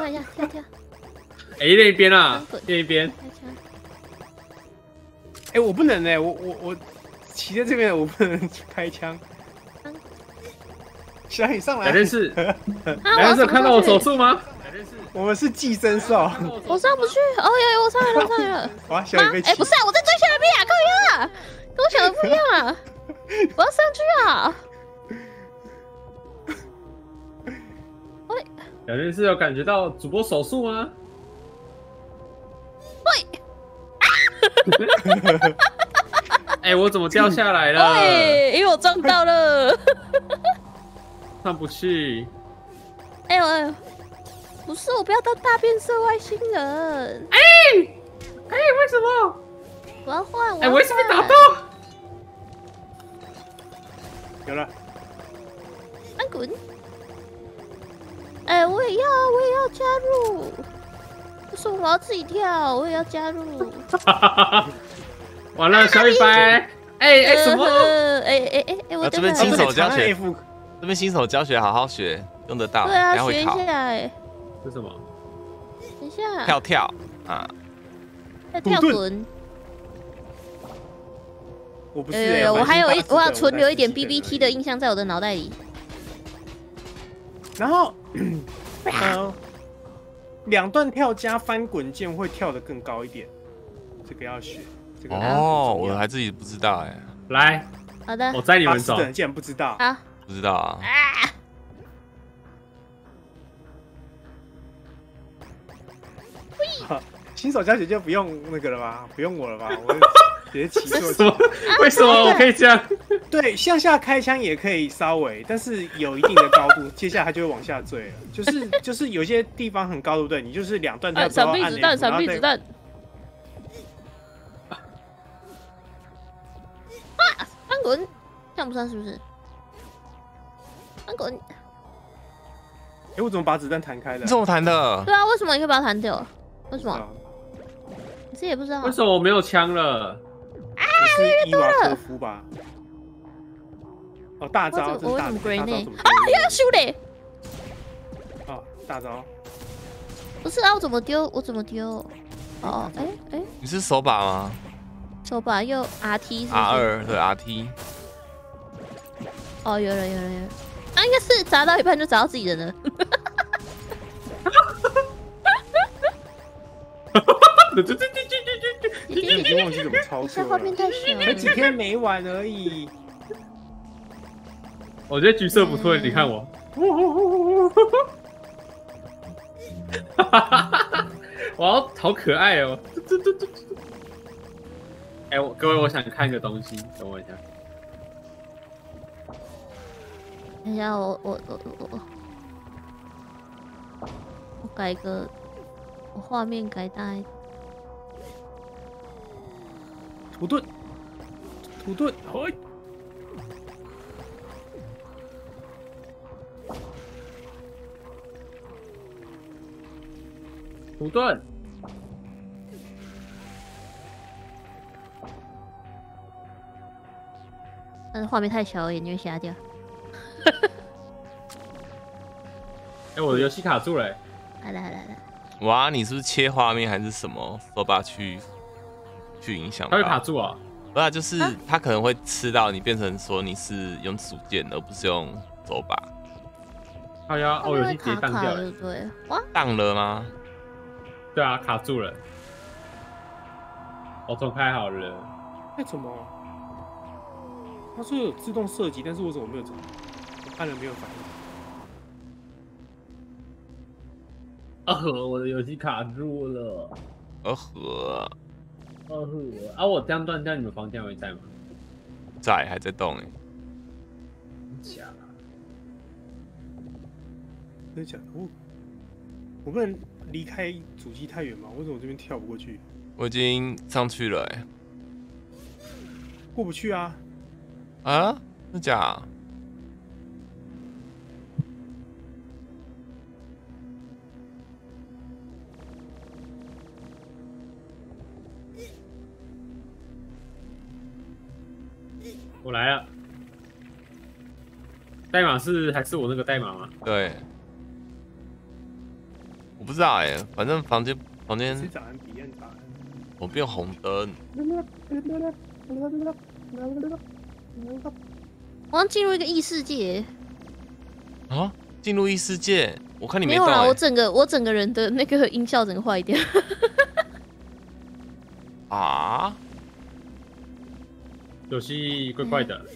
一下，跳。 哎，另一边啊，另一边。 哎，我不能哎，我骑在这边，我不能开枪。小雨上来。 改天是，改天是看到我手速吗？ 我们是寄生兽。 我上不去。哦哟，我上来了。 哇，小雨被骑。 哎，不是啊，我在最下面啊，靠呀，跟我想的不一样啊。我要上去啊。喂。 改天是有感觉到主播手速吗？ 喂。 哎，我怎么掉下来了？ 哎，因为我撞到了。 上不去。 哎呦，不是，我不要当大变色外星人。 哎，为什么？ 我要换。 哎，我一直被打到。 有了。 翻滚。哎，我也要加入。不是，我要自己跳，我也要加入。 完了，小雨白。哎，什么？ 我这边新手教学，这边新手教学，好好学，用得到。 对啊，学一下哎。 这是什么？ 等一下。 跳啊！ 跳滚。 我不是。 我要存留一点 BBT 的印象在我的脑袋里。 然后，两段跳加翻滚键会跳得更高一点，这个要学。这个哦，我还自己不知道哎。 来， 好的， 我载你们走。 竟然不知道啊？ 不知道啊。 新手教学就不用那个了吧？不用我了吧？我直接骑过去。 为什么我可以这样？ 对，向下开枪也可以稍微，但是有一定的高度，接下来它就会往下坠了。就是有些地方很高，对不对？你就是两段跳之后按 F， 闪避子弹。翻滚，这样不算是不是？翻滚。 哎，我怎么把子弹弹开了？ 你怎么弹的？ 对啊，为什么你可以把它弹掉？为什么？你这也不知道。 为什么我没有枪了？ 啊， 是伊娃科夫吧？哦，大招， 我怎么 grenade 啊？ 又要修嘞！ 哦，大招。 不是啊，我怎么丢？哦，哎。 你是手把吗？ 手把又 RT。 R2对 RT。 哦，有了。啊，应该是砸到一半就砸到自己人了。 已经忘记怎么操作了。 画面太小了， 才几天没玩而已。 我觉得橘色不错，你看我。哇，好可爱哦！哎，各位，我想看个东西，等我一下。 等一下，我改个，我画面改大一点。 土遁，嘿！ 土遁。 但是画面太小了，眼睛会瞎掉。 哎，我的游戏卡住了。 来。 哇，你是不是切画面还是什么手把去影响？ 它会卡住啊？ 不是，就是它可能会吃到你，变成说你是用主键而不是用手把。 好呀，我游戏直接当掉了。 对，哇， 当了吗？ 对啊，卡住了。我重开好了。 哎，怎么？他说有自动射击，但是我怎么没有？我按了没有反应。我的游戏卡住了。啊！我这样断掉，你们房间会在吗？ 还在动哎。 假的。 真的假的？我不能离开主机太远吗？为什么我这边跳不过去？ 我已经上去了哎。 过不去啊！ 啊？真假？ 我来了。代码还是我那个代码吗？ 对。 不知道哎，反正房间是长得比较大。 我变红灯。 我要进入一个异世界。 啊！进入异世界，我看你没有啦， 到欸。 我整个人的那个音效整个坏掉。 啊！ 游戏怪怪的。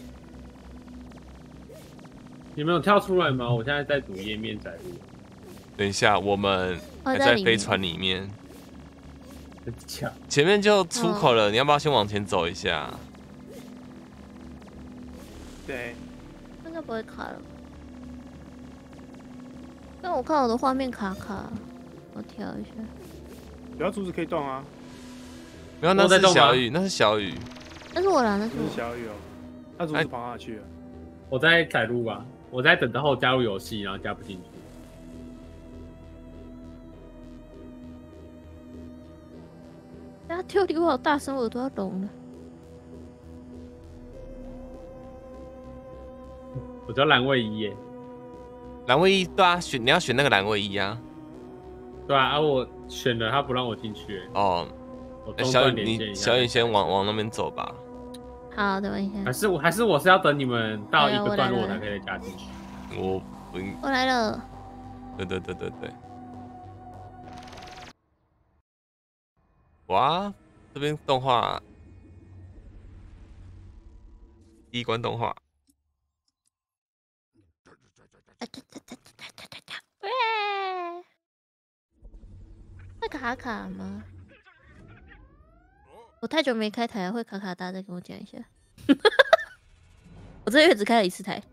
你们有跳出来吗？我现在在主页面载入。 等一下，我们还在飞船里面。 真假？ 前面就出口了，你要不要先往前走一下？ 对， 应该不会卡了。但我看我的画面卡，我调一下。 只要竹子可以动啊。 没有，那是小雨，那是小雨。 那是我啦，那是那是小雨哦。那竹子跑哪去了？ 我在载入吧，我在等到加入游戏，然后加不进去。 他跳离我好大声，我都要聋了。 我叫蓝卫一耶。 蓝卫一对啊，你要选那个蓝卫一啊。 对啊，我选了，他不让我进去。 哦，小雨先往那边走吧。 好，等我一下。 还是我是要等你们到一个段落才可以加进去。 我来了。 对。哇，这边动画，第一关动画。 会卡吗？我太久没开台，会卡，大家再跟我讲一下。我这个月只开了1次台，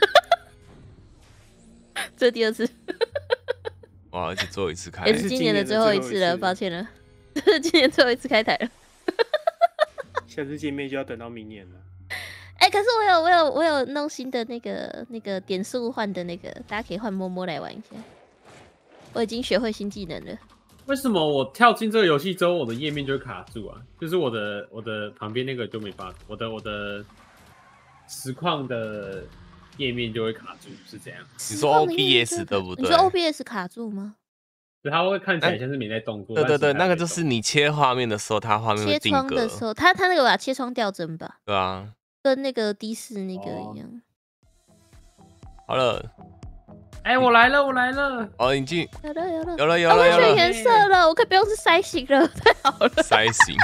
这是第2次。 哇，而且最后一次开， 也是今年的最后一次了，抱歉了，这是今年最后一次开台了。 下次见面就要等到明年了。 哎，可是我有弄新的那个点数换的那个，大家可以换摸摸来玩一下。我已经学会新技能了。 为什么我跳进这个游戏之后，我的页面就会卡住啊？就是我的旁边那个就没办法，我的实况的页面就会卡住，是这样。 你说 OBS 对不对？ 你说 OBS 卡住吗？ 对，它会看起来像是没在动作。 对，那个就是你切画面的时候，它画面会定格。 切窗的时候，它那个把切窗调帧吧？ 对啊， 跟那个D4那个一样。 好了。 哎，我来了！ 哦，已经有了。 我选颜色了，我可以不用是筛型了，太好了。 筛型。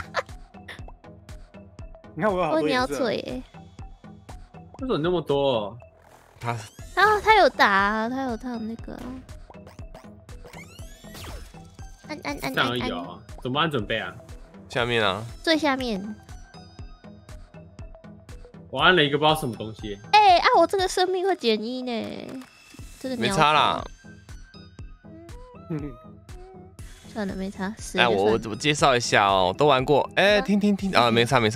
你看我有好多颜色。 鸟嘴耶。 为什么那么多？ 他有打，他有那个。按。 这样而已哦。怎么按准备啊？ 下面啊。 最下面。 我按了一个不知道什么东西。 我这个生命会减1呢。这个没差啦。 算了，没差。 哎，我介绍一下哦，都玩过。哎，听啊，没差。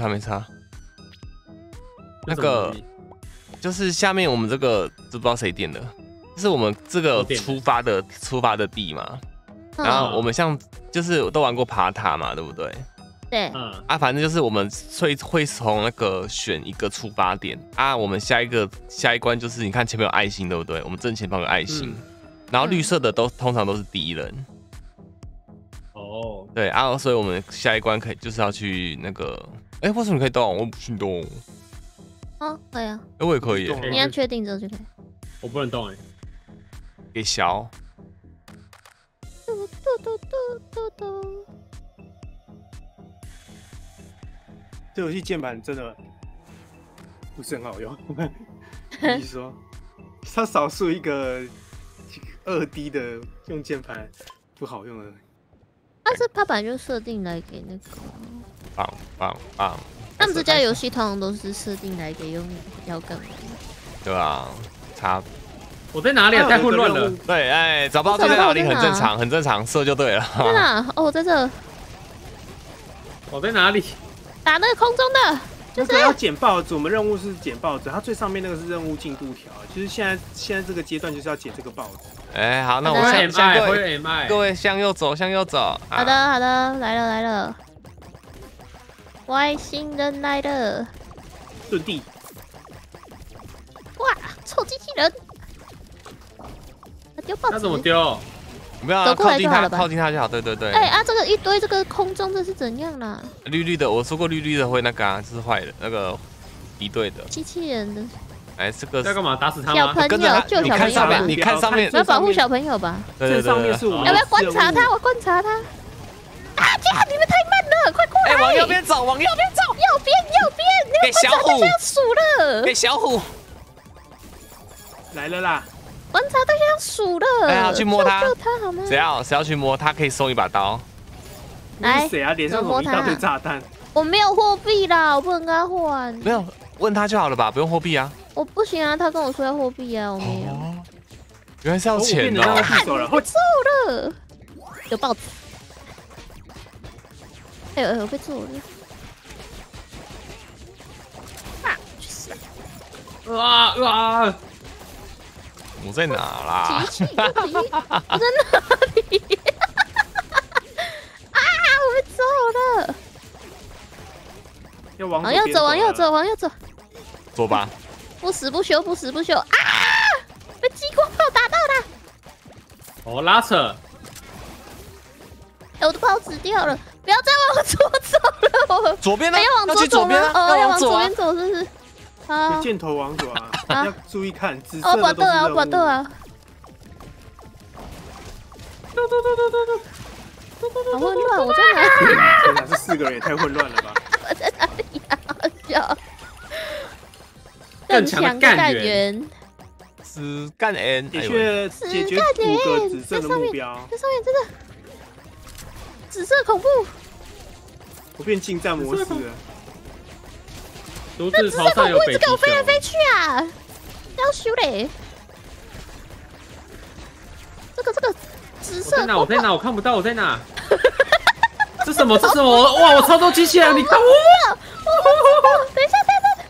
那个就是下面我们这个不知道谁点的，就是我们这个出发的地嘛。然后我们像就是都玩过爬塔嘛，对不对？ 对。 反正就是我们会从那个选一个出发点啊，我们下一关就是你看前面有爱心，对不对？我们正前方有爱心，然后绿色的通常都是敌人。 哦。 对啊，所以我们下一关就是要去那个，为什么你可以动？我不行动。 可以啊。 我也可以。 你要确定之后就可以。 我不能动给小。 这游戏键盘真的不是很好用。你说，它少数一个2D 的用键盘不好用的。 它本来就设定来给那个。 棒。 他们这家游戏通常都是设定来给用摇杆的。 对啊， 我在哪里啊？太混乱了。 对，找不到在哪里很正常，射就对了。 在哪？我在这。 我在哪里？ 打那个空中的， 就是要捡报纸。我们任务是捡报纸，它最上面那个是任务进度条。就是现在这个阶段就是要捡这个报纸。 好，那我们各位向右走。 好的，来了。外星人来了。 遁地。 哇，臭机器人！丢报纸。 那怎么丢？ 不要走过来就好了吧靠近它就好。对对对。 哎啊，这个一堆这个空中这是怎样啦？ 绿绿的，我说过绿绿的会那个啊，就是坏的，那个敌对的。 机器人的哎，这个要干嘛？打死他吗？ 小朋友跟着它，你救小朋友吧看上面，，你看上面我，要保护小朋友吧？ 对对这上面对对。 是我们要不要观察的他？我观察他。啊！天啊，你们太慢了，快过来！ 哎，往右边走，往右边走， 右边，你给小虎们观察对象要数了给，小虎。 来了啦！ 观察对象要数了。 哎好去摸他救他好吗？ 谁要去摸，他可以送一把刀。 来那是谁啊？脸上怎么一大堆炸弹？ 我没有货币啦，我不能跟他换。 没有，问他就好了吧，不用货币啊。 我不行啊，他跟我说要货币啊，我没有。 哦，原来是要钱我变成让他哦。 自首了。 揍了，有报纸。哎呦哎呦，被揍了！啊，去死啊！ 啊！ 我在哪啦？ 机器到底我在哪里？啊！我被揍了！ 要往往右走，往右走，往右走， 走吧。 不死不休，不死不休啊！被激光炮打到了！ 哦，拉扯。 哎，我的报纸掉了！不要再往左走了， 左边呢？ 要往要左走吗去左边？啊？ 哦，要往左啊左边！走，是不是？好， 箭头往左啊！ 啊要注意看，紫色哦， 的把豆啊， 都是任务。 把豆啊！好混乱，我在哪里？ 天哪，这4个人也太混乱了吧！ 我在哪里呀？好笑。 更强的干员是干 N， 的确解决5个紫色的目标。 在上面，真的紫色恐怖， 我变近战模式了。 独自头上有北极一直给我飞来熊。 飞去啊！要修嘞！这个紫色我在哪？我在哪？我看不到我在哪。这什么？这什么？哇！我超多机器人，你看我。 等一下，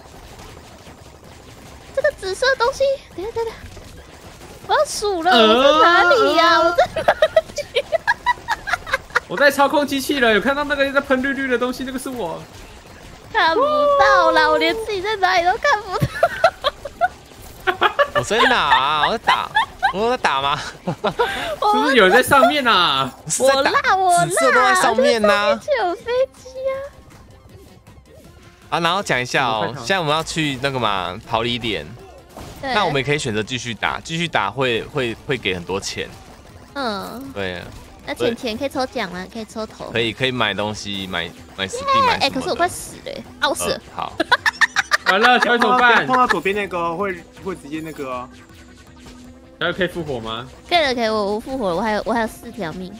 这个紫色东西，等一下，我要数了，我在哪里呀？我在哪里？ 我在操控机器人，有看到那个在喷绿绿的东西，那个是我。 看不到啦，我连自己在哪里都看不到。 我在哪啊？我在打，我在打吗？ 是不是有人在上面啊？ 是在打我紫色都在上面呢。 就有飞机啊！ 啊，然后讲一下哦快，逃现在我们要去那个嘛逃离点， 对那我们也可以选择继续打，继续打会给很多钱。对， 那钱可以抽奖了，可以抽头。 可以买东西，买实地买什么的。 可是我快死了，啊，我死了。 好， 完了，小雨怎么办碰？到左边那个哦会直接那个哦。 小雨可以复活吗？ 可以了，我复活了，我还有4条命。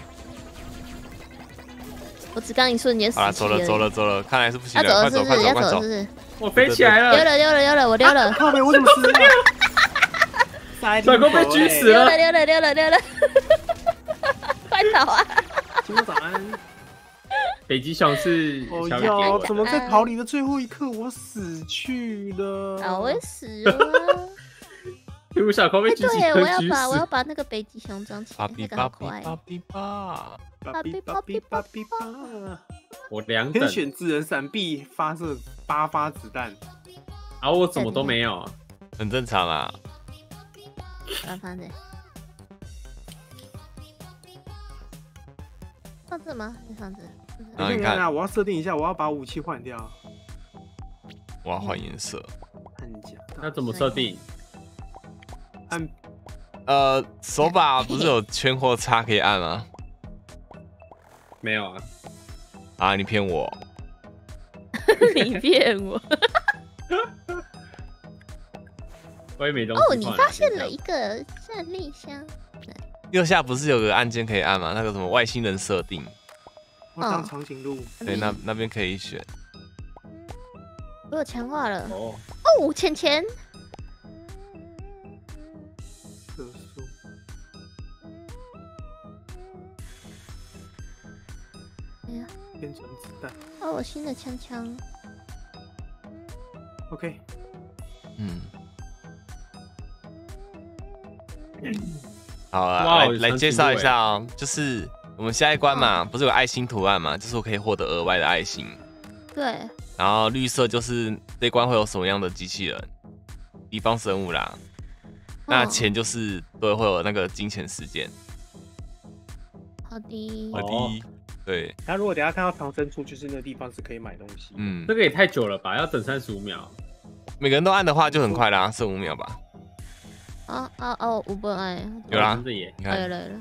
我只刚一瞬间死好了， 去而已。 走了，看来是不行了， 要走快走， 了是不是？要快走走了是！不是？ 我飞起来了， 溜了，我溜了。 靠北，我怎么死了？ 小狗被狙死了。 溜了！快逃啊！ 请早安。 北极熊是哦小雨哟， 给怎么在逃离的最后一刻我死去了？ 啊，我会死了。 我小狗被狙击对，我要狙死。 把那个北极熊装起来，那个好可爱。 芭比芭比芭， 我2 可以等， 选智能闪避发射8发子弹。 啊，我怎么都没有。 很正常啦。 放着，放这吗？你放这。 然后你看， 我要设定一下，我要把武器换掉。 我要换颜色。 按键， 那怎么设定？ 按手把不是有圈或叉可以按吗？ 没有啊。 啊，你骗我！ 你骗我！ 我也没东西。 哦，你发现了一个战利箱。 右下不是有个按键可以按吗？那个什么外星人设定， 我上长颈鹿。 对，那边可以选。 我有强化了。 哦， 钱。 特殊。 哎呀， 变成子弹。 我新的枪。 OK。 好啊，来介绍一下哦，就是我们下一关嘛，不是有爱心图案嘛，就是我可以获得额外的爱心。 对。 然后绿色就是这关会有什么样的机器人、敌方生物啦。那钱就是对，会有那个金钱时间。 好的。 好的，对， 那如果等一下看到唐僧出，就是那个地方是可以买东西。 嗯这，个也太久了吧？要等35秒。 每个人都按的话就很快啦，剩5秒吧。 我不爱。 有啦真的耶。 你看， 来了来了。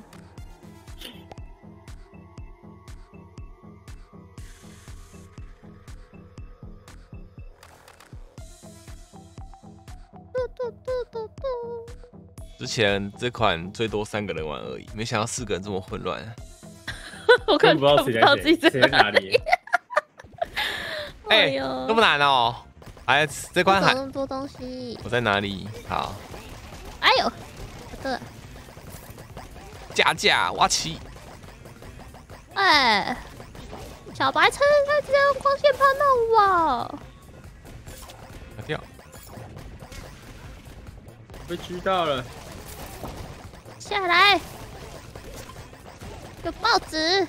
之前这款最多3个人玩而已，没想到4个人这么混乱。 我根本不知道谁自己在谁，谁在哪里。 哎， 呦， 这么难哦！哎，这关还那么多东西。 我在哪里？好， 哎呦，我的， 架挖起， 哎，小白车他竟然用光线炮弄我！ 打掉。 被知道了。 下来，有报纸。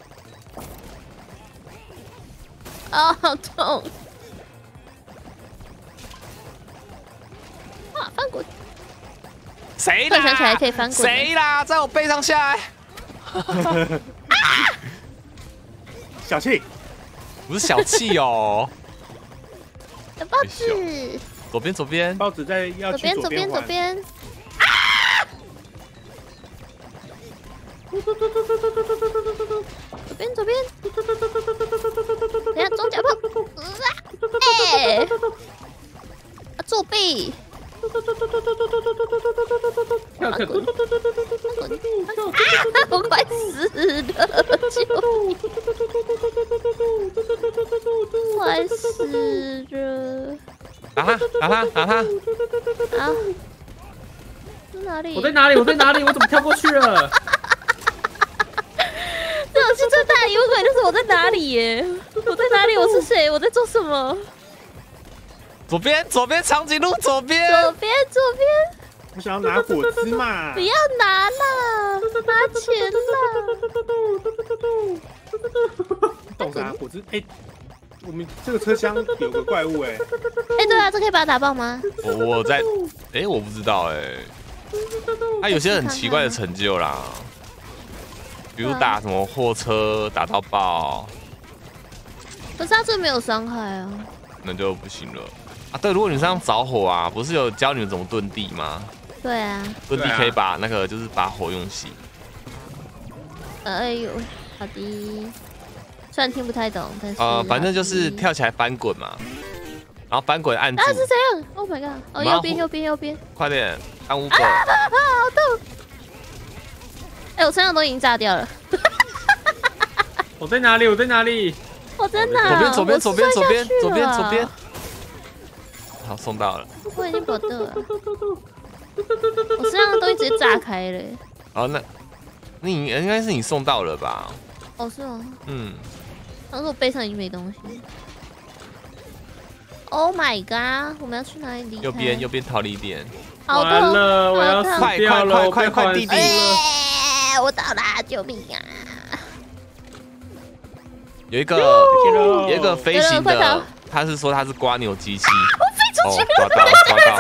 啊，好痛！哇，翻滚！ 谁突然想起来啦？ 可以翻滚。 谁啦？在我背上下来。 小气， 不是小气哦。 有报纸， 左边。 报纸在要去左边。 边还。 左边。左边。等下中脚炮。哎，作弊！ 跳跳滚！我快死了！快死了！ 打他！ 啊！在哪里？ 我在哪里？我怎么跳过去了？ 这游戏最大的疑问鬼就是我在哪里耶？我在哪里？我是谁？我在做什么？ 左边长颈鹿左边。 左边。 我想要拿果汁嘛不。要拿啦，拿钱啦！ 懂啥果汁？哎，我们这个车厢有个怪物哎。 哎，对啊，这可以把它打爆吗？ 我在，我不知道他有些很奇怪的成就啦，比如打什么货车打到爆， 可是他这没有伤害啊。 那就不行了啊。对，如果你这样着火啊，不是有教你们怎么遁地吗？ 对啊。 遁地可以把那个就是把火用熄。 哎呦，好的。虽然听不太懂，但是反正就是跳起来翻滚嘛，然后翻滚按住。 啊，是这样 ！Oh my god！ 哦，右边， 快点按五啊，好痛！哎，我身上都已经炸掉了。 我在哪里？ 我在哪？ 左边。 我好，送到了。 我已经跑到了。我身上的东西直接炸开了。 好，那你应该是你送到了吧？ 哦，是吗？ 嗯。 当时我背上已经没东西。Oh my god！ 我们要去哪里离开？ 右边逃离点。 好完痛！ 了，我要死掉了！ 快，弟弟！ 哎，我到啦！救命啊！ 有一个飞行的，他是说他是刮牛机器。 我飞出去了！ 抓到！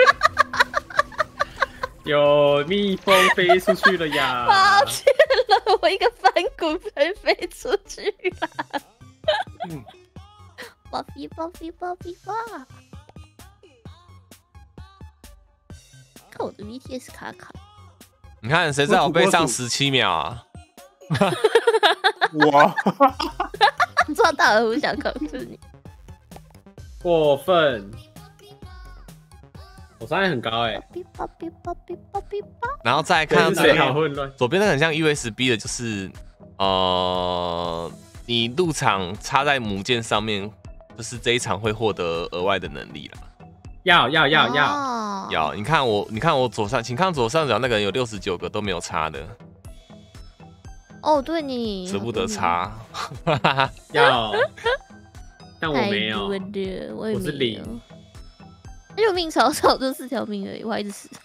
有蜜蜂飞出去了呀！ 抱歉了，我一个翻滚飞出去了。爆飞！看我的 VTS 卡。 你看谁在我背上17秒啊？ 我抓到了，我想控制你。 过分！我伤害很高哎。 然后再看到这对，好个混乱。 左边那个很像 USB 的，就是你入场插在母舰上面，就是这一场会获得额外的能力啦。 要， 哦你看我左上，请看左上角那个人有69个都没有插的， 哦，对你舍不得插。 要，但我太没有。 多了，我也我是没有 0。 因为我命超少，就4条命而已，我还一直死。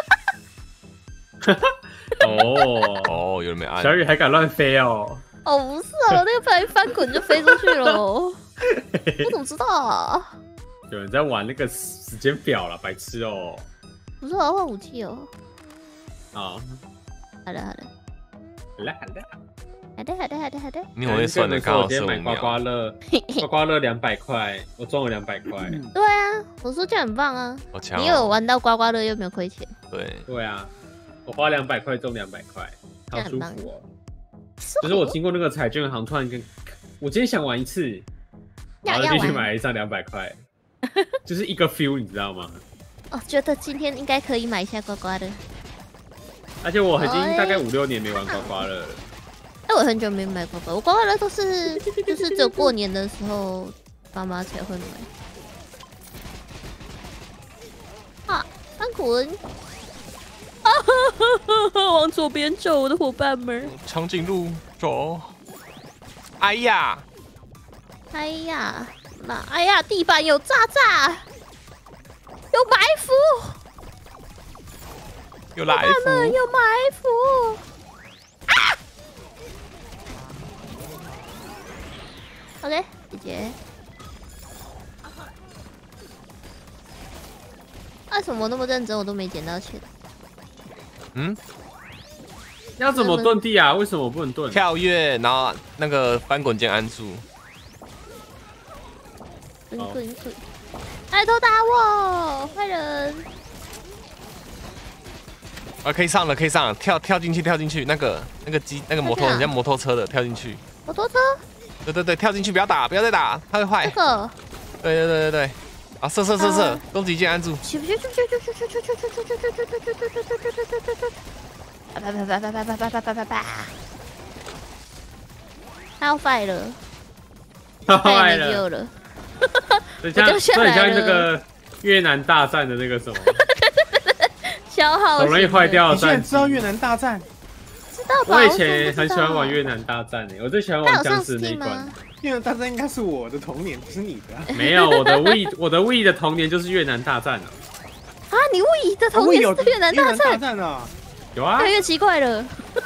哦， 有人没按。 小雨还敢乱飞哦？ 哦，不是啊，我那个不小心翻滚就飞出去了。我怎么知道啊？ 有人在玩那个时间表了，白痴哦！ 不是我要换武器哦。 好， 好的。 好了。 好的，好的，好的，好的。 你很会算的，刚好我今天买 15秒。 刮刮乐，刮刮乐200块，我中了200块。 对啊，我说这样很棒啊。 好强哦！ 你有玩到刮刮乐又没有亏钱， 对， 对啊，我花200块中200块，好舒这样很棒服哦。就是我经过那个彩券行，突然跟，我今天想玩一次，然后就去买了一张200块，就是一个 feel， 你知道吗？ 哦，觉得今天应该可以买一下刮刮乐。 而且我已经大概5、6年没玩刮刮乐了。 哎，我很久没买刮刮，我刮刮乐都是就是只有过年的时候妈妈才会买。啊，翻滚！啊哈哈哈！往左边走，我的伙伴们。 长颈鹿走。哎呀！ 哎呀，哎呀，地板有炸炸，有埋伏， 有来他们福， 有埋伏。啊！OK， 姐姐。为什么那么认真，我都没捡到钱？ 嗯， 要怎么遁地啊？为什么我不能遁？ 跳跃，然后那个翻滚键按住。 滚滚滚！来偷打我，坏人！ 啊，可以上了，可以上了，跳进去，跳进去，那个摩托，很像摩托车的，跳进去。 摩托车？ 对对对，跳进去，不要打，不要再打，它会坏这。个？ 对对对对对，啊，射，攻击键按住。 去！啪！他要坏了，他也没救了。 很像那个越南大战的那个什么， 消耗很容易坏掉的你竟然战机。 知道越南大战？ 知道吧？ 我以前很喜欢玩越南大战我最喜欢玩僵尸那一关。 越南大战应该是我的童年，不是你的。 没有，我的 Wii 的童年就是越南大战啊。 啊，你Wii的童年是越南大战？ 战啊！ 有啊， 越奇怪了。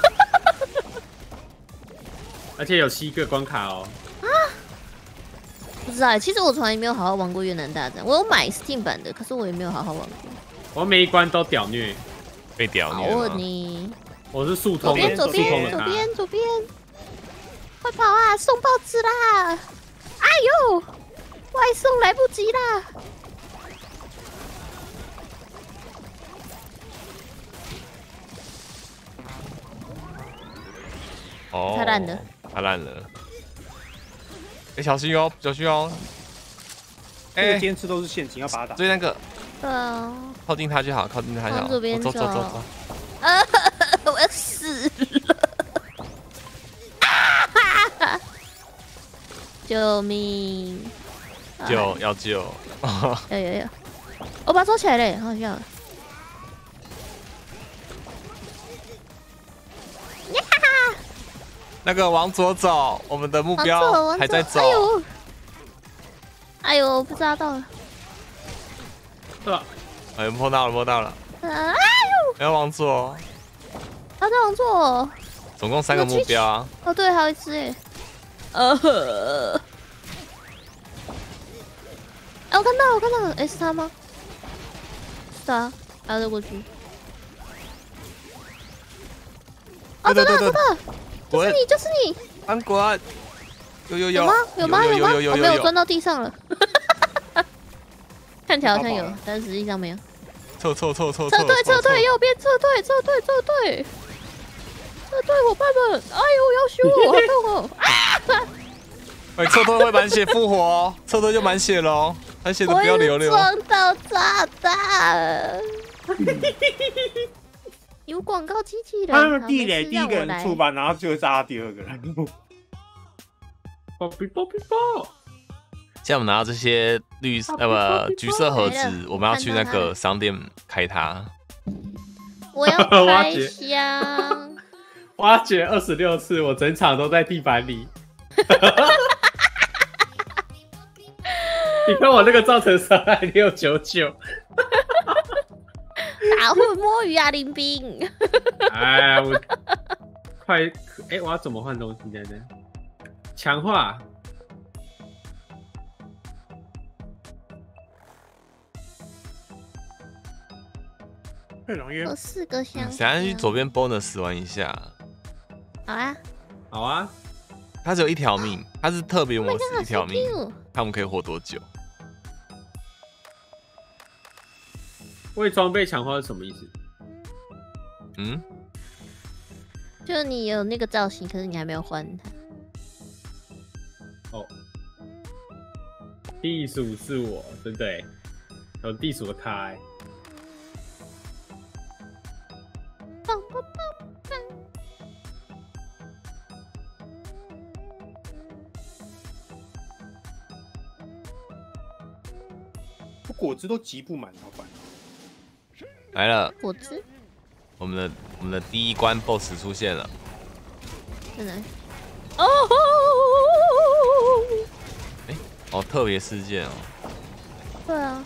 而且有7个关卡哦。 不知道，其实我从来没有好好玩过越南大战。我有买 Steam 版的，可是我也没有好好玩过。 我每一关都屌虐， 被屌好虐了。 你我是速通的， 左边左速通边的他。 左边左边，快跑啊！送报纸啦！哎呦，外送来不及啦！ 哦， 太烂了， 太烂了。哎，小心哦，小心哦。 这个坚持都是陷阱，要把它打。 追那个， 对啊， 靠近他就好，靠近他就好。 往左边走。 我要死了！啊！救命！ 要救。 有，我把它抓起来嘞，好笑。 那个往左走，我们的目标还在走。 哎呦，不抓到了。 哎，摸到了。 哎呦， 要往左。 他在往左。 总共3个目标啊。 哦，对，还有一只哎。哎，我看到了，哎，是他吗？是他，还要再过去。哦， 对， 就是你， 翻滚！ 有吗？我没有钻到地上了。看起来好像有，但实际上没有。 撤退， 右边撤退，伙伴们！哎呦，要修我，好痛哦！啊！ 哎，撤退会满血复活哦，撤退就满血了哦，满血的不要流。 撞到炸弹！有广告机器人。 他们第一个人出吧，然后就炸第2个人。 现在我们拿到这些橘色盒子，我们要去那个商店开它。 我要开箱。 挖掘26次，我整场都在地板里。你看我那个造成伤害699。 打混摸鱼啊，林兵！ 哎，我快，我要怎么换东西呢？强化。 有 4个箱。 等下去左边 bonus 玩一下。 好啦。 好啊， 它只有1条命，它是特别模式 Oh my god， 1条命， so cute 看我们可以活多久。 为装备强化是什么意思？ 嗯， 就你有那个造型，可是你还没有换它。 哦，地鼠是我，真的欸，有地鼠的咖欸。 棒棒棒棒！ 我果汁都集不满，老板。 来了， 果汁我们的第1关 BOSS 出现了。 在哪里？哦吼！ 哦，特别事件哦。 对啊。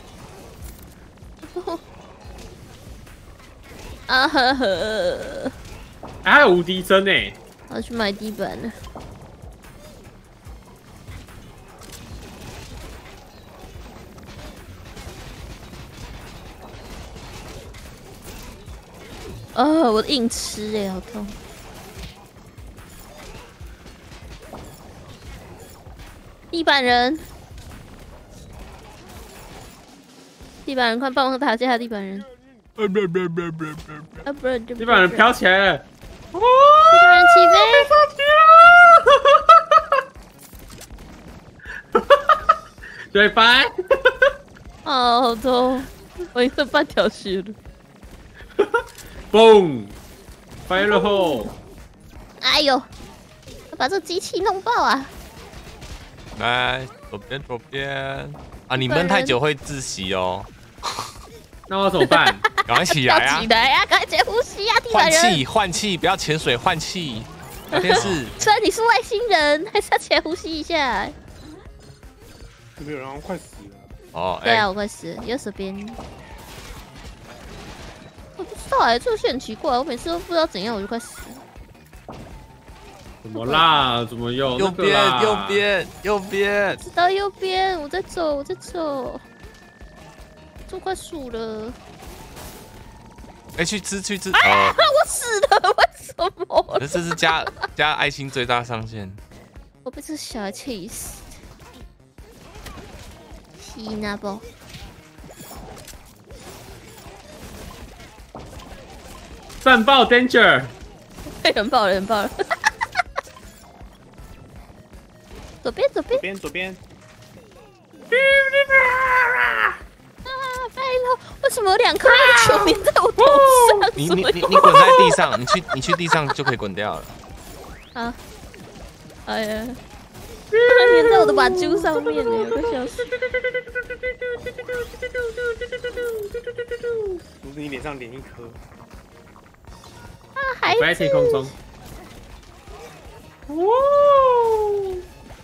啊呵呵！ 还有无敌针欸， 我要去买地板了。我的硬吃哎，好痛！地板人，地板人，快帮我打架！地板人，啊不， 地板人飘起来了， 地板人起飞！ 对拜， 哦，好痛！我已经半条血了。 嘣，fire hole！ 哎呦，要把这个机器弄爆啊！ 来，左边啊！你闷太久会窒息哦。 那我怎么办？ 赶快起来要啊！ 起来啊！赶紧呼吸啊！地板人， 换气，不要潜水，换气。聊天室， 虽然你是外星人，还是要起来呼吸一下。 有没有人快死了？ 哦， 对啊，我快死了，右手边。我不知道哎，这个戏很奇怪，我每次都不知道怎样，我就快死了。 怎么啦？怎么有右边， 知道右边，我在走，都快输了。 哎，去吃。 我死了，为什么？ 这是加爱心最大上限。 我被这小孩气死。气那不？ 战爆 danger！ 人爆了！左边。 左边。 啊！拜了！为什么有2颗球粘在我头上？ 你滚在地上，你去地上就可以滚掉了。 啊！哎呀！它粘在我的把揪上面呢，我快笑死！ 不是你脸上连1颗。 啊，孩飞在天空中。 哦！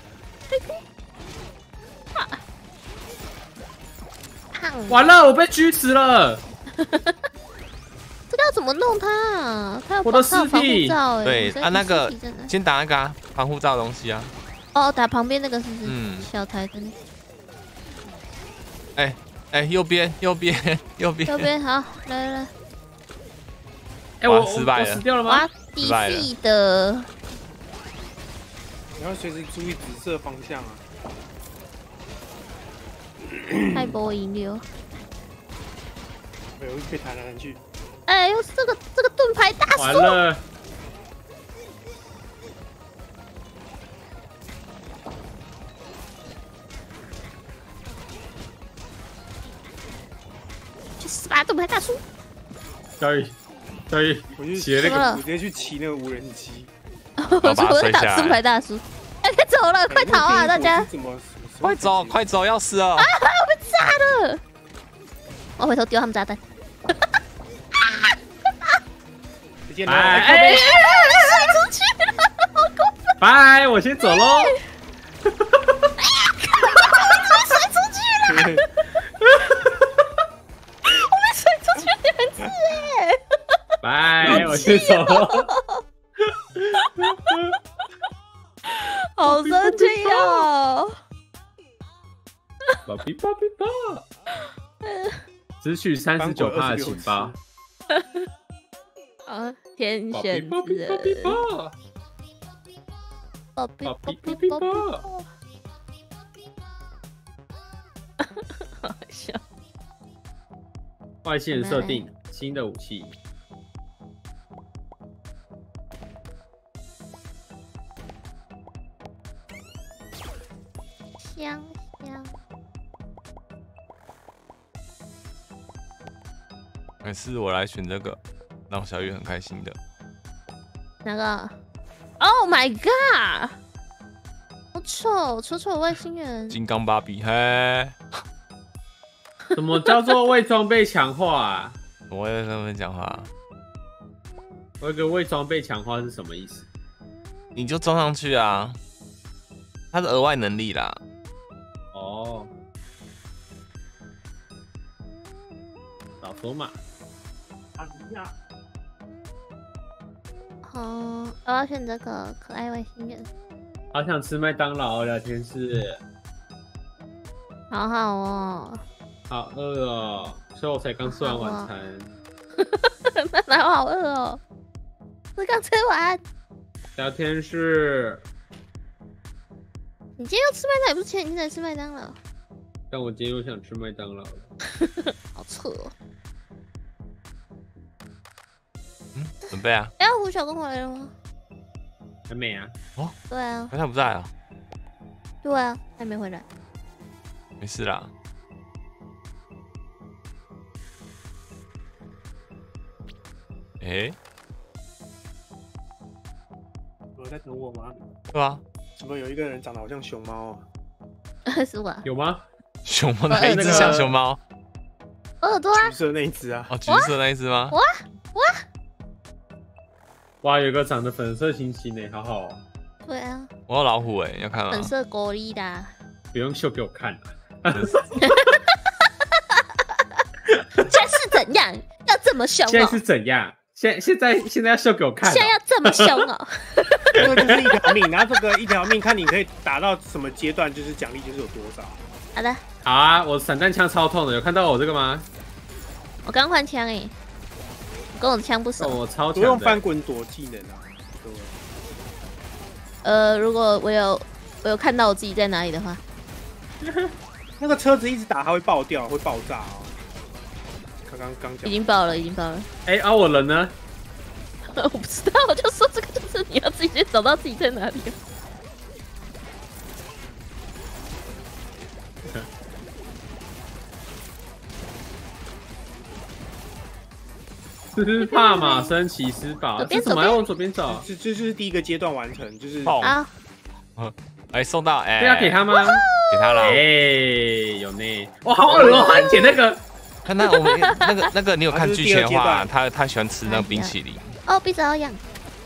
完了，我被狙死了。 这个要怎么弄它啊？它有我的尸体。 对，那个先打那个防护罩的东西啊。 哦，打旁边那个是不是？ 嗯， 小台的那个。哎，右边， 好，来。 哎，我失败了， 我死掉了吗？ 哇，地地的。 你要随时注意紫色方向啊！ 太波引流。 没有被弹来弹去。 哎，又是这个盾牌大叔。 完了。 去死吧，盾牌大叔！ 小雨， 我就骑那个， 我直接去骑那个无人机。 我在打盾牌大叔。哎，快走了，快逃啊，大家！ 快走，要死了！ 啊，我被炸了！我回头丢他们炸弹。 再见哎， 甩出去了，好过分！ 拜，我先走喽。 哎呀，我甩出去了！我被甩出去2次哎！ 拜，我先走喽。 好生气哦！ 宝比宝，只取39%的情报。 啊，天选之人。 宝贝宝宝贝宝贝贝宝贝宝宝，好笑。 外星人设定新的武器， 香香， 还是我来选这个，让小雨很开心的。 哪个 ？Oh my god！ 好丑，丑丑的外星人。 金刚芭比，嘿， 什么叫做为装备强化啊？ 我会跟他们讲话， 我有个为装备强化是什么意思？ 你就装上去啊，它是额外能力啦。 哦，早说嘛。 哦，我要选这个可爱外星人， 好想吃麦当劳聊天室， 好好哦。 好饿哦，所以我才刚吃完晚餐。 那哪有好饿哦？我刚吃完。 聊天室， 你今天要吃麦当劳，也不是前几天才吃麦当劳， 但我今天又想吃麦当劳了。 好扯哦。 准备啊！ 哎、胡小公回来了吗？ 还没啊？ 对啊， 他不在啊， 对啊，还没回来。 没事啦。哎， 有人在等我吗？ 对啊， 怎么有一个人长得好像熊猫啊？ 是我， 有吗？ 熊猫哪一只像熊猫？ 我耳朵啊橘，色那一只啊？ 哦，橘色那一只吗？ 哇，有个长得粉色星星呢，好好哦， 对啊， 我有老虎哎，要看吗粉？色果粒的啊。 不用秀给我看了。 现在是怎样？要这么凶哦？ 现在是怎样？现在要秀给我看哦。 现在要这么凶哦？ 这个就是一条命，然后这个一条命看你可以打到什么阶段，就是奖励就是有多少。 好的， 好啊，我散弹枪超痛的，有看到我这个吗？ 我刚换枪哎，我跟我的枪不哦， 熟。 我超不用强的。 翻滚躲技能啊，各位。 如果我有看到我自己在哪里的话， 那个车子一直打，它会爆掉，会爆炸哦。刚已讲， 经爆了，已经爆了。 哎，啊，我人呢？ 我不知道，我就说这个就是你要自己先找到自己在哪里。 这是帕马森骑士堡， 左边这怎么要往左边走？ 这就是第一个阶段完成，就是爆！ 啊， 哎，送到哎， 对啊，给他吗？ 给他了。 哎，有呢。哇，好恶哦，还捡那个。 看他我们那个，你有看啊这是剧情的话， 第二阶他喜欢吃那个冰淇淋。 哦，鼻子好痒。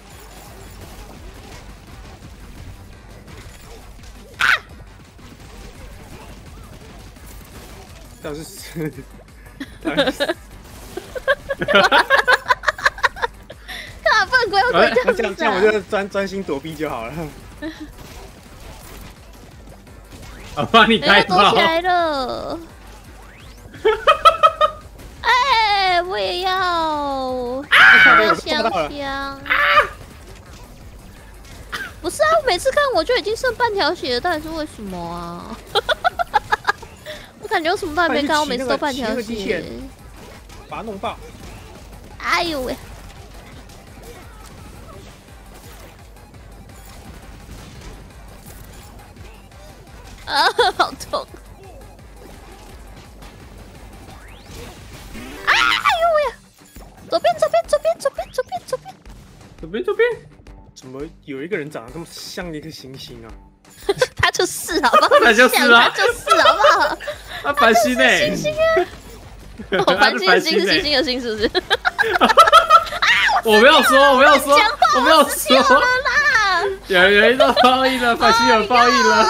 倒是干嘛不能鬼鬼这样子啊？ 这样我就专心躲避就好了。 我帮你开炮人家躲起。来了。哎，我也要，我要香香。不是啊，我每次看我就已经剩半条血了，到底是为什么啊？我感觉我什么都还没干，我每次都半条骑那个机器血人。把它弄爆。 哎呦喂！啊，好痛！哎呦喂！左边，左边，左边，左边，左边，左边！ 左边。 怎么有一个人长得这么像一个星星啊？ 他就是好不好？ 他就是啊他就是好不好？ 啊，繁星呢？ 星星啊！我繁星的星是星星的星，是不是？ 我没有说，我没有说，我没有说。 啦！ 有一道报应了，繁星有报应了。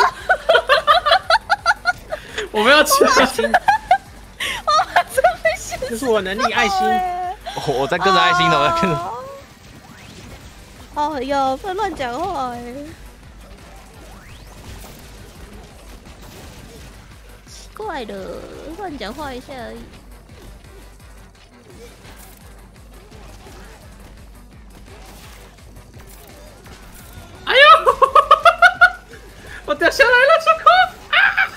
我们要吃我真被吓这是我能力爱心。 我在跟着爱心的，我在跟着。 哦哟，不能乱讲话哎！奇怪了，乱讲话一下而已。 哎呦！ 掉下来了，孙悟空！啊！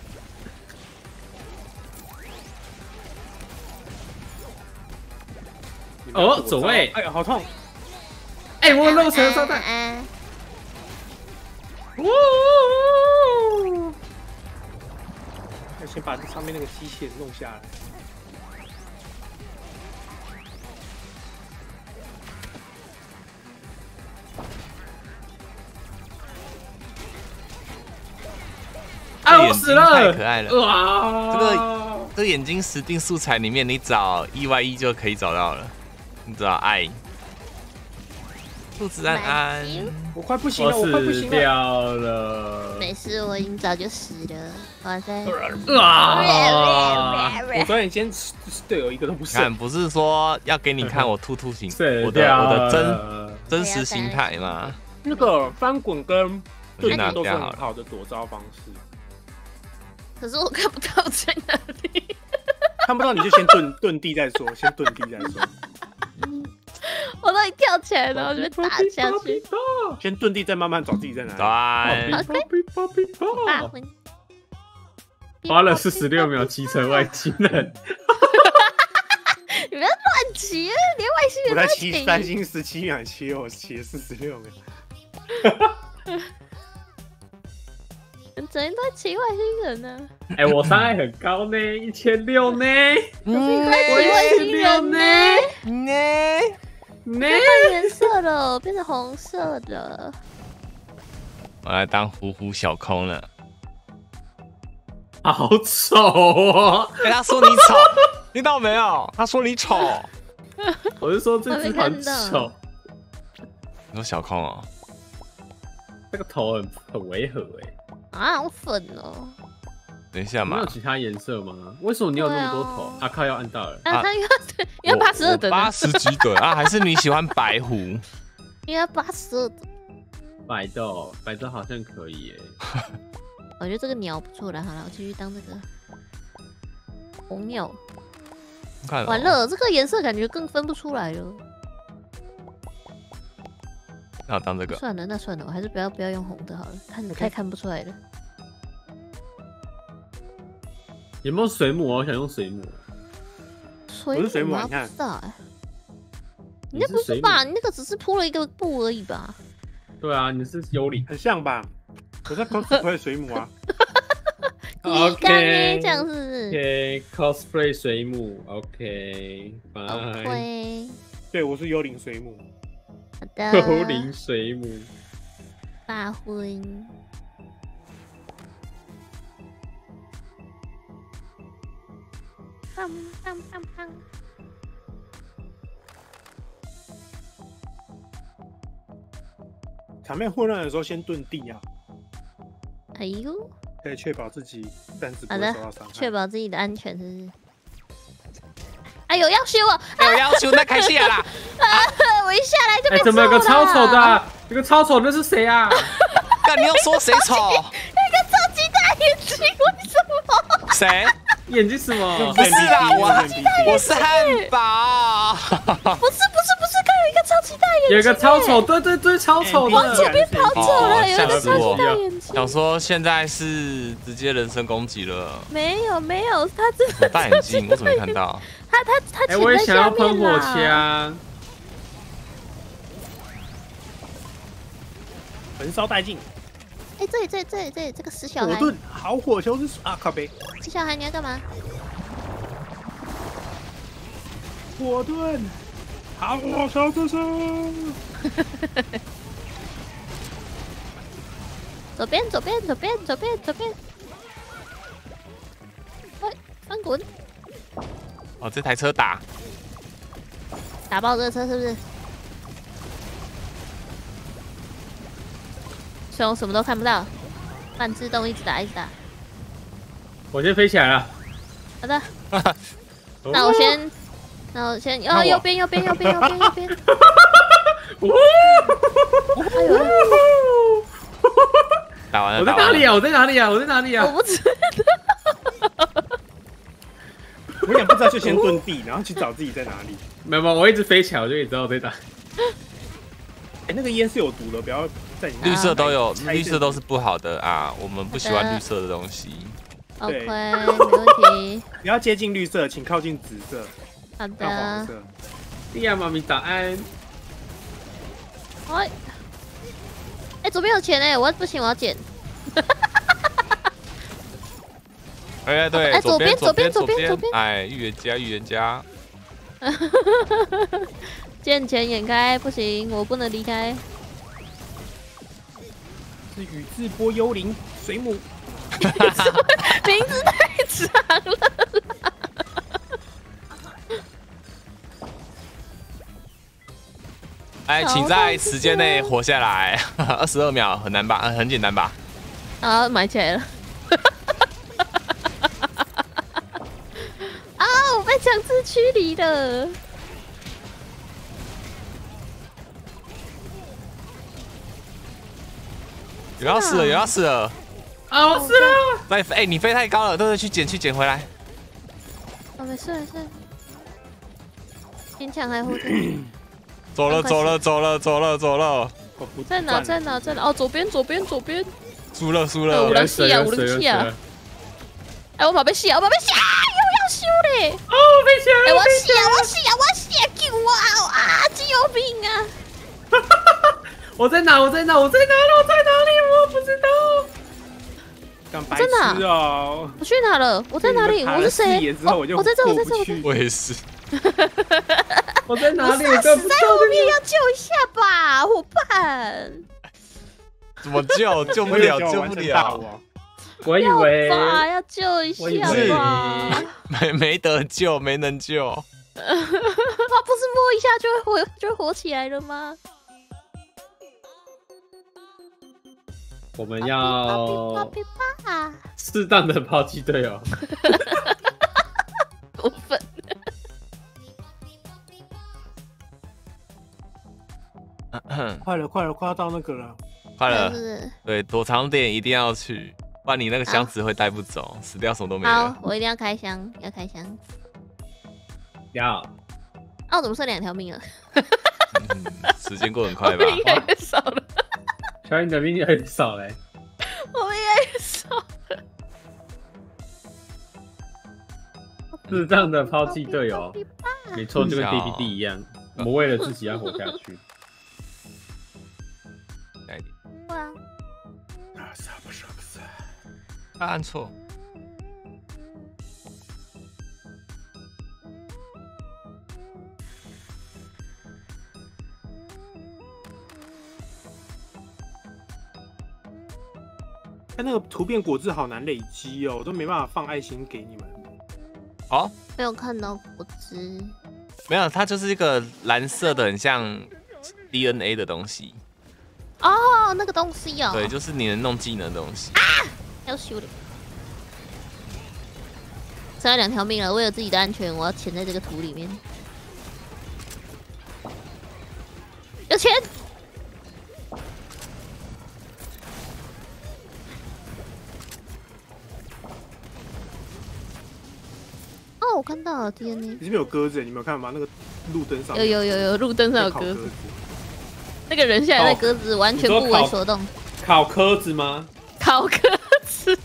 哦，走位！ 哎呀，好痛！ 哎，我漏成炸弹！哦！ 要先把这上面那个机械弄下来。 啊！我死了！ 太可爱了！ 哇！ 这个眼睛实定素材里面，你找EYE就可以找到了。你找爱，兔子安安， 我快不行了，我快不死行了。 掉了！ 没事，我已经早就死了。哇塞！ 啊！ 我昨天先队友一个都不剩。 看，不是说要给你看我兔形，我掉的真实形态嘛？ 那个翻滚跟盾拿都是掉好了。 很好的躲招方式。 可是我看不到在哪里。 看不到你就先遁地再说，先遁地再说。 我都已经跳起来了，我就被打下去。 先遁地，再慢慢找自己在哪里。 大魂。 花了46秒骑成外星人。 你不要乱骑，连外星人我才都骑3星17秒，骑我骑46秒。 整天都在骑外星人呢。 哎，我伤害很高呢，1600呢。 可是你在骑外星人呢？换颜色了，变成红色的。 我来当虎虎小空了。 好丑哦！ 哎，他说你丑，听到没有？他说你丑。 我是说这只很丑。 你说小空哦？ 这个头很违和哎。 啊，好粉哦！ 等一下嘛， 没有其他颜色吗？为什么你有那么多头？阿靠要按到了。 啊，他应该82等 ，80几等啊？还是你喜欢白虎？ 应该82等。 白豆好像可以耶。 我觉得这个鸟不错了，好了，我继续当这个红鸟。完了，这个颜色感觉更分不出来了。 那我当这个。 算了，那算了，我还是不要用红的好了，太看不出来了。 有没有水母啊？我想用水母。 我是水母，你看。 不知道哎。你那不是吧？你那个只是铺了一个布而已吧？ 对啊，你是幽灵， 很像吧？我在 cosplay 水母啊。 OK， 这样是不是 ？OK，cosplay 水母 ，OK， 拜。 对，我是幽灵水母。 好的。 幽灵水母。 大婚。砰！ 场面混乱的时候，先遁地啊！ 哎呦， 可以确保自己暂时不会受到伤害。 确保自己的安全，是不是？哎呦，要修我！ 有要求那开戏啦！ 我一下来就被怎么有个超丑的？有个超丑，那是谁啊？ 干，你要说谁丑？ 有个超级大眼睛，为什么？ 谁？ 眼睛什么？ 不是啦，我是汉堡。 不是，刚有一个超级大眼睛， 有一个超丑，对，超丑的， 往左边跑走了，有一个超级大眼睛。 想说现在是直接人身攻击了。 没有，他真的大眼睛，我怎么没看到？ 他我也想要喷火枪， 焚烧殆尽。 哎，这个死小孩， 火盾好火球是啊，靠背。 死小孩你要干嘛？ 火盾好火球这是。 左边。翻滚！ 哦，这台车打爆这个车是不是？虽然我什么都看不到，半自动一直打。 我先飞起来了。 好的，那我先，哦，右边。哎呦！ 打完了。 我在哪里啊？ 我不知道。 我也不知道，就先遁地，然后去找自己在哪里。 没有，我一直飞起来，我就一直知道我在打。 哎，那个烟是有毒的，不要在你绿色都有， 拆绿色都是不好的啊，我们不喜欢绿色的东西。 OK， 对没问题。 不要接近绿色，请靠近紫色， 好到黄的。 色。 莉亚妈咪早安。 哎，哎，左边有钱哎，我不行，我要捡。 哎，对， 哎左边， 左边左左边哎，预言家，预言家， 见钱眼开，不行，我不能离开。 是宇智波幽灵水母， 名字太长了。 哎，请在时间内活下来，22秒，很难吧？很简单吧？ 啊，买起来了。啊，我被强制驱离了。 有要死了，有要死了！ 啊，我死了！ 再飞，哎，你飞太高了，对，去捡回来。 哦，没事没事，坚强还活着。 走了，走了，走了，走了，走了。 我不在哪？在哪？在哪？哦，左边，左边，左边。 输了，输有了。 人死啊！有人死啊！哎，我马被死啊！我马被死啊！又要修嘞！ 哦，被抢哎， 了！ 我死啊！我死啊！我死啊！救我啊！救命啊！ 我在哪？我在哪？我在哪里？我在哪里？我不知道。 干白真的啊痴哦！ 我去哪了？我在哪里？我是谁？ 哦， 我在这，我在这，我在这。 我也是。 我在哪里？ 我我死在后面，要救一下吧，伙伴。 怎么救？救不了，救不了。 我以为要救一下吧。 没得救，没能救。 他不是摸一下就会活起来了吗？ 我们要啊， 适当的抛弃队友。 过分。 快了，快了，快要到那个了。 快了， 是对，躲藏点一定要去，不然你那个箱子会带不走，死掉什么都没好了。， 我一定要开箱，要开箱。 要哦，怎么剩2条命了？ 时间过很快吧？ 我们越来越少了， 小你的命有点少嘞。 我们越来越少了。 适当的抛弃队友，没错，就跟 DPD 一样，我们为了自己要活下去。 下一点， 哇， 啊，是不是不是？ 他按错。 它那个图片果汁好难累积哦，我都没办法放爱心给你们。 哦， 没有看到果汁。 没有，它就是一个蓝色的，很像 DNA 的东西。 哦，那个东西哦。 对，就是你能弄技能的东西。 要修的。剩下2条命了，为了自己的安全，我要潜在这个土里面。有钱！哦，我看到了 DNA。 你这边有鸽子，你没有看吗？那个路灯上有，路灯上有烤鸽子。那个人下来的鸽子完全不为所动。 烤鸽子吗？ 烤鸽子。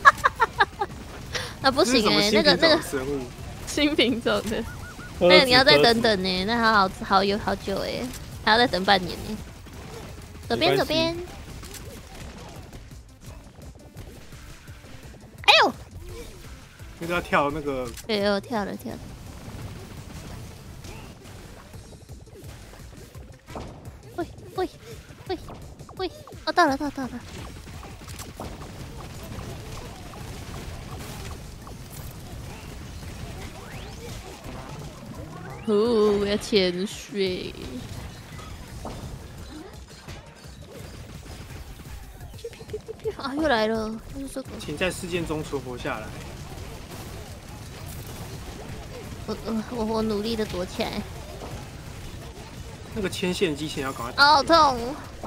那不行哎，那个生物新品种的，那个你要再等等呢，那好久哎，还要再等半年呢。左边左边，哎呦， 那个要跳那个， 对，我跳了。喂，哦，到了。哦，我要潜水。啊，又来了，就是这个。 请在事件中存活下来。 我努力的躲起来。 那个牵线机器要赶快。 啊，好痛！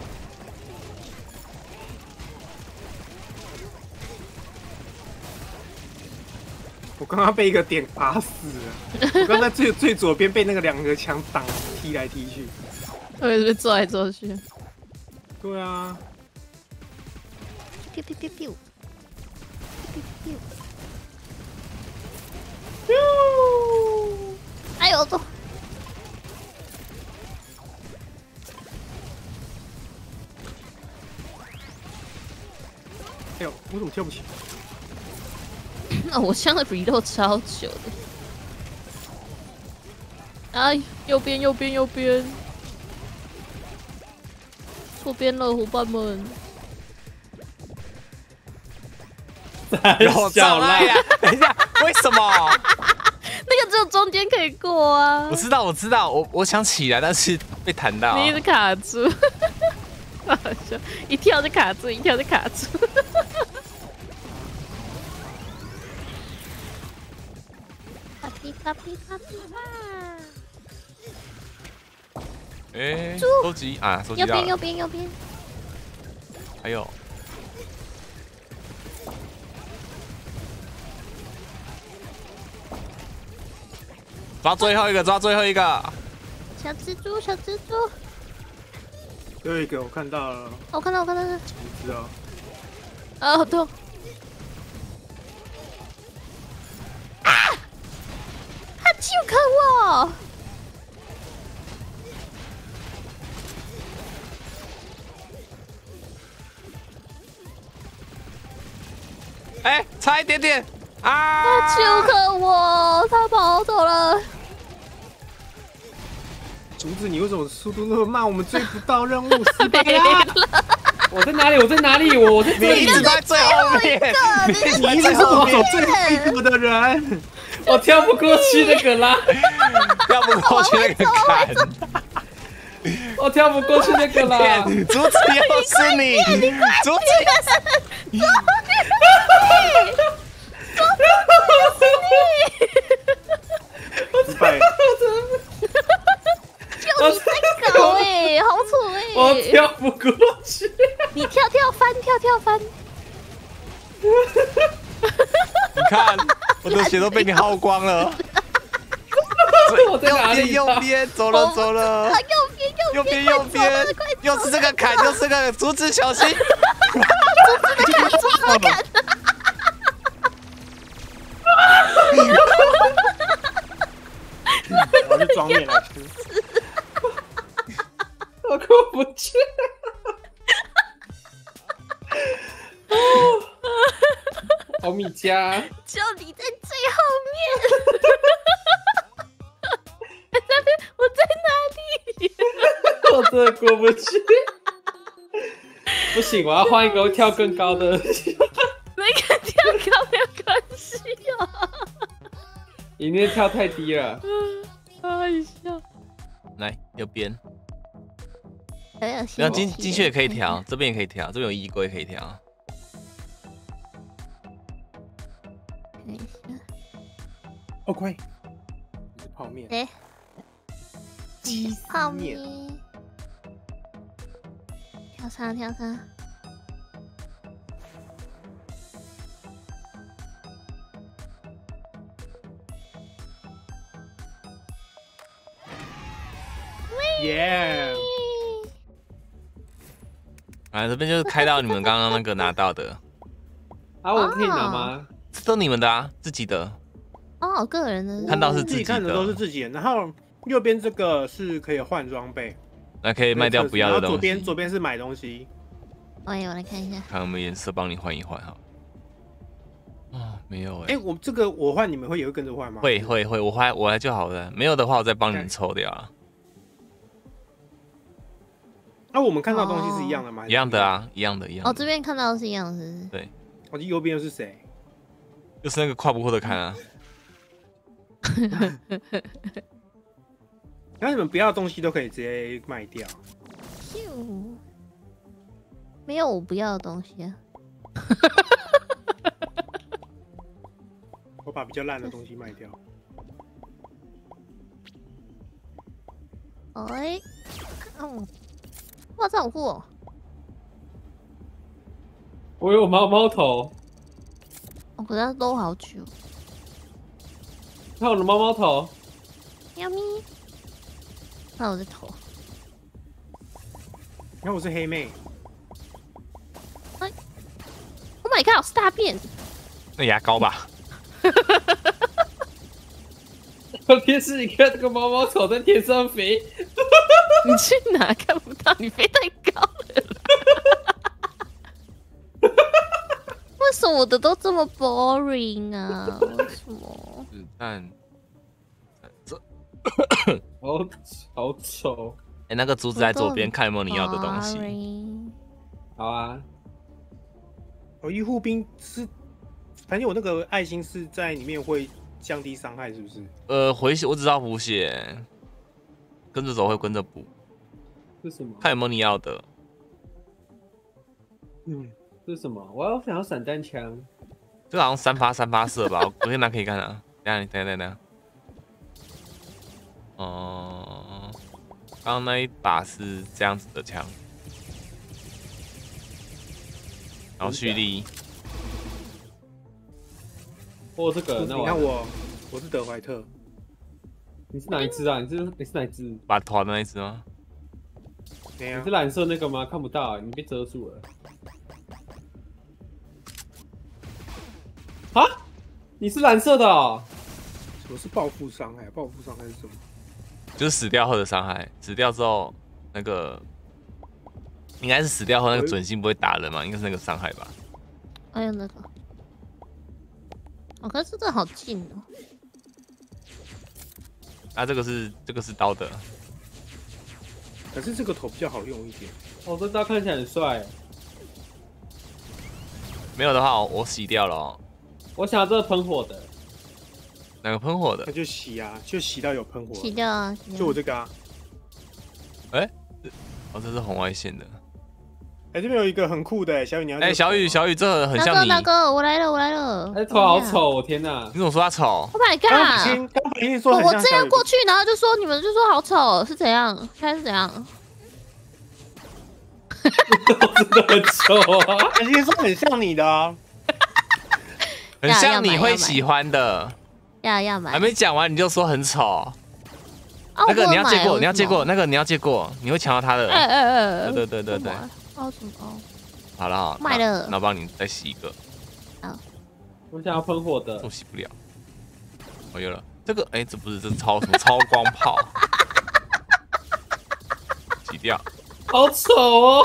我刚刚被一个点打死了，我刚在最左边被那个2个枪挡踢来踢去。 我也是被揍来揍去。 对啊， ，biu biu biu biu biu biu，哎呦，走！ 哎呦，我怎么跳不起？ 啊，我枪的 reload 超久的。哎，右边，右边，右边，错边了，伙伴们。 有障碍呀！等一下，为什么？ 那个只有中间可以过啊！ 我知道，我知道，我想起来，但是被弹到、 你一直卡住，好笑，一跳就卡住，一跳就卡住。卡皮卡皮卡皮卡！ 哎，收集啊，收集右边， 到了。 右边，右边。 还有，抓最后一个，抓最后一个。 小蜘蛛，小蜘蛛。 有一个我看到了， 我看到，我看到了。 你知道？ 啊，好痛！啊！他就看我。 哎，差一点点啊！ 他就看我，他跑走了。 竹子，你为什么速度那么慢？我们追不到任务，失败啦！ 我在哪里？我在哪里？我在这里你一。直在最后面， 你一直是我走最后一个的人。 我跳不过去那个啦， 跳不过去那个坎。 我跳不过去那个啦。 竹子又是你，竹子。 失败。 就你在搞哎，好蠢哎！ 我跳不过去。 你跳跳翻，跳跳翻。 你看，我的血都被你耗光了。 我在哪里？ 右边，走了走了啊，。右边， 右边，右边，又是这个坎，又是这个，竹子小心！ 我去装面来吃。 我过不去。欧米茄， 就你在最后面。那边我在哪里？ 我真的过不去。不行，我要换一个跳更高的。 那个跳高没有关系哦。 你那跳太低了。 好笑。 来右边， 还有然后进去也可以调，这边也可以调，这边有衣柜可以调。 看一下。 哦，快！是泡面。 哎， 鸡泡面面。跳叉，跳叉。 耶！ 啊，这边就是开到你们刚刚那个拿到的， 啊，我可以拿吗？ 这都你们的啊，自己的。 哦，个人的。 看到是自己自己看的都是自己的，然后右边这个是可以换装备， 那可以卖掉不要的然后东西。 左边是买东西。 哎，我来看一下。 看有没有颜色帮你换一换哈。哦，没有哎，我这个我换，你们会也会跟着换吗？ 会，我来就好了。没有的话，我再帮你们抽掉啊。 那我们看到的东西是一样的吗？ 一样的啊，一样的。 哦，这边看到的是一样的，是不是？ 对， 我右边又是谁？ 就是那个跨不过的坎啊。 然后你们不要的东西都可以直接卖掉。 咻，没有我不要的东西啊。 我把比较烂的东西卖掉。 哎，哇，这好酷哦！ 我有猫猫头， 我可是都好久。 看我的猫猫头。 喵咪，看我的头。 然后我是黑妹， Oh my god，是大便！ 那牙膏吧？ 特别是你看这个毛毛虫在天上飞， 你去哪看不到？你飞太高了啦。为什么我的都这么 boring 啊？为什么？ 子弹。 好丑。 哎，那个竹子在左边，看有没有你要的东西。 好啊。 医护兵是，反正我那个爱心是在里面会降低伤害，是不是？ 回血，我只知道补血，跟着走会跟着补。 是什么？ 看有没有你要的。 这是什么？我想要散弹枪。 这个好像3发射吧？我可以拿可以看啊。等下。刚刚那一把是这样子的枪，然后蓄力。 这个，那你看我是德怀特。 你是哪一只啊？你是哪一只？ 把头的那一只吗？ 没有。 你是蓝色那个吗？看不到，你被遮住了。啊？你是蓝色的哦？ 我是报复伤害，报复伤害是什么？ 就是死掉后的伤害，死掉之后那个应该是死掉后那个准心不会打人嘛，应该是那个伤害吧。 哎呀，那个，可是这好近哦。 啊，这个是刀的， 可是这个头比较好用一点。 这刀看起来很帅。 没有的话我洗掉了哦。 我想要这个喷火的。 哪个喷火的？ 那就洗啊，就洗到有喷火。 洗掉啊！ 就我这个啊。 这是红外线的。 这边有一个很酷的小雨，你要？ 小雨，这很像你。 大哥，我来了。 头好丑，我天哪！ 你怎么说他丑 ？Oh my god！ 刚本说我这样过去，然后你们就说好丑，是怎样？现在是怎样？ 真的很丑啊！ 本心说很像你的啊， 很像你会喜欢的。 要买。 还没讲完你就说很丑。那个你要借过，那个你要借过，你会抢到他的。对。 什么？ 好了， 买了。 那我帮你再洗一个。 好。 我想要喷火的。 我洗不了。我有了。这个这不是这超什么超光炮？洗掉。 好丑哦！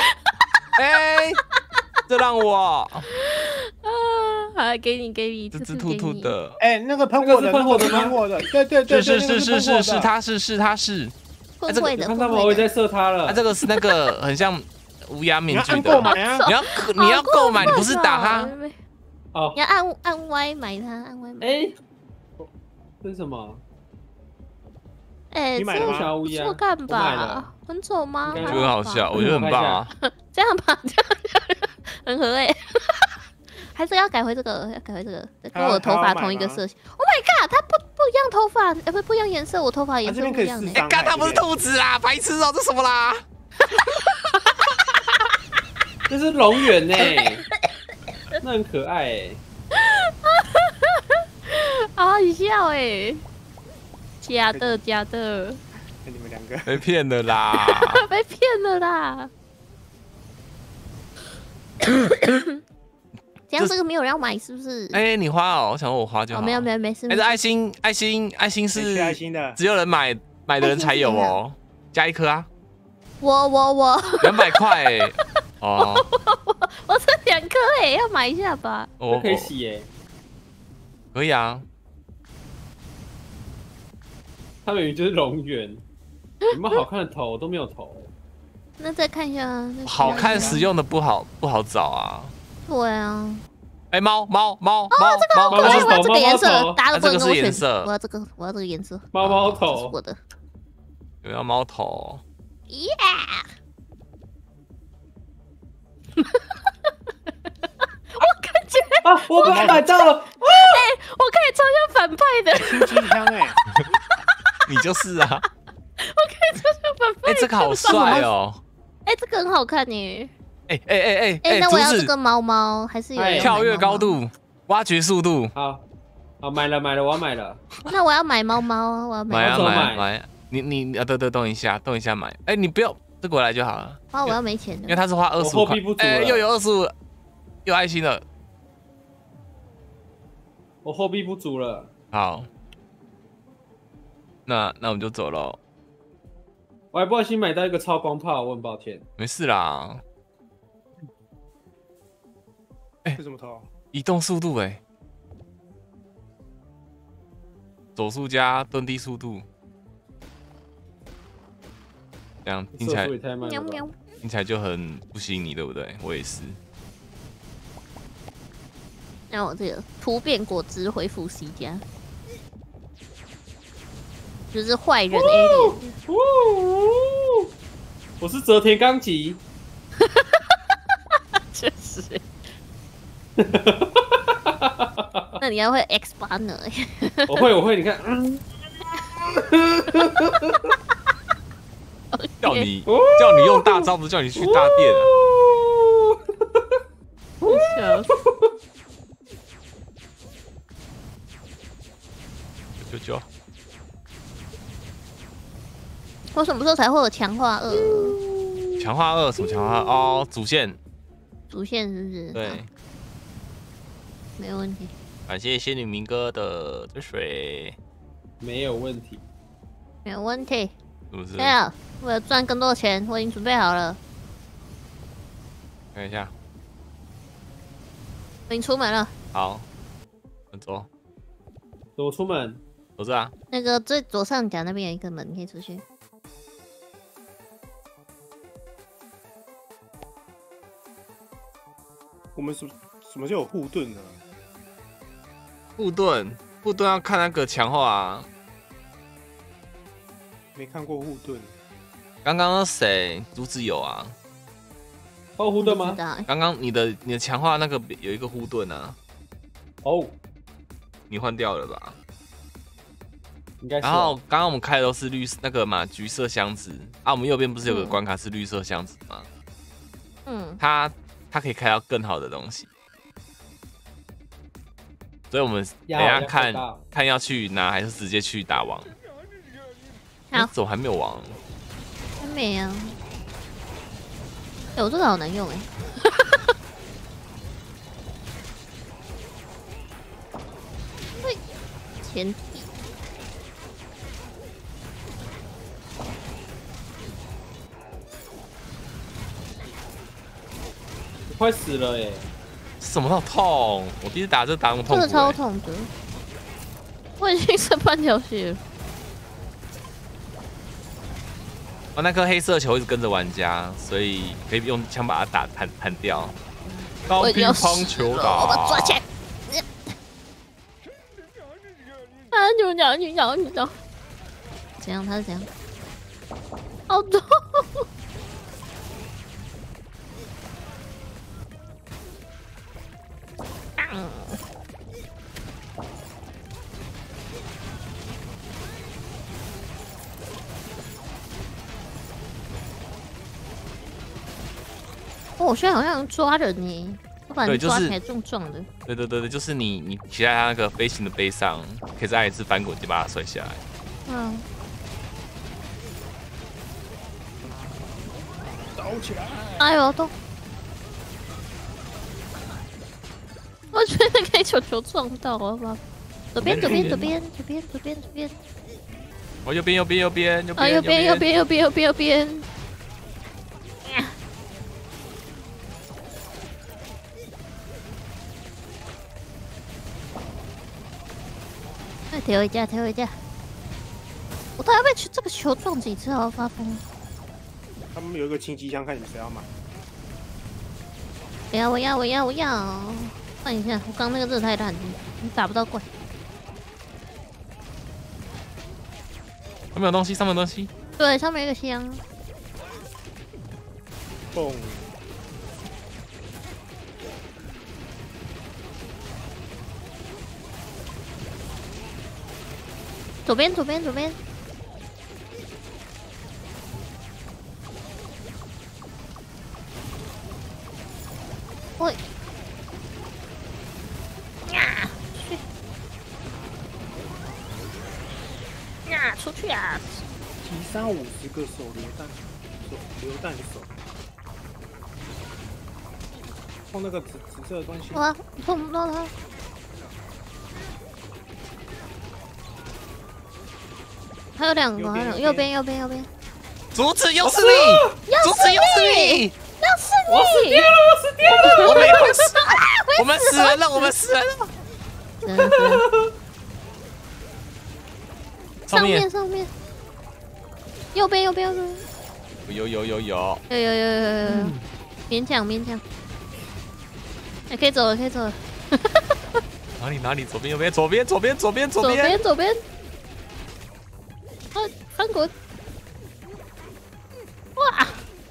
这让我。 好，给你， 这只兔兔的。 那个喷火的，对， 是他是。 混会的， 看他们会在射他了。 这个是那个很像乌鸦面具的。 购买啊！ 你要购买，你不是打他。 你要按 Y 买它，按 Y 买。 这是什么？ 你买了吗？ 不错看吧？很丑吗？ 我觉得很好笑，我觉得很棒啊。 这样吧，很合还是要改回这个，跟我的头发同一个色系。Oh my god， 它不一样头发，不一样颜色，我头发颜色不一样的。 干，它不是兔子啦，白痴哦，这什么啦？ 这是龙源呢，那很可爱哎。 好好笑哎，假的。 你们两个被骗了啦！ 被骗了啦！这样这个没有人要买是不是？ 你花哦，我想说我花就好。 没有没事。 这爱心是爱心的， 只有人买的人才有哦，加一颗啊。 我 200块我是2颗要买一下吧。 这可以洗耶。 可以啊。 它明明就是龙源，有没有好看的头？我都没有头。 那再看一下。 好看实用的不好找啊。 对啊。 猫， 这个好可爱，我要这个颜色，大家都不能跟我选。我要这个颜色。 猫头。 我的。 有要猫头。 我感觉我把它买到了。 我看你超像反派的。 轻轻枪你就是啊。 我看你超像反派的。 这个好帅哦。 这个很好看耶。 那我要这个猫还是有跳跃高度、挖掘速度。 好，买了，我要买了。 那我要买猫，我要买。 买。你对，动一下买。你不要，这个我来就好了。 我要没钱了。 因为他是花25块。又有25，又爱心了。 我后壁不足了。 好，那我们就走喽。 我还不小心买到一个超光炮，我很抱歉。 没事啦。 这怎么投？ 移动速度走速加蹲地速度，这样听起来射速也太慢了吧。 喵喵。 听起来就很不吸引你，对不对？我也是。 那我这个突变果汁恢复 C 加，就是坏人 A 脸。 我是泽田纲吉。 确实。那你要会 X 八呢？ 我会，你看， 叫你用大招，不是叫你去大便啊！ 笑死就， 我什么时候才会有强化2？ 强化2什么强化2？哦，主线主线是不是？ 对好，没有问题。 感谢仙女明哥的追水， 没有问题。 没有问题。 是不是？ 对啊，为了赚更多的钱，我已经准备好了， 看一下， 我已经出门了。 好，我走， 怎么出门？ 走这啊。 那个最左上角那边有一个门可以出去。 我们什么就有护盾呢？ 护盾要看那个强化啊。 没看过护盾。 刚刚谁？竹子有啊。 后护盾吗？ 不知道欸刚刚你的强化那个有一个护盾啊， 哦， 你换掉了吧？ 应该是。 然后刚刚我们开的都是那个嘛橘色箱子啊，我们右边不是有个关卡是绿色箱子吗？ 嗯， 它可以开到更好的东西，所以我们等一下看要去拿还是直接去打王。 好， 怎么还没有王？ 还没啊。哎，我这个好难用哎。对，前提。 快死了耶！ 什么那么痛？我第一次打这打那么痛苦、 这个超痛的，我已经剩半条血了。 哦，那颗黑色球一直跟着玩家，所以可以用枪把它弹掉。高乒乓球打， 我们抓起来。啊！你讲，怎样？他是怎样？好痛！哦，我现在好像抓人呢，我把人抓起来重重的。 对，就是你骑在他那个飞行的背上，可以再一次翻滚就把它摔下来。 嗯。 倒起来！ 哎呦，都！我觉得可以球撞到，我把左边。 哦，右边。 啊，右边。推回家！我到底要被这个球撞几次啊？发疯！ 他们有一个轻机枪，看你们谁要买。 我要！换一下，我刚那个真的太烂了，你打不到怪。 上面有东西。 对，上面有一个箱。 蹦！ 左边。喂！出去啊！ 击杀50个手榴弹手。碰那个紫色的东西。 哇，碰不到他。 还有2个，还有2个，右边，右边，右边。 竹子又是你，竹子又是你， 要是我死你掉！了，我死掉了！ 我没关系，我们死人了，我们死人了。 真的上面上面，右边右边右边， 有， 勉强勉强，可以走了可以走了， 哪里？左边右边，左边， 左边，翻滚，哇！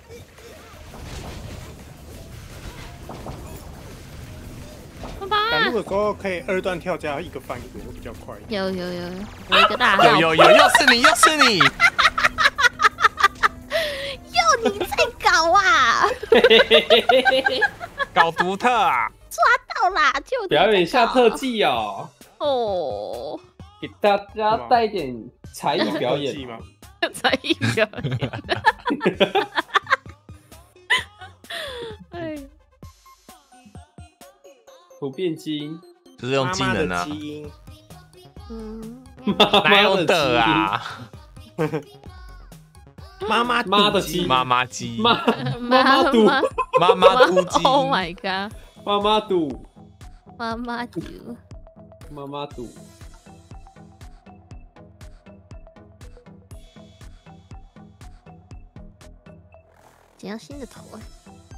爸爸， 赶路的时候可以2段跳加1个翻滚，会比较快。 有一个大号， 有，又是你， 又你在搞啊！ 搞独特啊！ 抓到啦！就表演一下特技哦， 哦， 给大家带一点才艺表演吗？ 才艺表演。哎， 突变基因， 就是用技能啊，哪有的啊？ 妈妈的鸡， 妈妈鸡， 妈赌， 妈妈赌鸡 ！Oh my god！ 妈妈赌， 妈妈赌， 妈妈赌。 捡到新的头哎！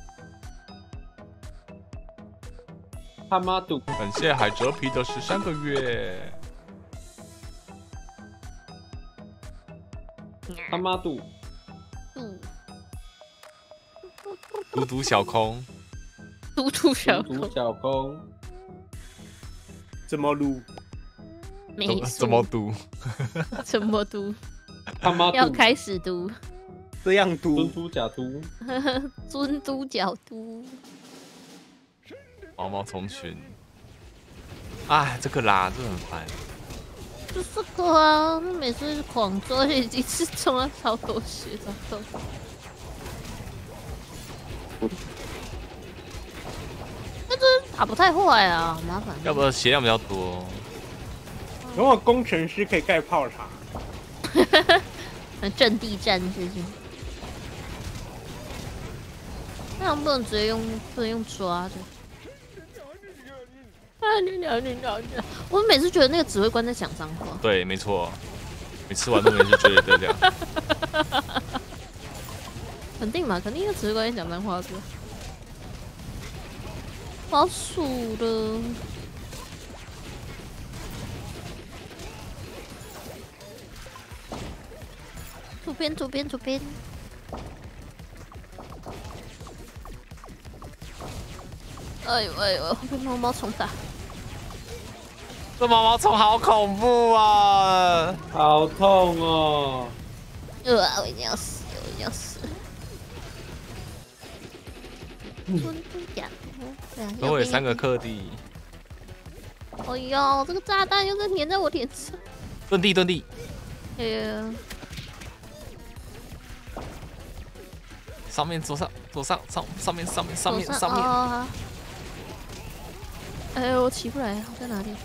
他妈赌， 感谢海蜇皮的13个月。 他妈赌， 嘟小空， 嘟小赌空， 小空， 怎么撸？ 没怎么嘟？ 怎么嘟？ 他妈赌， 要开始嘟， 这样嘟尊嘟假嘟， 尊嘟脚嘟。 毛毛虫群，哎，这个啦，这很烦。 就这个啊，每次狂抓，而且一次中了超多血，糟糕。那这打不太坏啊，好麻烦。 要不血量比较多。 如果工程师可以盖炮塔， 阵地战是不是？那不能直接用抓的。我每次觉得那个指挥官在讲脏话。 对，没错，每次玩都没事觉得这样。 肯定嘛，肯定那个指挥官在讲脏话的。好数了。左边。哎呦，被毛毛虫打。 这毛毛虫好恐怖啊！ 好痛哦！ 我一定要死！ 都会有3个克地。 哎呦，这个炸弹又在粘在我脸上。 遁地。 哎呀！ 上面，左面。 哦。哎呦，我起不来，我在哪里？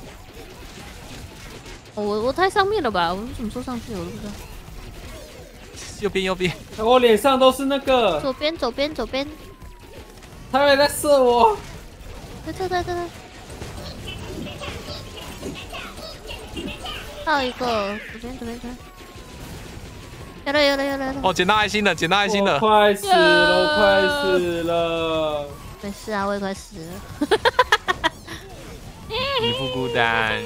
我太上面了吧？我什么时候上去？我都不知道。 右边。 我脸上都是那个。 左边。 他们在射我。 在。还有一个，左边。有了！ 哦，捡到爱心了！ 我快死了！ 没事啊，我也快死了。 你不孤单。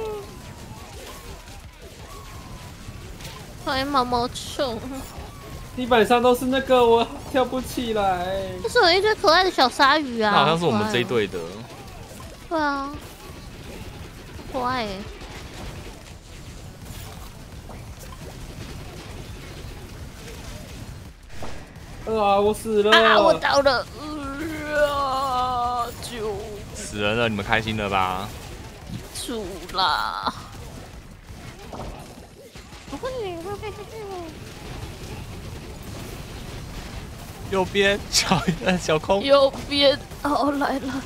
讨厌毛毛虫。 地板上都是那个，我跳不起来。 这是有一堆可爱的小鲨鱼啊！ 那好像是我们这一队的。 对啊，可爱耶。 我死了！ 我倒了！ 死人了，你们开心了吧？ 输啦！ 右边小空。 右边来了！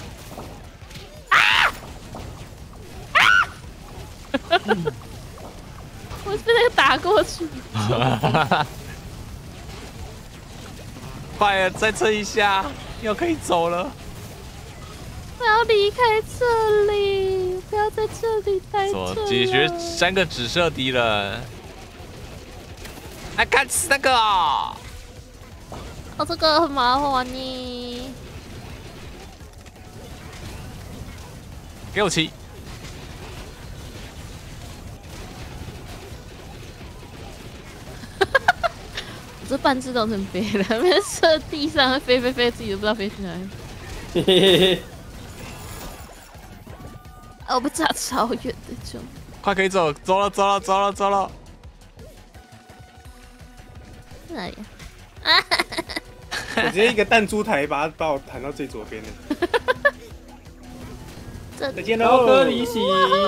我被那个打过去。 快了，再撑一下，又可以走了。 我要离开这里，不要在这里待着了。 解决3个紫色敌人。来干死那个哦！ 哦，这个很麻烦呢。 给我骑！ 我这半自动成飞了，那边射地上飞，自己都不知道飞去哪里。 嘿嘿嘿。 哦，我被炸超远的就。 快可以走，走了。 在哪里啊？ 我直接一个弹珠台把我弹到最左边了。 再见高歌喽！ 离席。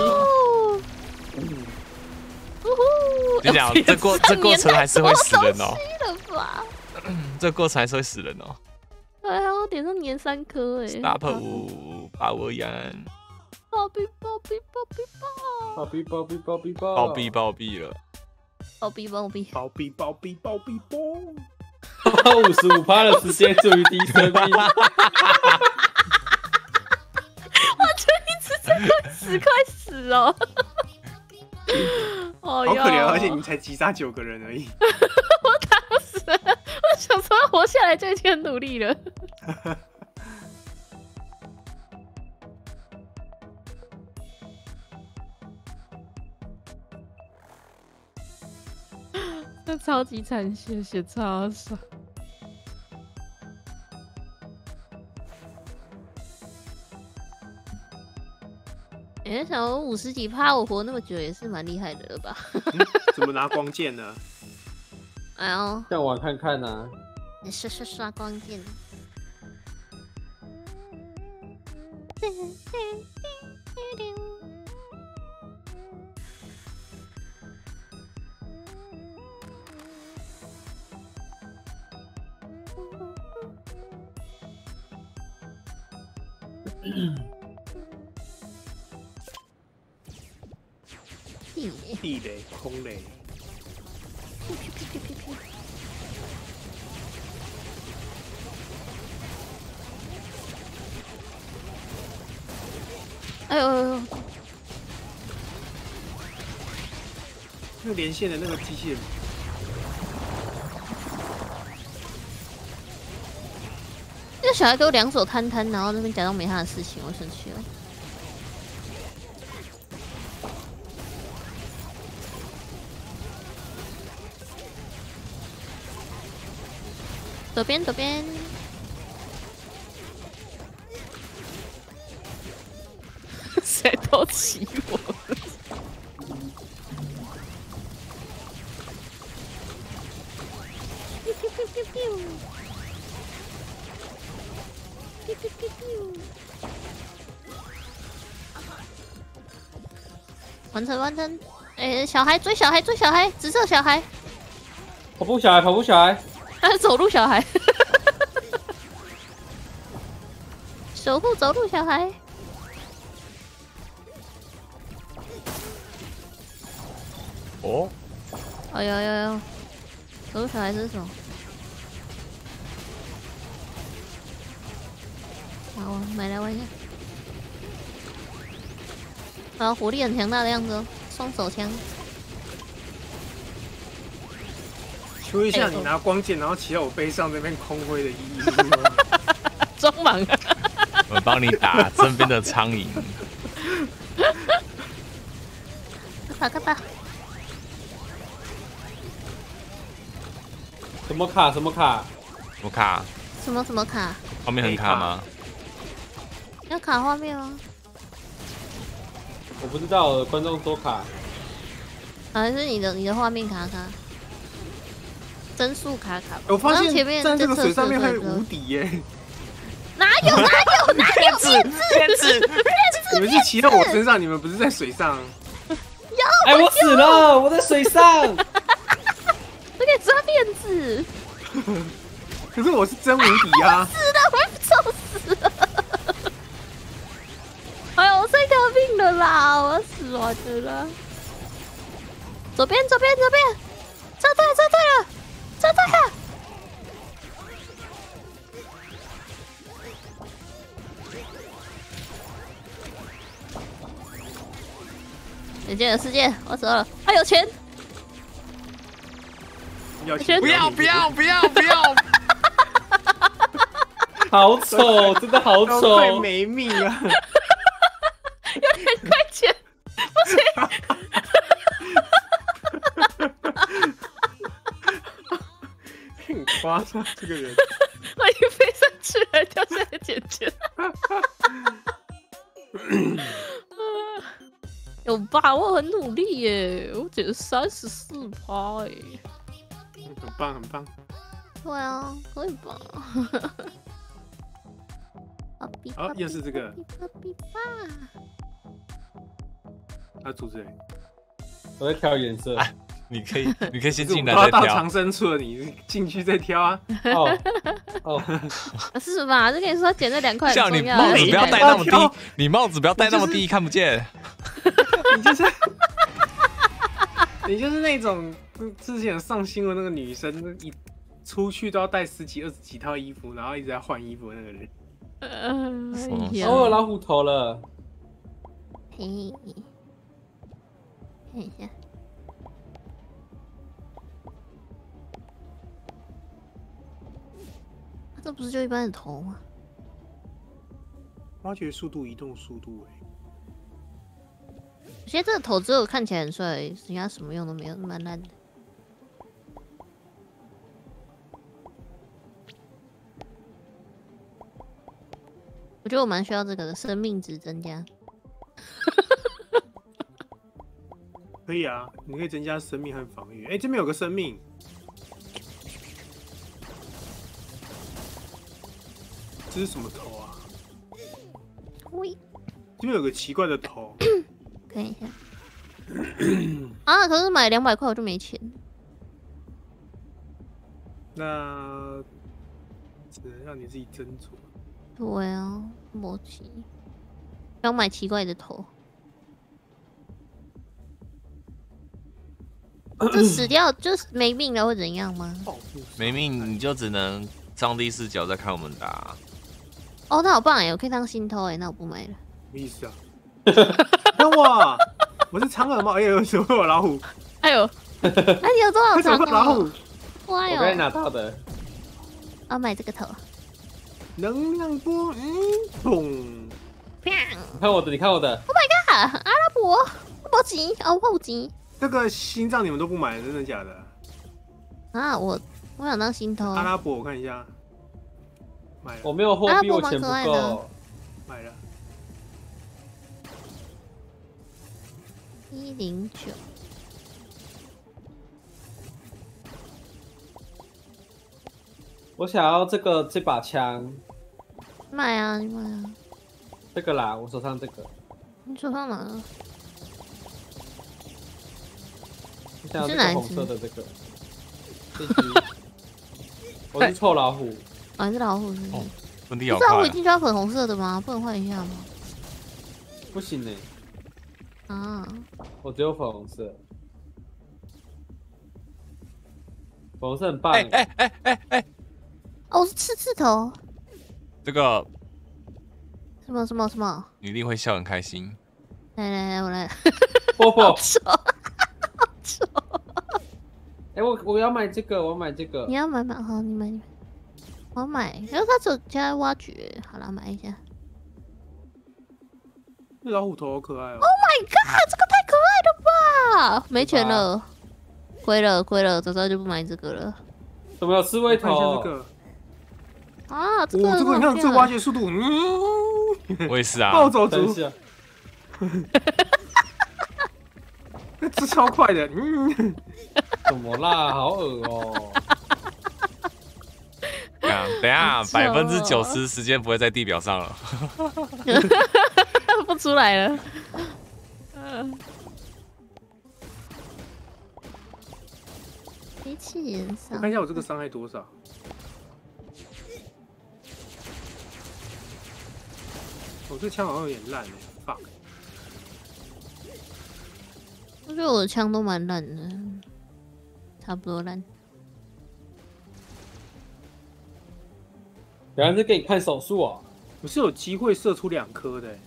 就讲这过程还是会死人哦。 了吧？ 这过程还是会死人哦。 哎呀，我脸上粘3颗哎。 Stop 5，把我养。 暴毙了！ 暴毙了！ 暴毙 55%的时间处于低生命。 我觉得你只是快死哦！好可怜，而且你才击杀9个人而已。 我打不死了，我想说活下来就已经很努力了。那超级残血，血超少。想我50几%，我活那么久也是蛮厉害的了吧？ 怎么拿光剑呢？ 哎呦， 让我看看啊。 你刷光剑。 地雷、空雷。 哎呦！ 那个连线的那个机器人， 那个小孩给我2手摊，然后那边假装没他的事情，我生气了。左边，谁偷袭我？完成！哎，小孩追小孩，紫色小孩， 跑步小孩， 他是走路小孩，守护走路小孩。 哦， 哎呦，走路小孩是什么？好，我买来玩一下。然后火力很强大的样子哦，双手枪。 求一下，你拿光剑，然后骑到我背上这边空挥的意义是吗？ 装忙。 我帮你打身边的苍蝇。 咔哒。 什么卡？ 什么卡？ 什么卡？ 画面很卡吗？ 要卡画面吗？ 我不知道，观众说卡。 还是你的画面卡？帧数卡。 我发现前面在这个水上面会无敌耶。 哪有骗子！ 你们是骑到我身上，你们不是在水上。 哎，我死了，我在水上。 我可以抓骗子。 可是我是真无敌啊！ 死了，我要臭死了！哎呦，我剩1条命了啦，我要死完了啦！ 左边，撤退了，撤退了！世界，我走了。还有钱， 不要！ 好丑，真的好都丑， 快没命了。 有2块钱，不行。 很夸张，这个人。 我已经飞上去了，掉下来捡钱。有吧？我很努力耶，我捡了34%哎。 很棒，很棒。 对啊，可以吧？ 好，又是这个。他组织。 我在挑颜色。 你可以先进来我再挑。 到藏身处了，你进去再挑啊。 哦， 是吧？就跟你说捡这2块像你很重要。 帽子不要戴那么低挑， 你帽子不要戴那么低，看不见。 你就是那种之前上新闻那个女生，一出去都要带10几、20几套衣服，然后一直在换衣服的那个人。 我有老虎头了。 嘿，看一下。这不是就一般的头吗？ 挖掘速度、移动速度， 我觉得这个头只有看起来很帅，其他什么用都没有，蛮烂的。我觉得我蛮需要这个的，生命值增加。 可以啊，你可以增加生命和防御。这边有个生命。这是什么头啊？ 喂， 这边有个奇怪的头。 看一下。啊，可是买200块我就没钱。 那只能让你自己斟酌。 对啊，莫急。要买奇怪的头。就死掉，就是没命了会怎样吗？ 没命你就只能上帝视角再看我们打。 哦，那好棒哎！我可以当新偷哎，那我不买了。 什么意思啊？等我，我是长耳猫。哎呦，怎么有老虎？ 哎呦，哎，你有多少长老虎？ 哇哟！ 我刚才拿到的。 要买这个头。 能量波，砰！ 你看我的，你看我的。 Oh my god！ 阿拉伯，不急哦，不急。 这个心脏你们都不买，真的假的？ 啊，我想当新偷。 阿拉伯，我看一下。买了。 我没有货币，我钱不够。 买了。 109。 我想要这把枪。 买啊，你买啊。 这个啦，我手上这个。 你手上哪个？ 我想要这个红色的这个。这只。我是臭老虎。 啊，是老虎是不是？ 问题好快。老虎一定就要粉红色的吗？不能换一下吗？ 不行呢。 啊。 我只有粉红色。粉红色很棒。 哦，我是刺头。 这个。 什么？ 你一定会笑很开心。 来，我来。 波波。 好丑。好丑。 我要买这个，我要买这个。 你要买好，你买。我要买，然后他只加挖掘，好了，买一下。 这老虎头好可爱哦 ！Oh my god， 这个太可爱了吧！没钱了，亏了，早知道就不买这个了。 怎么有刺猬头？ 这个啊，这个你看这挖掘速度， 我也是啊， 暴走族，这超快的， 怎么啦？好恶哦！ 等下90%时间不会在地表上了， 不出来了。机器人伤， 我看一下我这个伤害多少。我这枪好像有点烂哎 ，fuck。 我觉得我的枪都蛮烂的，差不多烂。 原来是给你看手速啊！ 我是有机会射出2颗的、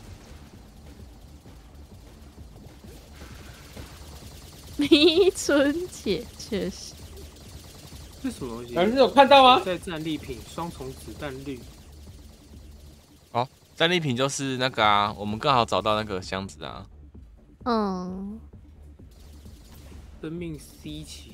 迷春姐确实， 这什么东西？ 原来是有看到吗？ 在战利品双重子弹率。 好，战利品就是那个啊，我们刚好找到那个箱子啊。 嗯， 生命 C 期。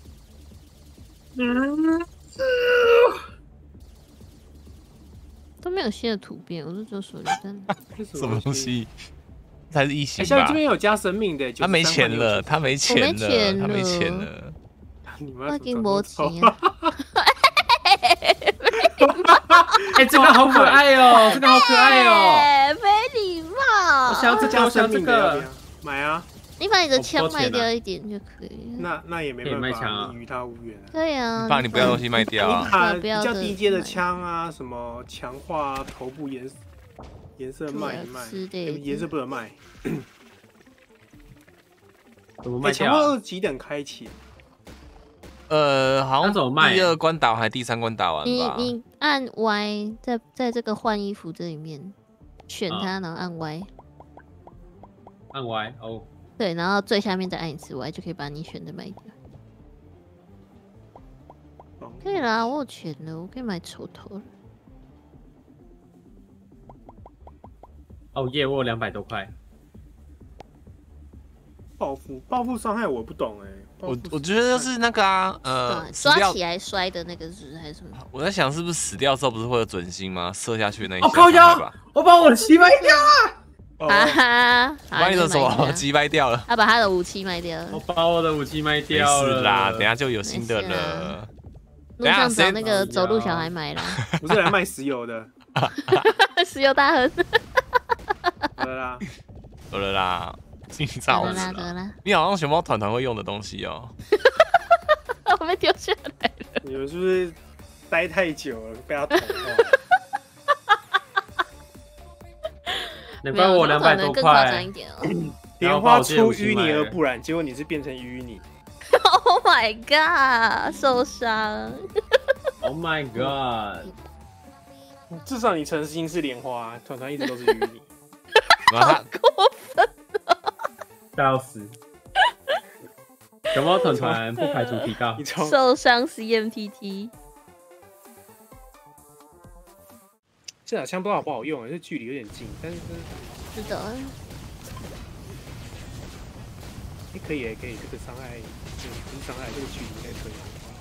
都没有新的图片，我就只有手榴弹。 这什么东？西？这才是异形吧小雨这？边有加生命的， 他没钱了，他没钱了， 我没钱他没了钱了。 你们我已经要怎么没找钱啊。 哎，这个好可爱哦，这个好可爱哦！ 哎，没礼貌。 我想要这个， 加我想这生命的要不个要。买啊？ 你把你的枪我不多钱啊卖掉一点就可以了。 那也没可以卖办枪啊法，你与他无缘啊。 可以啊。 爸，你不要东西卖掉啊！ 你把比不要的较低阶的卖枪啊，什么强化啊头部颜色卖一卖， 之类的颜色不能卖。 怎么卖强化掉啊？ 2几等开启？ 好那怎么卖像第2关打完还是第3关打完你吧？ 你按 Y，在这个换衣服这里面选它，然后按 Y， 按 Y 哦， 对，然后最下面再按一次 Y，就可以把你选的卖掉。 哦可以啦，我有钱了，我可以买丑头了。 哦耶，我有200多块。 报复伤害我不懂哎、 我觉得就是那个啊， 对， 死掉抓起来摔的那个是还是什么？ 我在想是不是死掉之后不是会有准心吗？射下去那一下哦靠腰伤害吧？ 我把我的旗卖掉， 哦哈哈， 把你的什么好击败掉了？ 他把他的武器卖掉了我。把我的武器卖没掉了。 事啦，等一下就有新的没事啊了。 路上找那等个一下走路小孩买啦， 我是来卖石油的， 石油大亨。 好了啦， 好了啦，尽得造啦得啦， 你好像熊猫团团会用的东西哦。 我被丢下来了。 你们是不是待太久了，被他同化？ 难怪我200多更夸张块一。点哦。 莲花出淤泥而不染，结果你是变成淤泥。 Oh my god，受伤。 Oh my god！ 至少你诚心是莲花，团团一直都是淤泥。 然后他过分。 笑死！熊猫团团不排除提高你。从受伤 CMTT。 这把枪不知道好不好用，这距离有点近，但是是的， 可以可以，这个伤害不是伤害，这个距离应该可以。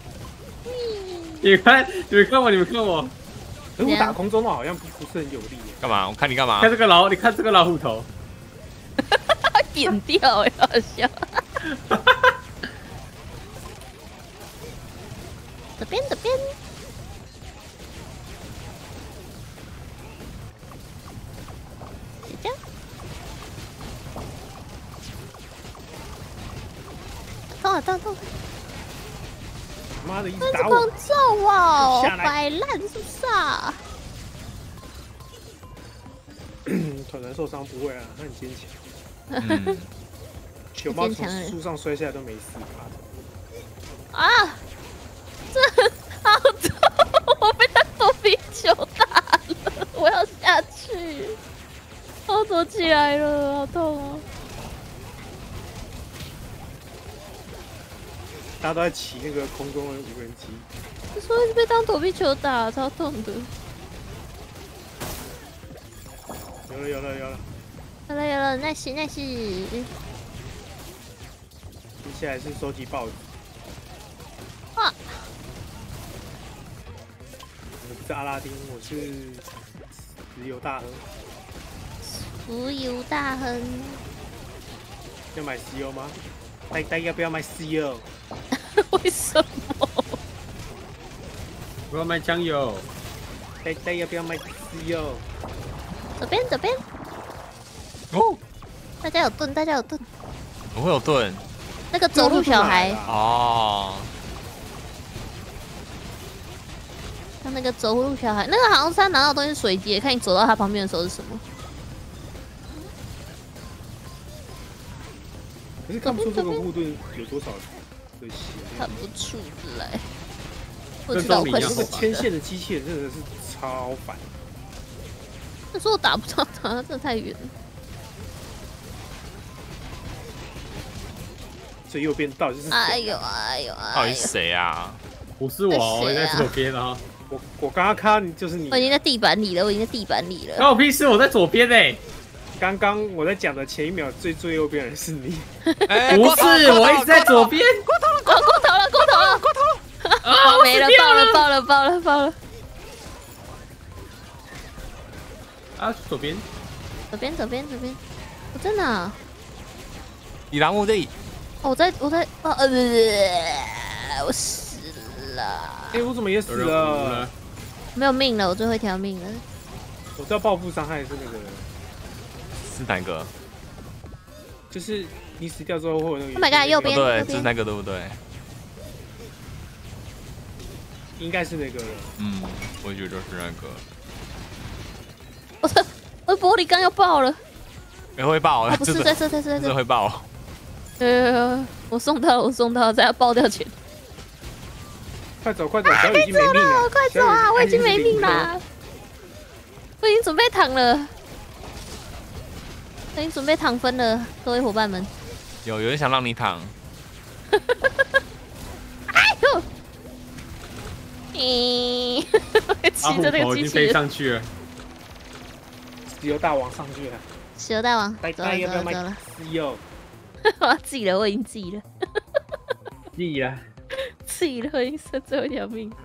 你们看我，你们看我， 可是我打空中的好像不是很有力耶。 干嘛？我看你干嘛看？你看这个老虎头， 它扁掉哎，好笑。这边这边，姐姐，痛了痛了痛了！ 妈的，一直那是打我光！照啊， 下来摆烂是不是啊？ 团团受伤不会啊，他很坚强。 嗯， 熊猫从坚强人树上摔下来都没事。 啊，这好痛！我被他躲避球打了，我要下去。我躲起来了，好痛哦！ 大家都在骑那个空中的无人机。 我说一直被当躲避球打，超痛的。 有了有了有了， 有了有了，那是那是。 接下来是收集报纸。 哇！ 我不是阿拉丁，我是石油大亨。 浮游大亨， 要买石油吗？大家要不要买石油？ 为什么？ 我要卖酱油。 大家要不要买石油？ 这边这边， 哦， 大家有盾，大家有盾。 我会有盾那个走路小孩， 哦。 像那个走路小孩，那个好像是他拿到的东西是随机的，看你走到他旁边的时候是什么。 可是看不出这个护盾有多少的血。 看不出来。不知道我快死这个牵了。 线的机器人真的是超烦。 他说我打不到他，真的太远了。 最右边到底是谁？ 哎呦哎呦哎呦！ 到底是谁啊？ 不是我，我在左边啊。 我刚刚看到就是你我已。经在地板里了，我已经在地板里了。 关我屁事，我在左边哎。 刚刚我在讲的前一秒最右边的人是你。 哎不是，我一直在左边。 过头了，过头了，过头了！ 啊， 没了，爆了，爆了，爆了，爆了！ 啊，左边。 左边，左边，左边！我在哪？ 抵达目的。 哦，我在，我死了， 哎，我怎么也死有人糊了了？。 没有命了，我最后一条命了。 我知道报复伤害是那个， 是哪个？ 就是你死掉之后会有那个。 Oh my god，右边对，就是那个对不对？ 应该是那个。 嗯，我也觉得就是那个。 我的玻璃缸要爆了！ 没会爆， 哦，不是， 真的在真的会爆。 我送到了，我送到了，在它爆掉前。 快走快走，小雨已经没命了， 快走啊！我已经没命啦，我已经准备躺了，我已经准备躺分了，各位伙伴们。 有人想让你躺， 哎呦！骑着那个我已经飞机器人， 上去了。 石油大王上去了， 石油大王， 大走了家要不要买走了走了， 石油？ 我要记了，我已经记了， 腻了。 记了，我已经剩最后一条命。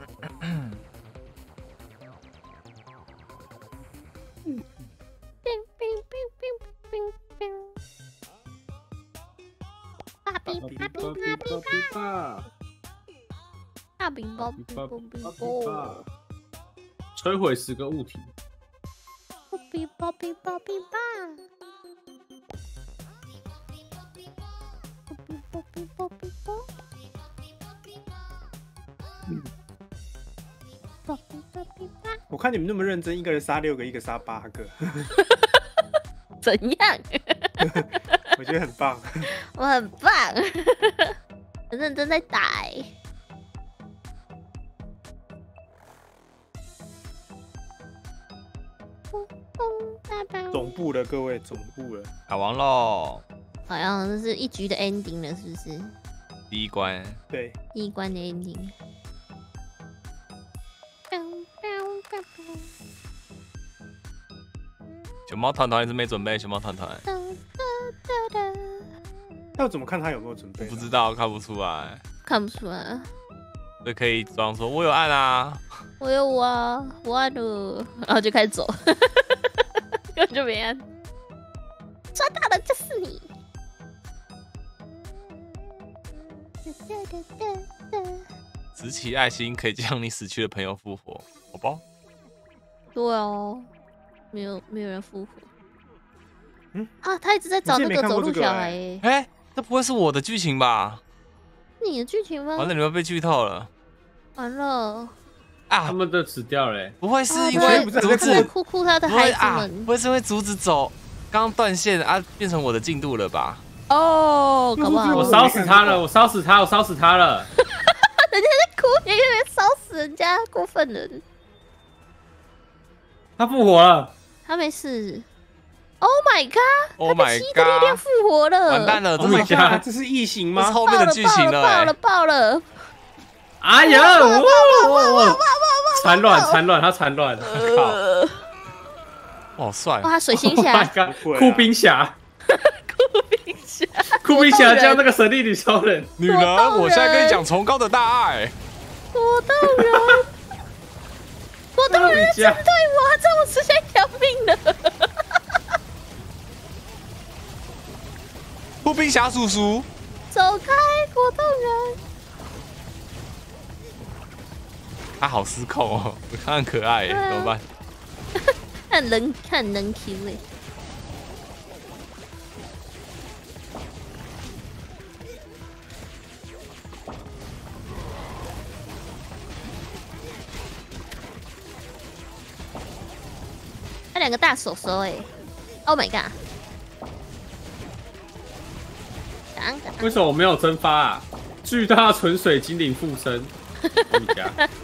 大饼大饼大饼大饼包饼包饼包， 摧毁10个物体。 包饼包饼包饼包，包饼包饼包。 我看你们那么认真，一个人杀6个，一个杀8个， 怎样？ 我觉得很棒。 我很棒，很认真在打欸。 总部了，各位，总部了。 打完喽， 好像这是一局的 ending 了，是不是？ 第一关。 对， 第一关的 ending。 熊猫团团还是没准备，熊猫团团要怎么看他有没有准备？ 不知道，看不出来， 看不出来啊， 所以可以装说我有按啊。 我有啊，我按了，然后就开始走，根本就没按。抓到了，就是你。 拾起爱心可以将你死去的朋友复活，好吧？ 对哦，没有人复活。 嗯啊，他一直在找那我之前没看个走路过这个欸小孩耶。 哎、这不会是我的剧情吧？ 你的剧情吗？ 完了，你们被剧透了完了， 啊他！们都死掉了欸。 不会是因啊为不是竹在子， 哭哭他的不孩子会啊？ 们不会是因为竹子走刚刚断线啊，变成我的进度了吧？ 哦，搞不好我烧死他了，我烧死他，我烧死他了。 人家在哭，你以为烧死人家，过分人。 他复活了。 他没事。Oh my god！ Oh 他 my 被奇异的力量 god！ 复活了， 完蛋了，这 Oh 是 my 这 god 样这是异形吗？ 这是后面的剧情了、欸， 爆了！ 哎呀，缠乱，他缠乱。靠！ 哇好帅！ 哇，水星 Oh 侠 my，god！ 不会啊酷冰侠， 酷冰侠， 酷冰侠叫那个神力女超人。 女人，我现在跟你讲崇高的大爱。 果冻人，果冻人针对我，这我剩下一条命了。 步兵侠叔叔， 走开，果冻人！ 他好失控哦，他很可爱耶， 对啊怎么办？ 看能 Q 哎。他两个大手手哎，Oh my god！啊， 为什么我没有蒸发啊？巨大纯水精灵附身，我家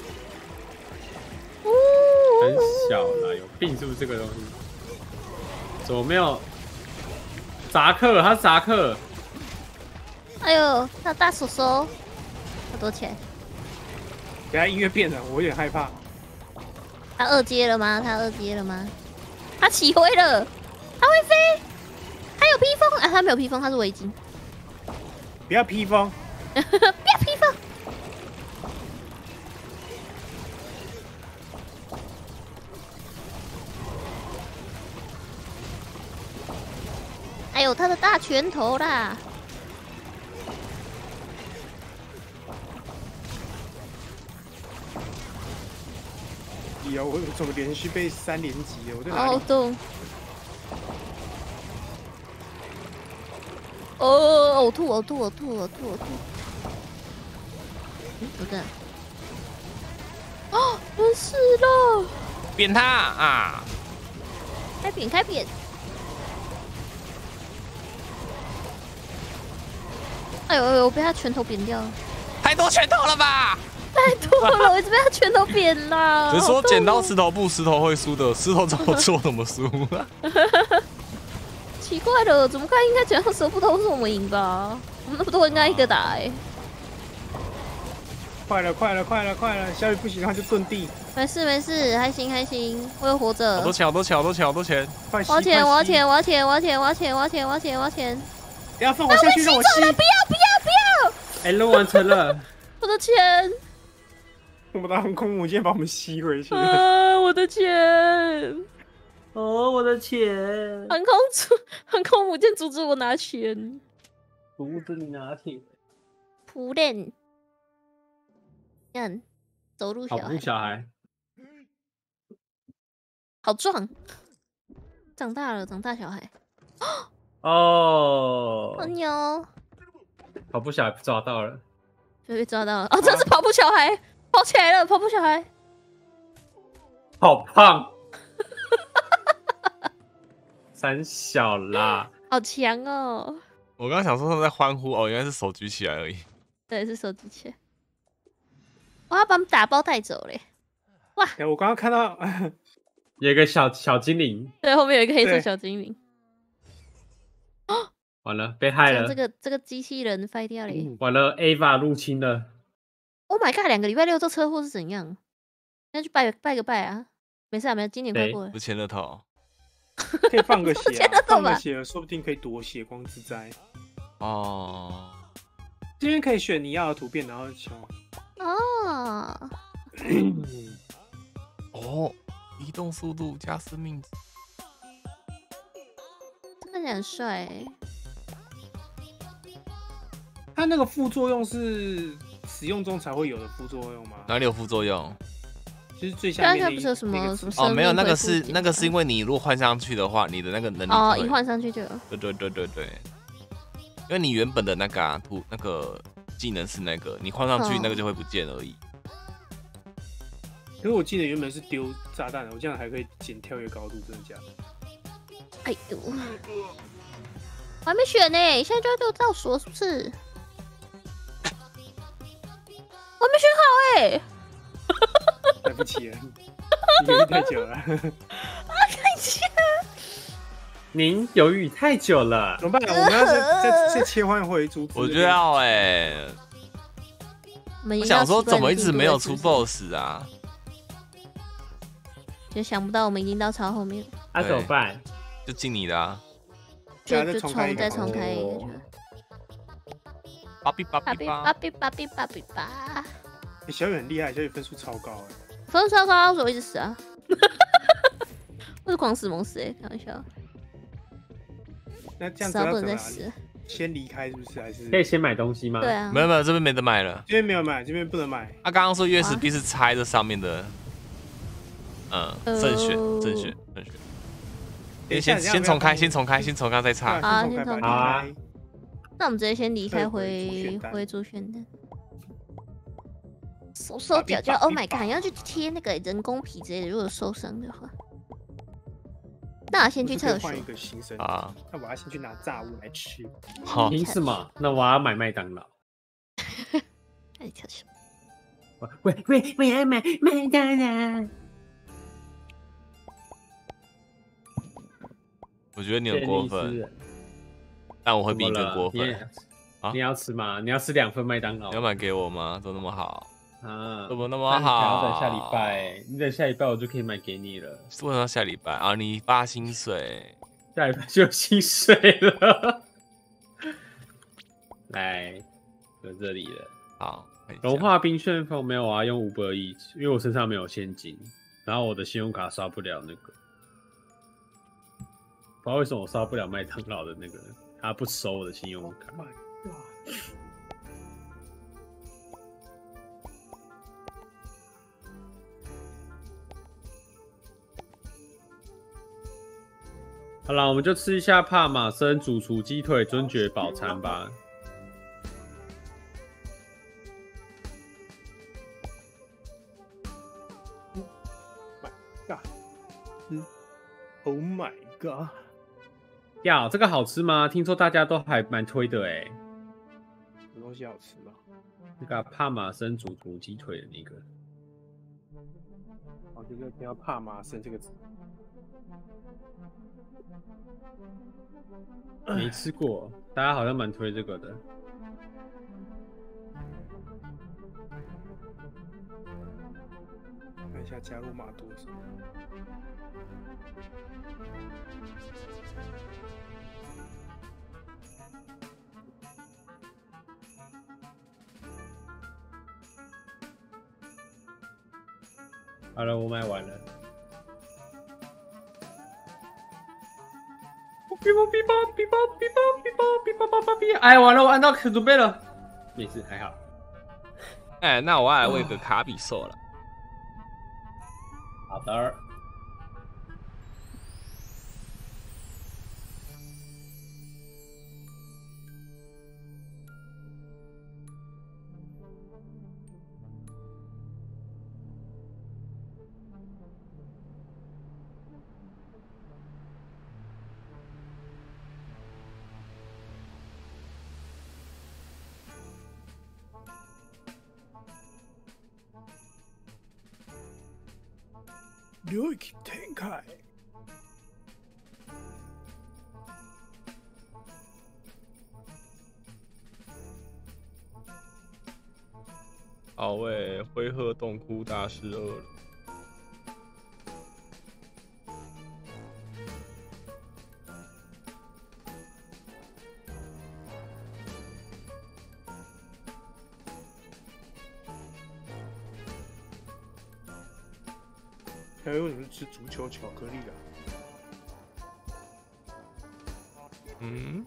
很小啦，有病是不是这个东西？怎么没有？扎克，他是扎克， 哎呦，他大手手，好多钱？ 等下音乐变了，我有点害怕。 他二阶了吗？他二阶了吗？他起飞了，他会飞，他有披风啊，他没有披风，他是围巾。 不要披风， 不要披风。哎呦，他的大拳头啦！ 我怎么连续被3连击了？我在哪里？ 好痛！哦，呕吐，呕吐，呕吐，呕吐，呕吐！不对。哦，人死了！ 扁他啊！ 开扁，开扁！哎呦哎呦，我被他拳头扁掉了！ 太多拳头了吧！ 太多了，我一直被他拳头扁了。 只是说剪刀石头布，石头会输的，石头怎么做怎么输。 奇怪了，怎么看应该剪刀石头布都是我们赢吧？我们那么多应该一个打哎、 快了，快了，快了，快了！小雨不行，他就遁地。 没事没事，还行还行，我有活着。 好多钱，好多钱，好多钱，好多钱！ 快吸！ 我要钱，我要快吸！ 钱，我要钱，我要钱，我要钱，我要钱，我要钱，我要钱！ 不要放我下去，让我吸！ 不要不要不要！ 哎，任务完成了。 我的钱！ 我们的航空母舰把我们吸回去。 啊，我的钱！ 哦，我的钱， 航空母舰阻止我拿钱。 阻止你拿铁。 仆人，看，走路小好孩， 不小孩， 好壮，长大了，长大小孩， 哦好，牛， 跑步小孩抓到了， 被抓到了。哦，这是跑步小孩，跑起来了，跑步小孩。 好胖，三小啦， 好强哦！ 我刚刚想说他们在欢呼，哦，原来是手举起来而已。 对，是手机钱。我要把我们打包带走嘞！ 哎，我刚刚看到， 有一个小精灵， 对，后面有一个黑色对小精灵。 完了，被害了， 这个机器人废掉嘞完了 ，Ava 入侵了， ！Oh my god！2个礼拜6这车祸是怎样？那去拜个拜啊！没事啊，没事，今年快过了不。签乐透可以放个血真的啊，放吗个血，说不定可以躲血光之灾。 哦。 这边可以选你要的图片，然后敲。 哦， 哦，移动速度加生命值。 这看起来很帅欸。 它那个副作用是使用中才会有的副作用吗？ 哪里有副作用？ 就是最刚才下面不是有什么什么哦，没有，那个生命恢复是因为你如果换上去的话，你的那个能力哦， 会一换上去就有。 对，因为你原本的那个那个技能是那个，你换上去那个就会不见而已。 可是我记得原本是丢炸弹的，我这样还可以减跳跃高度，真的假的？ 哎呦，我还没选呢，现在就要给我倒数了是不是？我还没选好哎。 来不及了，你犹豫太久了。 看一下， 您犹豫太久了， 怎么办？我们要再切换回主旨。 我觉得要我想说怎么一直没有出 BOSS 啊？ 就想不到我们已经到超后面， 那怎么办？ 就进你的啊！ 就再重开一个再重开一个哦芭比芭芭比比芭芭比芭比芭比芭， 小雨很厉害，小雨分数超高哎。 分数超高，所以我一直死啊！我是狂死猛死哎，开玩笑， 那这样子死到不要怎么能再死。 先离开是不是？还是可以先买东西吗？ 对，啊， 没有，这边没得买了。 这边没有买，这边不能买。 他刚刚说 USB 是拆这上面的，正选。先重开再插。 好先重开吧， 先重开啊离开。 那我们直接先离开对回回主选单主选的。手手脚脚，Oh my god！你要去贴那个人工皮之类的，如果受伤的话。 那我先去厕所不是可以换。一个新生啊， 那我要先去拿炸物来吃。 好， 凭什么？那我要买麦当劳。 哎，厕所。 我要买麦当劳。 我觉得你很过分，但我会比你更过分。啊你要吃吗？你要吃2份麦当劳？ 你要买给我吗？怎么那么好？ 啊？ 怎么那么那你可能要等好？ 下礼拜，你等下礼拜我就可以买给你了。 为什么要下礼拜啊？你发薪水？ 下礼拜就有薪水了。来，在这里了。 好，看一下融化冰旋风没有啊？用Uber Eats，因为我身上没有现金，然后我的信用卡刷不了那个，不知道为什么我刷不了麦当劳的那个，他不收我的信用卡。 My God！ 好啦，我们就吃一下帕玛森主厨鸡腿尊爵饱餐吧。 Oh my God！ 呀，这个好吃吗？听说大家都还蛮推的哎。 有东西好吃吗？ 那个帕玛森主厨鸡腿的那个， 我就是听到帕玛森这个字。 没吃过，大家好像蛮推这个的。 看一下加入码多少。 好了，我买完了。哔啵哔啵哔啵哔啵哔啵哔啵啵啵哔！哎，完了，我按到准备了。没事，还好。 哎，那我要来喂个卡比兽了。 好的。 領域展開。 好喂，灰鹤洞窟大师2了。 还有为什么是吃足球巧克力啊？ 嗯，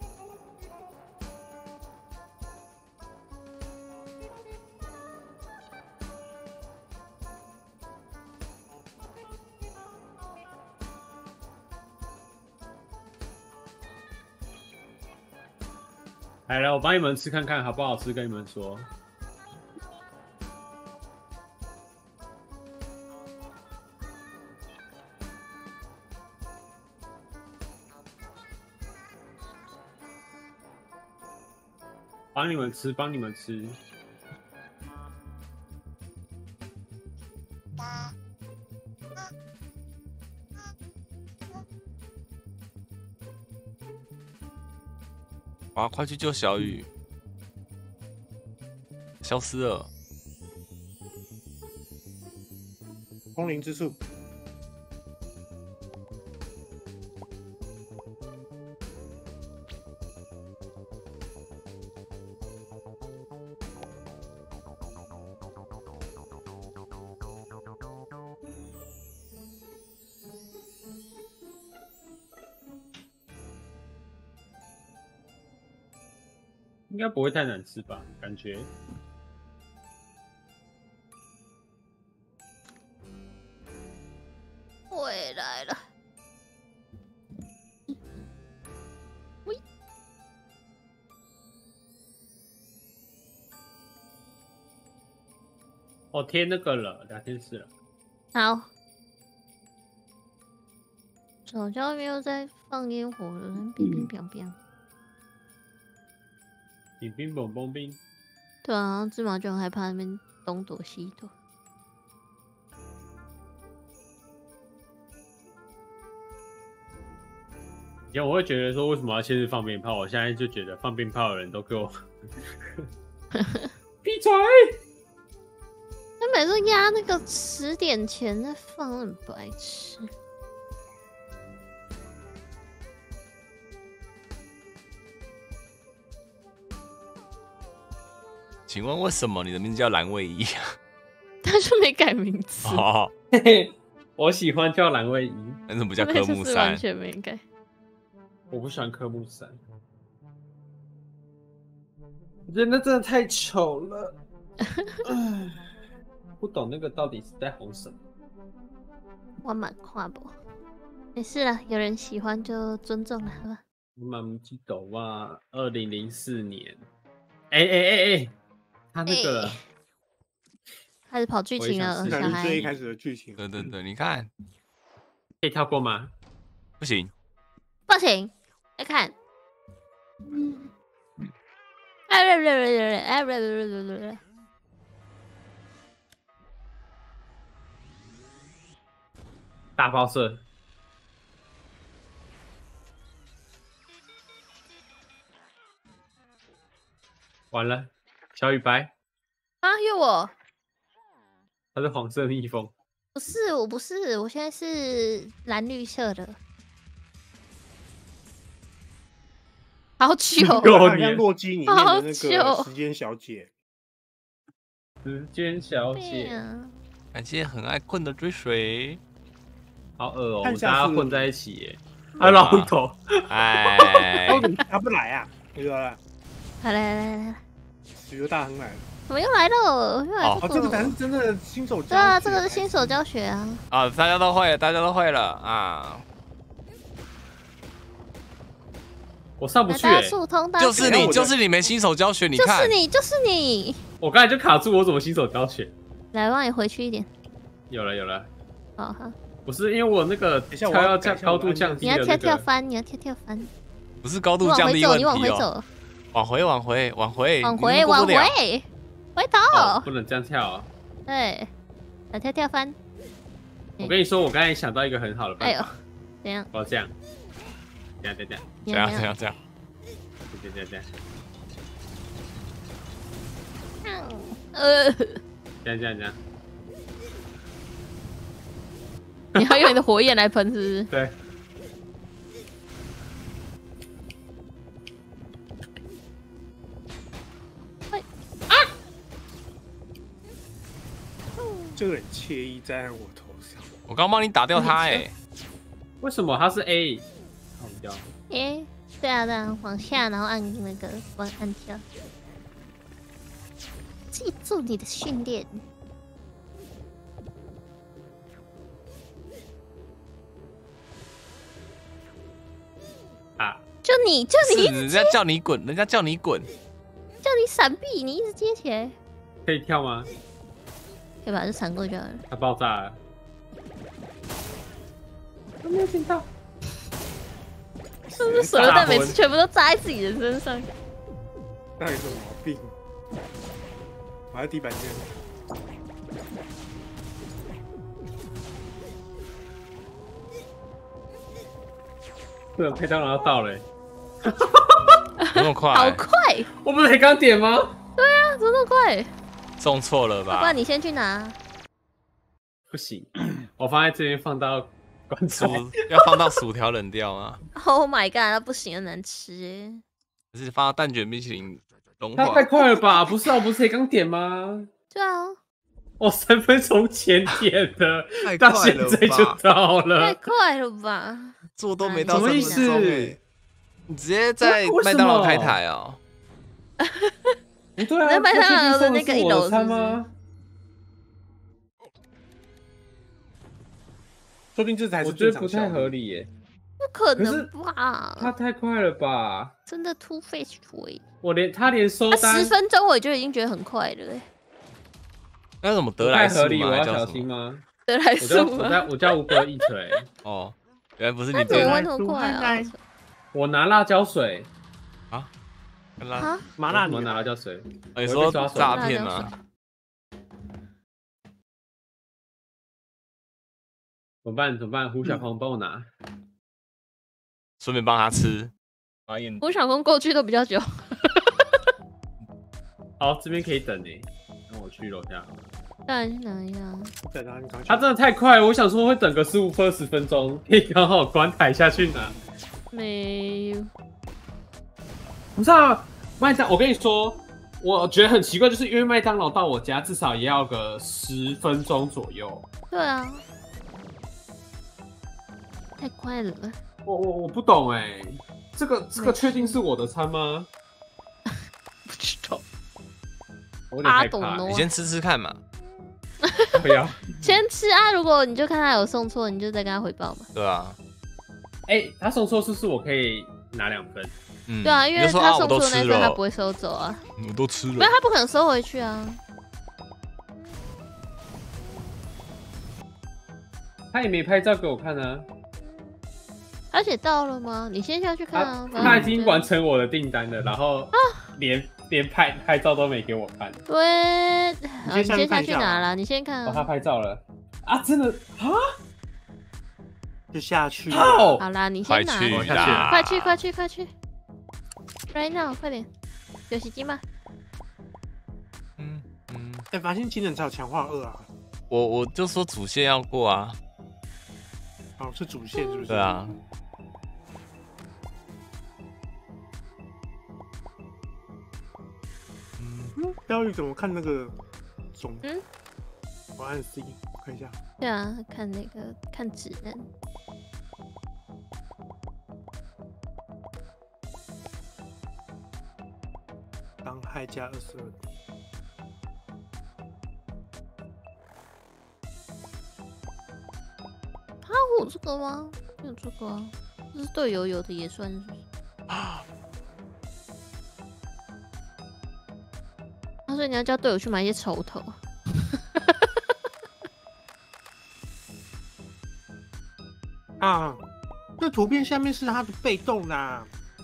来，我帮你们吃看看好不好吃，跟你们说。帮你们吃，帮你们吃。 哇，快去救小雨，消失了。 通灵之术。 应该不会太难吃吧？感觉。 回来了。喂， 哦，贴那个了，聊天室了。 好， 早教外面又在放烟火了，乒乒乓乓。 冰冰蹦蹦冰。 对啊，芝麻就很害怕那边东躲西躲。 以前我会觉得说为什么要限制放鞭炮，我现在就觉得放鞭炮的人都给我闭嘴。 他每次压那个10点前在放，很白痴。 请问为什么你的名字叫蓝卫一啊？ 他就没改名字， 哦， 嘿嘿，我喜欢叫蓝卫一， 为什么不叫科目就是完三？ 全没改。 我不喜欢科目3，我觉得那真的太丑了。不懂那个到底是在红什么。 我蛮跨不，没事了，有人喜欢就尊重了，好吧？ 我蛮记得哇，2004年，哎，他那个开始跑剧情了，小我也想看最一孩。 开始的剧情。 对对对，你看可以跳过吗？ 不行， 不行，来看。哎， 大爆射，完了，小雨白， 啊，又我。 他是黄色蜜蜂。 不是，我不是，我现在是蓝绿色的。好久， 够好像年洛基里面的那好个久时间小姐， 时间小对姐， 啊， 感谢很爱困的追随。 好恶哦、 看下次大家混在一起耶。啊，老虎头， 哎， 他不来啊？那个来， 许多大亨来了。 怎么又来了？又来哦，这个才是了。 真的新手教学。 对啊，这个是新手教学啊。 啊，大家都会了，大家都会了啊！ 我上不去耶。 来大家速通，大家就是你， 我的就是你没新手教学，你看， 就是你，就是你。 我刚才就卡住，我怎么新手教学？ 来，让你回去一点。 有了， 好好， 不是因为我那个等一下我跳要要改一下降高度降低的你要跳那个， 跳翻，你要跳跳翻。 不是高你往回走， 度降低问你往回题哦。 走， 往回， 往回， 你往过不了回，回头。 哦不能这样跳啊！ 对，来跳跳翻。 我跟你说，我刚才想到一个很好的哎呦办法，， 怎样？ 我要这样，这样， 怎这样这样这样， 这样， 呃， 这样， 你要用你的火焰来喷，是不是？ 对。 这个很惬意，站在我头上。 我刚帮你打掉他哎， 为什么它是 A？好掉。 诶，对啊，往下，然后按那个按跳。记住你的训练。 啊， 就你一直是人家叫你滚，人家叫你滚， 叫你闪避，你一直接起来， 可以跳吗？ 可以把这闪过就好了。 它爆炸了。我没有听到。 是不是手榴弹每次全部都扎在自己的身上？ 那有什么毛病？我在地板上。 这个麦当劳要到了耶， 那么快， 好快！ 我不是才刚点吗？ 啊，怎么那么快？ 中错了吧要不然？你先去拿。 不行，我放在这边放到观薯众。 要放到薯条冷掉啊， Oh my god，那不行，难吃耶。 还是放到蛋卷冰淇淋融化它太？快了吧？不是啊，我不是才刚点吗？ 对啊， 我3分钟前点的， 太到现在就到太了。 快了吧？ 做都没到3 什么意分钟思欸你直接在为什么麦当劳开台哦？ 不对啊， 那麦当劳的那个那确定送的是我的餐 1楼吗？ 说不定这才是我觉得正常效率不太合。理耶， 不可可是能吧？ 它太快了吧？ 真的 too fast 喂。 他连收他单 10分钟我就已经觉得很快了耶。 那什么不德莱素太合理， 吗？ 我要小还叫什么？ 心吗？ 得来我叫速吗？ 我叫吴哥一锤， 哦， 原来不是你那怎么对会那么快啊？ 我拿辣椒水， 跟他， 啊， 麻辣女我拿辣椒水， 你说我会被抓走诈骗吗？ 怎么办？怎么办？胡小鹏帮我拿。 顺便帮他吃。把眼胡小峰过去都比较久。 好，这边可以等呢。让我去楼下。 当然去拿一下。 对，然后你赶快去他真的太快了，我想说会等个15-20分钟，可以刚好关台下去拿。 没有。 不是啊，麦当，我跟你说，我觉得很奇怪，就是因为麦当劳到我家至少也要个10分钟左右。 对啊，太快了。 我不懂哎、这个确定是我的餐吗？ 不知道。 我有点害怕、 懂哦你先吃吃看嘛。 不要。 先吃啊！如果你就看他有送错，你就再跟他回报嘛。 对啊， 他送错是不是我可以拿2分？ 嗯， 对啊，因为你就说他送错我都吃的那份他不了， 会收走啊， 我都吃没有了。 他不可能收回去啊。 他也没拍照给我看啊。 而且到了吗？你先下去看啊。反正他已经完成我的订单了，然后连拍照都没给我看。 对， 你先下去你先下看一下啊去拿啦，你先看哦，他啊。 拍照了啊！真的啊？ 就下去。 好， 好啦，你快去先拿， 我下啦！ 快去快去快去 ，right now，快点，有洗机吗？ 嗯嗯， 哎，繁星技能才有强化2啊。 我就说主线要过啊。 哦，是主线是不是？ 对啊， 标语怎么看那个总？ 嗯， 我按 C 看一下。 对啊，看那个看指南。 当害加22。 他有这个吗？没有这个啊，这是队友有的也算是不是。他说你要叫队友去买一些筹头。 啊，这图片下面是他的被动啦。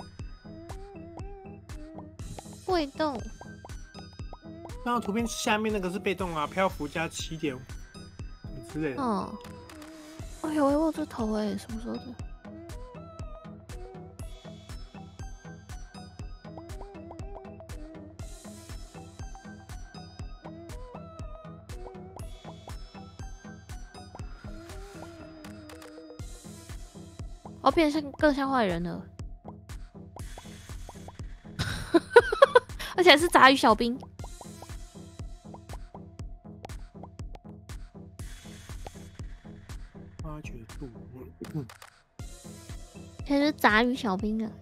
会动， 然后图片下面那个是被动啊，漂浮加7点之类的。 哦。哎呦，我有这头哎，什么时候的？哦，变成更像坏人了，而且还是杂鱼小兵。 发掘度， 现在是杂鱼小兵啊！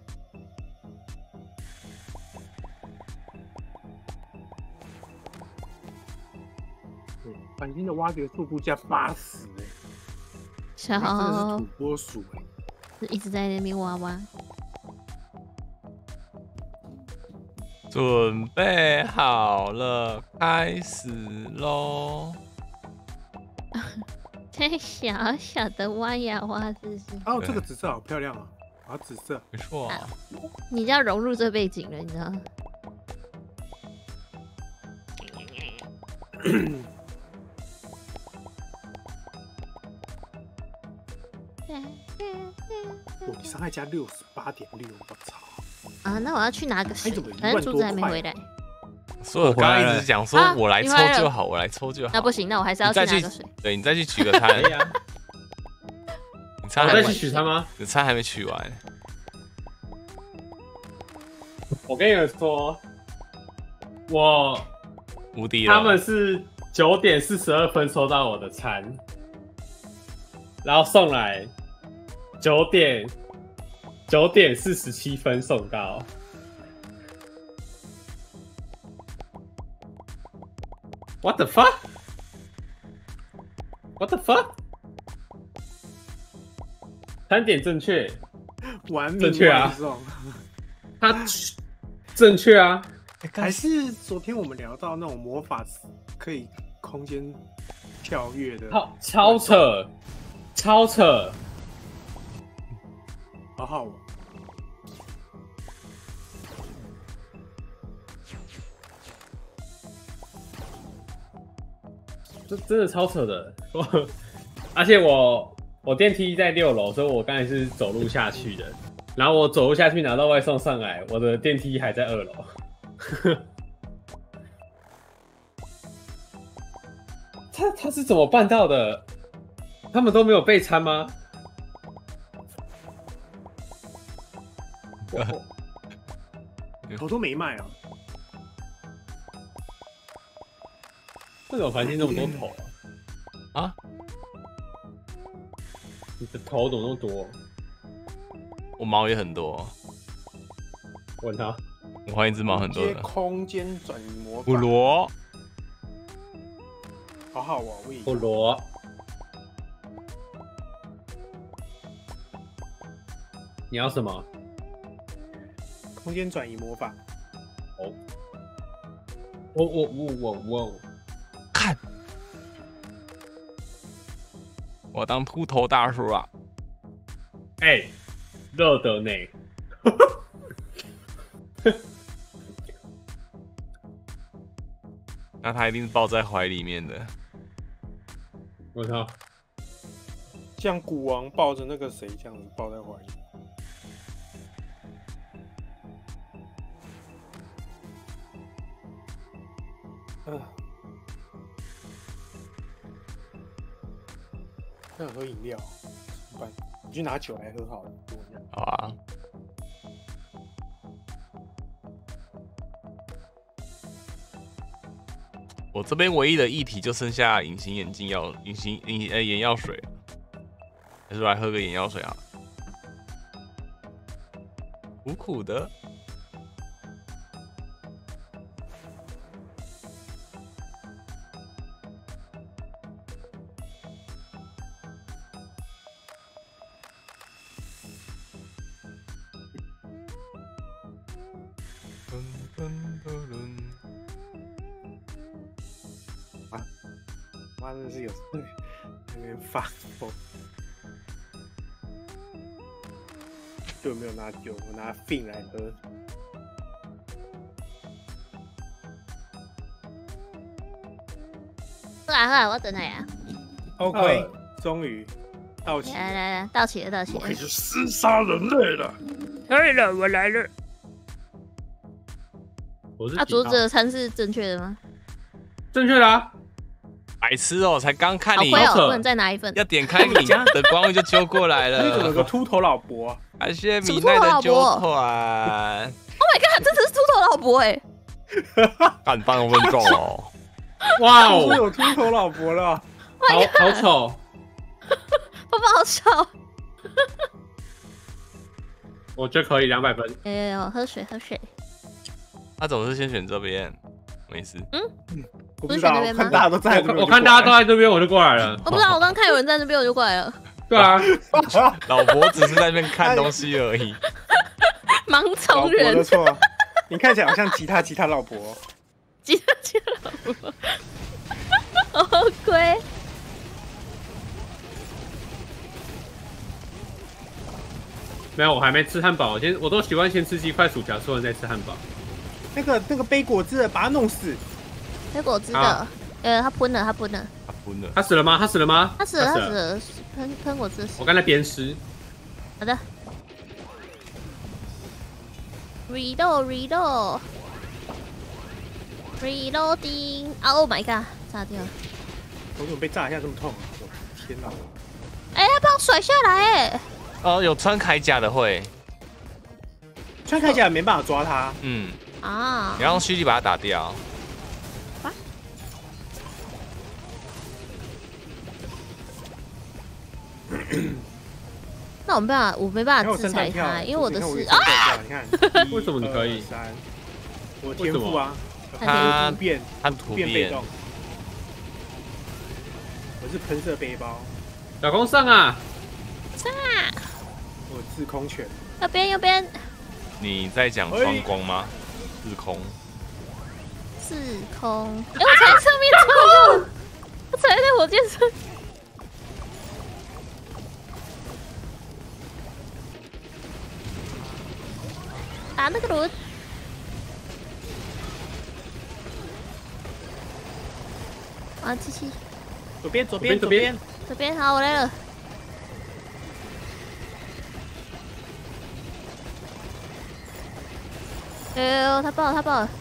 繁星的挖掘速度加80哎， 小真的是土拨鼠哎。 一直在那边挖挖。 准备好了，开始喽！ 这小小的挖呀挖，是不是？ 哦， 对这个紫色好漂亮啊！啊，紫色。 没错啊， 你就要融入这背景了，你知道吗？ 我伤害加68.6，我操！ 啊，那我要去拿个水哎怎么， 反正竹子还没回来。 所以我刚刚一直讲说啊我来抽你回来了就好，我来抽就好。 那不行，那我还是要去你再去拿个水。 对你再去取个餐可以，啊。 你餐还没我再去取他吗？ 你餐还没取完。 我跟你们说，我无敌了。 他们是9点42分收到我的餐，然后送来9点47分送到。What the fuck? What the fuck? 3点正确， 完美正确啊外送。 他正确啊。 还是昨天我们聊到那种魔法可以空间跳跃的， 超扯，超扯！ 好好玩。 这真的超扯的，而且我电梯在6楼，所以我刚才是走路下去的。然后我走路下去拿到外送上来，我的电梯还在2楼。他是怎么办到的？他们都没有备餐吗？ 头都没卖啊！ 为什么房间那么多头啊？ 你的头怎么那么多？ 我毛也很多， 问他， 我换一只毛很多接的。 空间转移魔法， 普罗， 好好玩，我也菠萝，你要什么？ 空间转移魔法。 我， 看，我要当秃头大叔啊！ 哎，热的呢。 那他一定是抱在怀里面的。 我操！ 像古王抱着那个谁这样子抱在怀里。想喝饮料，怎么办？你去拿酒来喝好了。 好啊。我这边唯一的议题就剩下隐形眼镜药、眼药水，还是来喝个眼药水啊？苦苦的。 妈真的是有在那边发疯。就没有拿酒，我拿 Fin 来喝。 喝啊，我等他呀。 OK，终于到齐了。 来，到齐了。 我可以去厮杀人类了。 可以了，我来了。 我是竹子的餐是正确的吗？ 正确的啊。 白痴哦，才刚看你， 好亏哦，不能再拿一份。 要点开你的光位就揪过来了。 你怎么有个秃头老伯啊？ 感谢米奈的揪团。 Oh my god， 真的是秃头老伯哎！ 干半分钟哦。 哇哦， 有秃头老伯了， 好丑， 爸爸好吵。 我觉得可以200分。 哎，我喝水。 他怎么是先选这边？没事。 我不知道，看大家都在这边， 我看大家都在这边，我就过来了。 我不知道，我刚看有人在这边，我就过来了。 对啊， 老伯只是在那边看东西而已。 盲从人。 老伯的错，你看起来好像吉他老伯。 吉他老伯。好亏。 没有，我还没吃汉堡。我都习惯先吃鸡块、薯条，吃完再吃汉堡。 那个背果汁的，把他弄死。 背果汁的，他喷了。 他死了吗？他死了， 喷果汁。 我刚才鞭尸。 好的。Reloading。Oh my god， 炸掉了。 我怎么被炸一下这么痛啊？我天哪！ 哎，他把我甩下来哎。 哦，有穿铠甲的会。 穿铠甲没办法抓他。 嗯。 啊！ 你要用蓄力把它打掉。 那我没办法制裁他，因为我的是啊！你看， 为什么你可以？ 我天赋啊！ 他突变被动。我是喷射背包。 小空上啊！ 上啊！ 我自空拳。 右边。 你在讲双光吗？四空。 哎，我踩上面超热，我踩在火箭上。 打那个轮。啊，机器， 左边，左边边，左边。 这边好，我来了。哎呦，他爆了，他爆了！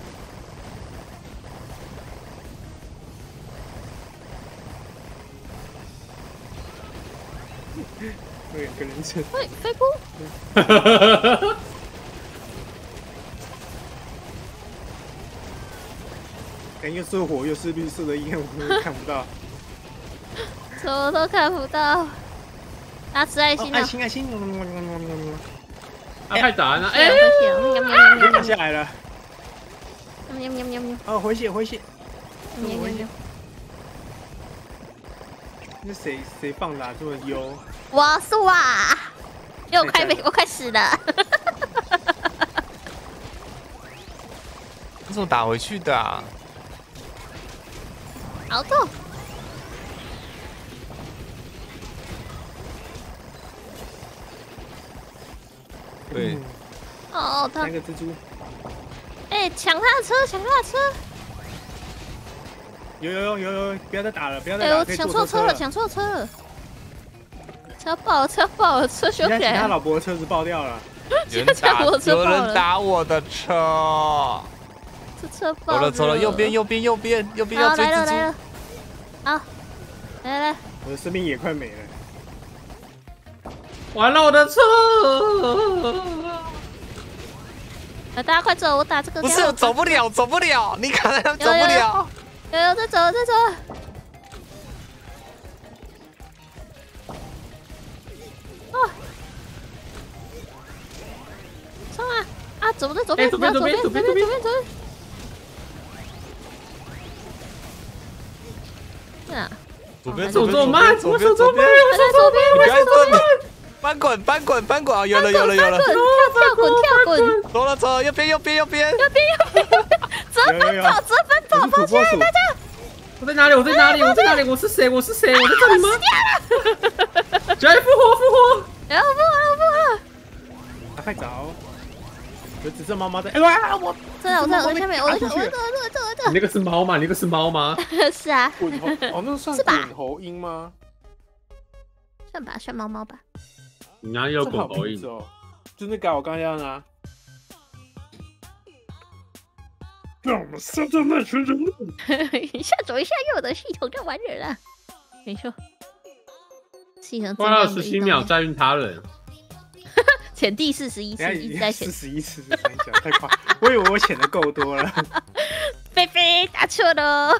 有两个人称。 喂，飞扑！ 哎，又是火又是绿色的烟，我都看不到。 什么都看不到。他吃爱心了， 爱心，爱心。 啊，太打了！ 哎， 哎， 打下来了。 喵喵喵喵哦，回血，回血。 喵喵喵！ 那谁放的这么优？ 我是我，因为我快死了。 你怎么打回去的啊？ 好痛！ 对， 哦，他三个蜘蛛。 哎，抢他的车，抢他的车！ 有，不要再打了，不要再哎， 打了。 我抢错车了，抢错车了！车爆了，车爆了，车修起来了。 他老婆的车子爆掉了。 有人打我的车。 这车爆了。 走了，右边要追蜘蛛。 来了，好，来， 我的生命也快没了。 完了我的车！ 大家快走，我打这个。 不是，走不了，你卡在那走不了。 有，再走。哦，冲啊！啊，走在左边，左边。啊！ 左边， 走这么慢， 我走这么慢， 我在左边， 不要这么翻滚啊！有了， 跳滚！ 走了，右边， 折返跑，跑起来，大家！ 我在哪里？我是谁？我在这里吗？来，复活！ 然后复活！ 快走！有紫色猫猫在。哎呀，我在下面，我你那个是猫吗？ 是啊， 滚头哦，那算滚头音吗？ 算猫猫吧。 你哪里有滚头音？ 就那个我刚刚拿。让我们杀掉那群人类！ 一下左一下右的系统就完人了。没错，系统花了17秒载运他人。 潜第41次，一直在潜。 41次，太快！我以为我潜的够多了。 菲菲打错了。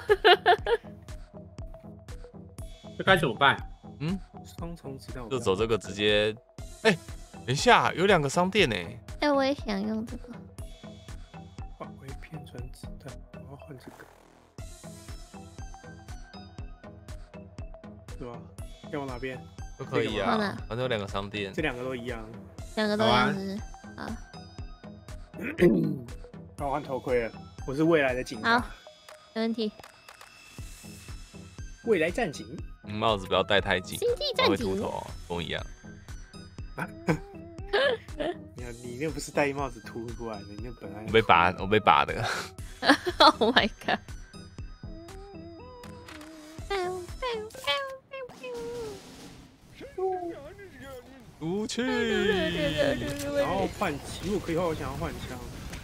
这该怎么办？ 双重子弹， 就走这个直接。哎，等一下，有2个商店呢。 哎，我也想用这个。 返回片装子弹，我要换这个。是吧？要往哪边？ 都可以啊，反正有2个商店。 这2个都一样。 2个都一样是。好。 我换头盔了，我是未来的警察。 好，没问题。 未来战警。 帽子不要戴太紧， 星际战警会秃头，跟我一样。 你那不是戴帽子凸出来的，你那本来我被拔的。 Oh my god！ 出去。 然后换，如果可以的话，我想要换枪。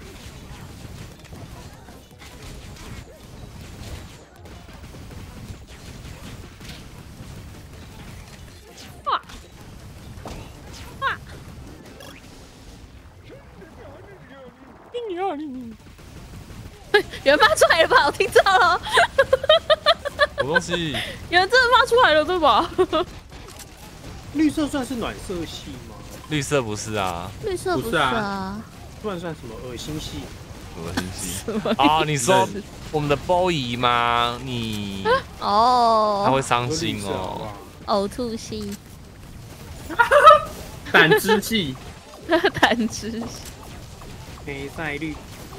有人骂出来了吧？我听到了。 什么东西？ 有人真的骂出来了，对吧？ 绿色算是暖色系吗？ 绿色不是啊。 绿色不是啊。 不然算什么恶心系？ 恶心系啊！你说我们的波姨吗？你哦， 他会伤心哦。 呕吐系。 胆汁系。 胆汁系。 黑赛绿。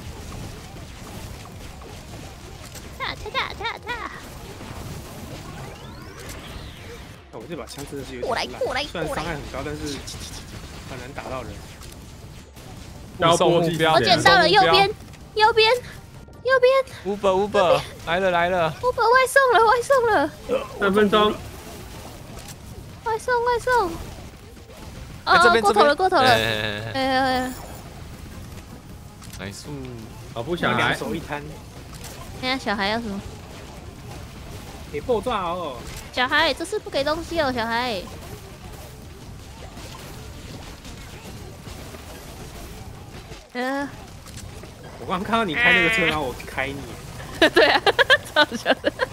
我这把枪真的是有点烂，虽然伤害很高，但是很难打到人。 标送波目标， 我捡到了右边，右边 Uber 来了来了， 我把外送了，外送了， 3分钟， 外送。 哎这边过头了，过头了。 哎， 哎， 来速， 跑步小两孩， 手一摊， 现在小孩要什么？ 给爆炸哦！ 小孩，这是不给东西哦，小孩。 我刚看到你开那个车，然后我开你， 对啊，超好笑的。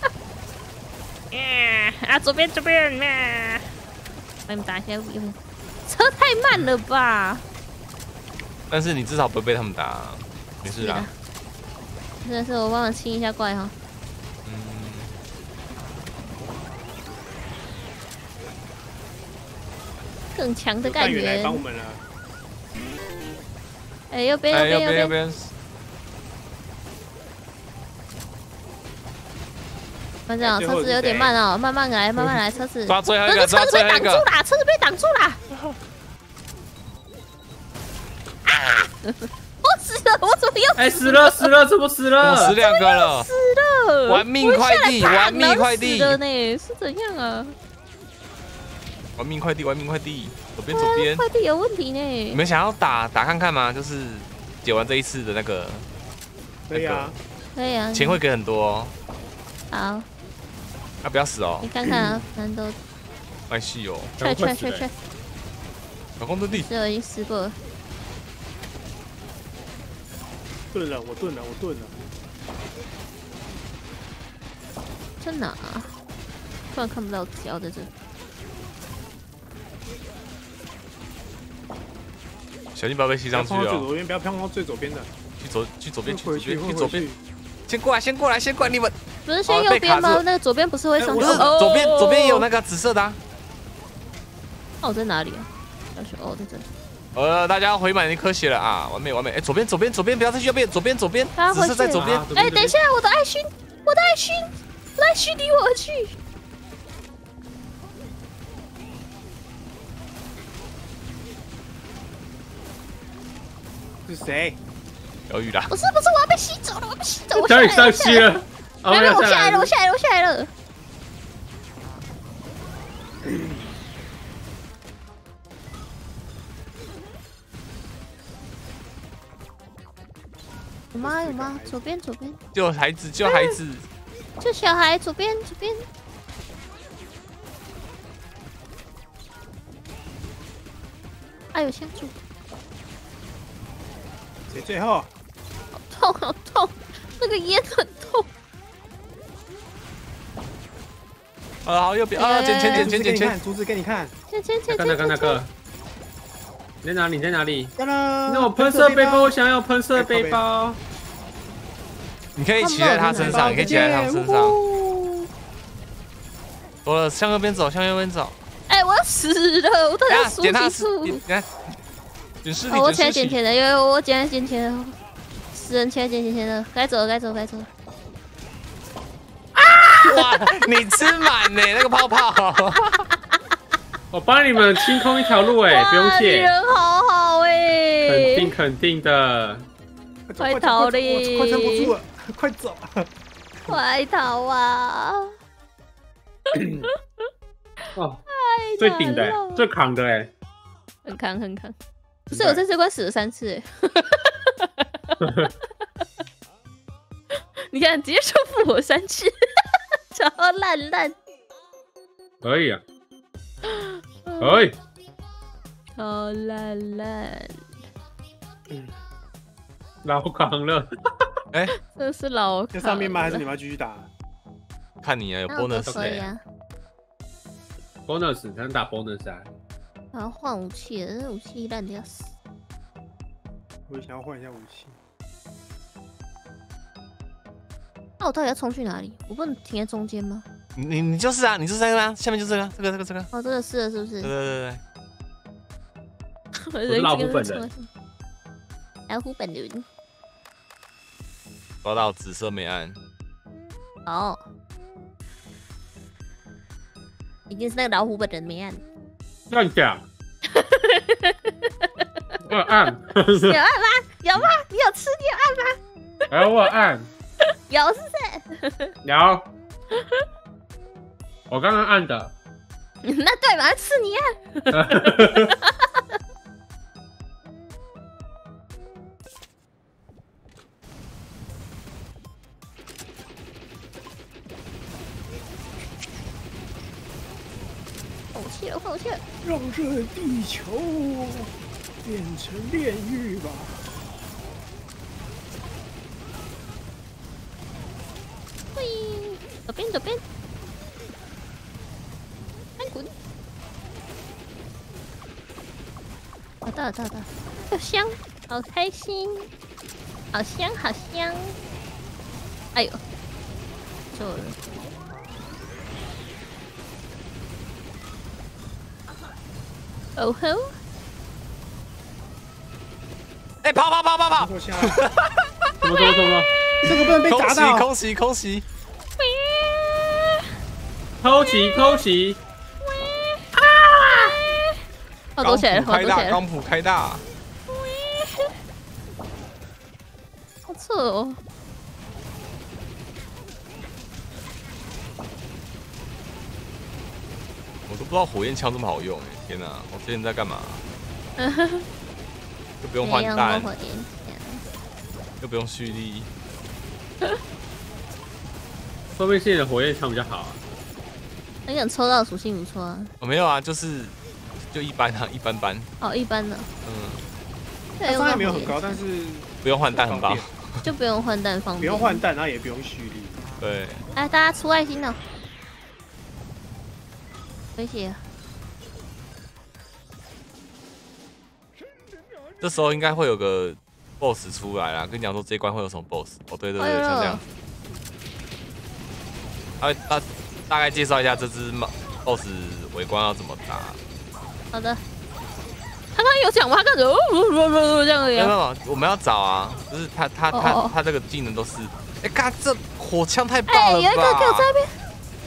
左边，帮你们打一下右边。车太慢了吧？ 但是你至少不会被他们打，没事啦。 真的是我帮忙清一下怪哈。更强的干员干员来帮我们了。 哎，右边，班长，车子有点慢哦，慢慢来，车子。 抓最后一个，抓最后一个。 车子被挡住啦！啊！我死了，我怎么又？ 哎，死了，怎么死了？ 死2个了， 死了！ 玩命快递，玩命快递的呢？是怎样啊？ 玩命快递，左边。 快递有问题呢。 你们想要打看看吗？就是解完这一次的那个， 可以啊， 可以啊， 钱会给很多哦。 好， 啊，不要死哦你。看看啊，反正都卖戏哦。 踹， 老公蹲地， 这我已经试过了。 我盾了。 在哪啊？突然看不到条在这。 小心不要被吸上去哦。 不要碰到最左边的。 去左边。先过来，你们。 不是先右边吗？那个左边不是会上去？ 不是，左边有那个紫色的。 哦，在哪里啊？哦，在这里。 大家回满1颗血了啊！完美！哎，左边，不要再去右边，左边，紫色在左边。 哎，等一下，我的爱勋离我而去。 是谁？ 有雨啦！ 不是，我要被吸走了，我可以上去了， 没有，我下来了。有吗？左边。 救孩子！ 救小孩，左边。哎呦，相助！ 谁最后？ 好痛！那个烟很痛。 好，右边啊！捡！ 竹子给你看。 那个。你在哪里？ 那我喷射背包，我想要喷射背包。 你可以骑在他身上，多了，向右边走。 哎，我要死了！我到底要输几处？ 捡尸体。 我起来捡钱的，因为我捡钱的，死人起来捡钱的，该走。 啊！哇，你吃满呢，那个泡泡。 我帮你们清空一条路哎，不用谢。 人好好哎， 肯定的。 快逃嘞！ 快撑不住了，快走！ 快逃啊！ 哦，最顶的，最扛的哎， 很扛。不是我在这关死了3次哎。你看，直接说复活3次，超烂。 可以啊。哎， 超烂， 老扛了。 哎， 这是老扛。 在上面吗？还是你们要继续打？ 看你啊，有 bonus 可以啊。 bonus 才能打 bonus 啊。 我要换武器了，这武器烂的要死。 我也想要换一下武器。 那我到底要冲去哪里？我不能停在中间吗？ 你就是啊，你就是这个啊，下面就是这个，这个。 哦，真的是了，是不是？ 对。 我是老虎本人。 老虎本人。 抓到紫色美安。 哦。一定是那个老虎本人没按。 乱讲。 我有按， 有按吗？有吗？你有吃？你有按吗？ 然后我有按， 有是不是？ 有，我刚刚按的。 那对嘛？吃你按。放我气了，放我气了！ 让这地球变成炼狱吧！ 嘿，左边左边，翻滚！我到了到了，好香，好开心，好香好香！哎呦，错了。哦吼！ 哎，跑！ 坐下， 怎么？ 这个不能被砸到。 空袭！ 偷袭！ 我躲起来了，我躲起来了。 钢谱开大！ 好扯哦！ 我都不知道火焰枪这么好用哎！天哪，我之前在干嘛？又不用换弹，又不用蓄力。 后面线的火焰枪比较好啊。 很想抽到属性不错啊。 我没有啊，就一般啊，一般般。 哦，一般的。 它伤害没有很高，但是不用换弹很棒， 就不用换弹方便。 不用换弹，然后也不用蓄力。 对。 哎，大家出爱心了。威胁。 这时候应该会有个 BOSS 出来啦，跟你讲说这一关会有什么 BOSS。哦，对，像这样。他大概介绍一下这只 BOSS 围观要怎么打。 好的。他刚刚有讲吗？他刚才这样而已。 没有，我们要找啊，就是他这个技能都是，哎，嘎，这火枪太爆了吧！ 有一个给我在那边。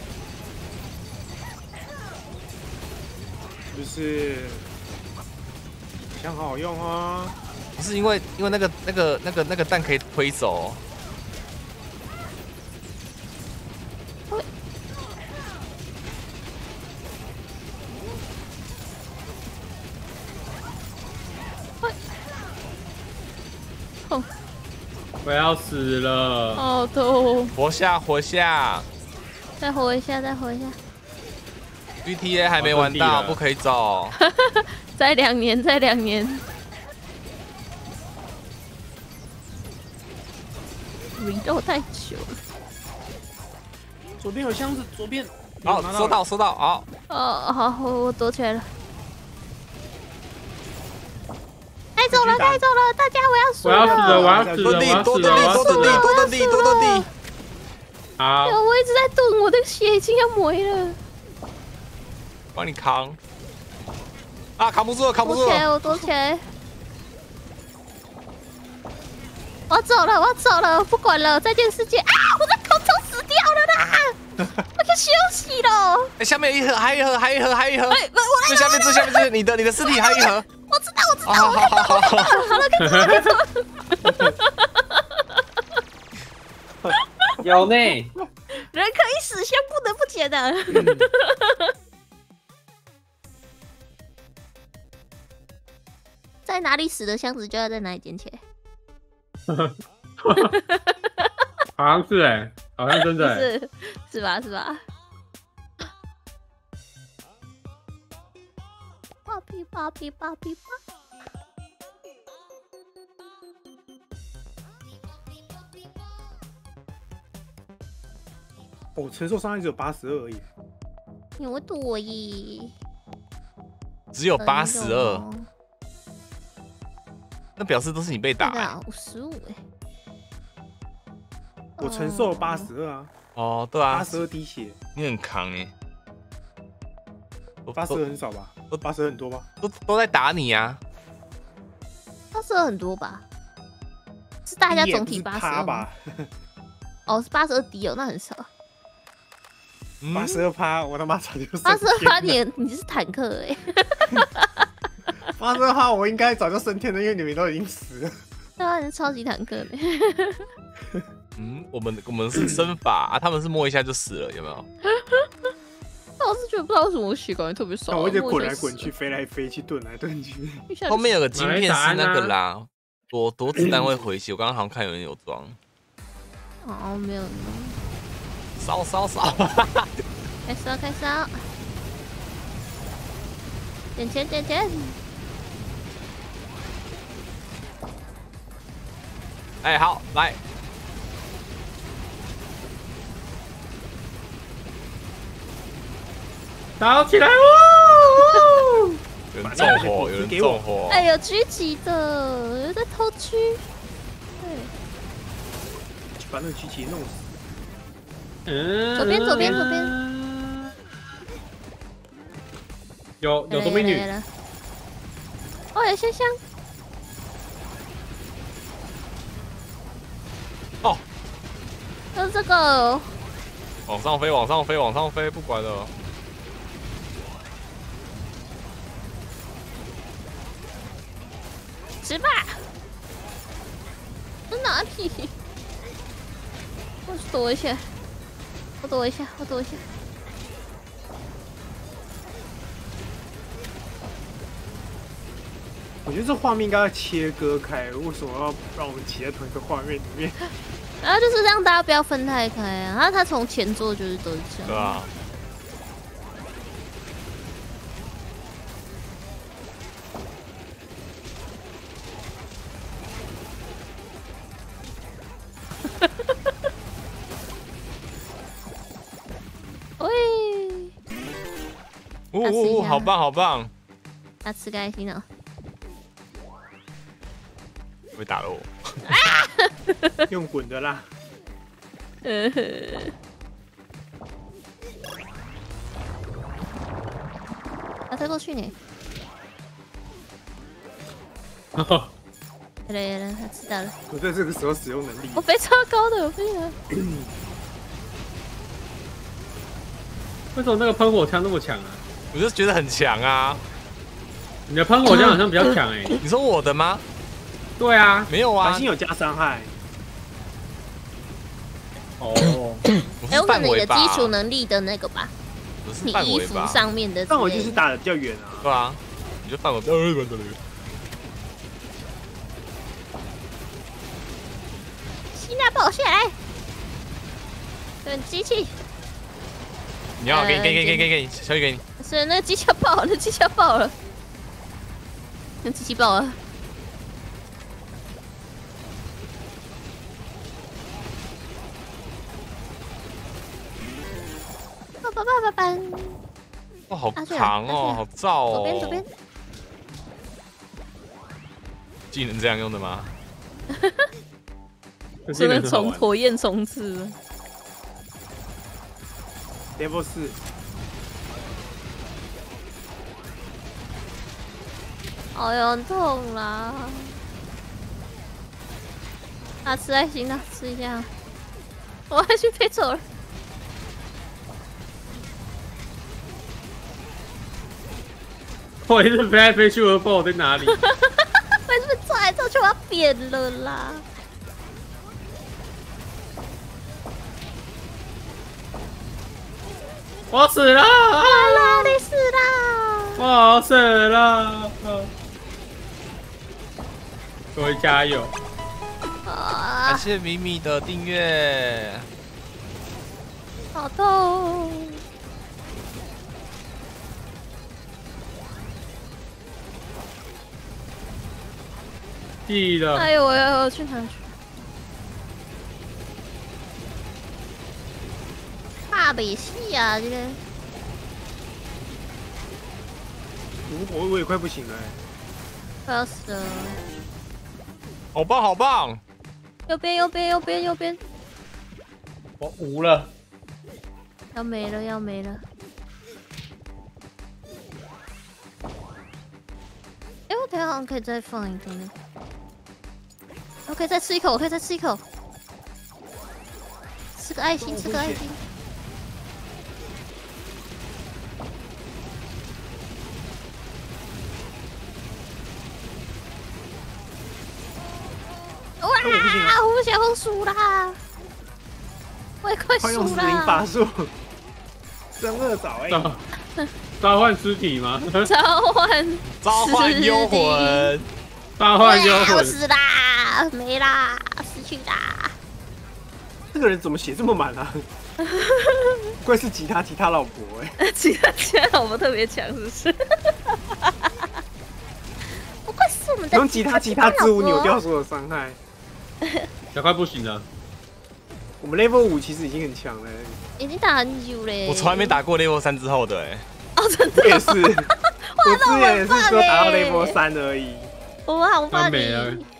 就是枪好用哦。 不是因为那个弹可以推走。 我要死了！ 好痛！ 活下！ 再活一下。 GTA 还没玩到，不可以走。 再2年。reload 太久了。 左边有箱子，左边。 好，收到，好。 哦，好，我躲起来了。带走了，大家我要死了！ 多遁地！ 好， 我一直在遁，我的血已经要没了。 帮你扛。啊，扛不住了！ 我躲起来。我要走了，不管了，再见世界！啊，我在空中死掉了啦！我去休息了。 哎，下面还有一盒。哎，最下面是你的尸体，还有一盒。 我知道。 好了， 可以走。 有呢。 人可以死，香不能不捡的。在哪里死的箱子就要在哪里捡起来。 好像是好像真的是吧？爆屁！ 我承受伤害只有82而已。 有多耶？ 只有82，那表示都是你被打。 55哎。 我承受了82啊。 哦，对啊。 82滴血。 你很扛哎。 82很少吧？82很多吧？ 都在打你啊。 82很多吧？是大家总体82 吧？ 哦，是82滴哦，那很少。 82%，我他妈早就 82%，你是坦克哎。 发生的话，我应该早就升天了，因为你们都已经死了。 对啊，你是超级坦克呢。 我们是身法啊，他们是摸一下就死了，有没有？ 但我是觉得不知道为什么我血管特别少， 我一直滚来滚去，飞来飞去，遁来遁去。 后面有个晶片是那个啦，躲子弹会回血。我刚刚好像看有人有装。 哦，没有呢。 烧！ 开烧！点钱！ 哎，好，来。 打起来！哦！ 有人纵火， 哎，有狙击的，有人在偷狙。对， 把那个狙击弄死。 左边。 有多美女。 哦，有香香。 哦， 就是这个。 往上飞，不管了。 吃吧。在哪里？我躲一下。 我觉得这画面应该要切割开，为什么要让我们骑在同一个画面里面？ 然后就是让大家不要分太开啊。然后他从前座就是都是这样。 对啊。 喂！ 好棒！ 他吃开心了。 被打了我。 用滚的啦。 他推过去呢。来，他知道了。 我在这个时候使用能力。 我飞超高的，我飞了。 为什么那个喷火枪那么强啊？ 我就觉得很强啊。 你的喷火枪好像比较强哎。 你说我的吗？ 对啊， 没有啊， 白星有加伤害。 哦， 有可能你的基础能力的那个吧，你衣服上面的。 但我就是打的比较远啊。 对啊，你就范围比较远。 希娜跑下来，等机器。 你要给你，小雨给你。 是那个机器爆了，那机器爆了。爸！ 哇，好长哦，好燥哦。 左边。 技能这样用的吗？ 是不是从火焰冲刺 ？Level 4。 哎呦，很痛啦！吃爱心的，吃一下。我爱心飞走了。 我一直飞来飞去，我都不知道我在哪里。 我是不是走来走去，我要扁了啦？ 我死了！ 你死啦！ 我死了！各位加油！ 感谢米米的订阅。 好痛！ 记得。 哎呦，我要去哪去？怕北戏啊，这个。 我也快不行了。 快要死了。 好棒！ 右边。 我无了。 要没了。哎，我等下好像可以再放一个那个。我可以再吃一口。吃个爱心。 行了， 我们小红输啦！我也快快用输死灵法啦！ 术，真恶早哎！ 召唤尸体吗？ 召唤召唤幽魂， 召唤幽我魂， 死啦，没啦，失去啦！ 这个人怎么写这么满啊？不愧是吉他老婆哎！ 其他我们特别强，是不是？不愧是我们的用吉他字舞扭掉所有伤害。 小快不行了。 我们 level 5其实已经很强了， 已经打很久嘞。 我从来没打过 level 3之后的哎。 哦，真的我也是，我之前也是说打到 level 3而已。 我好怕他没了你。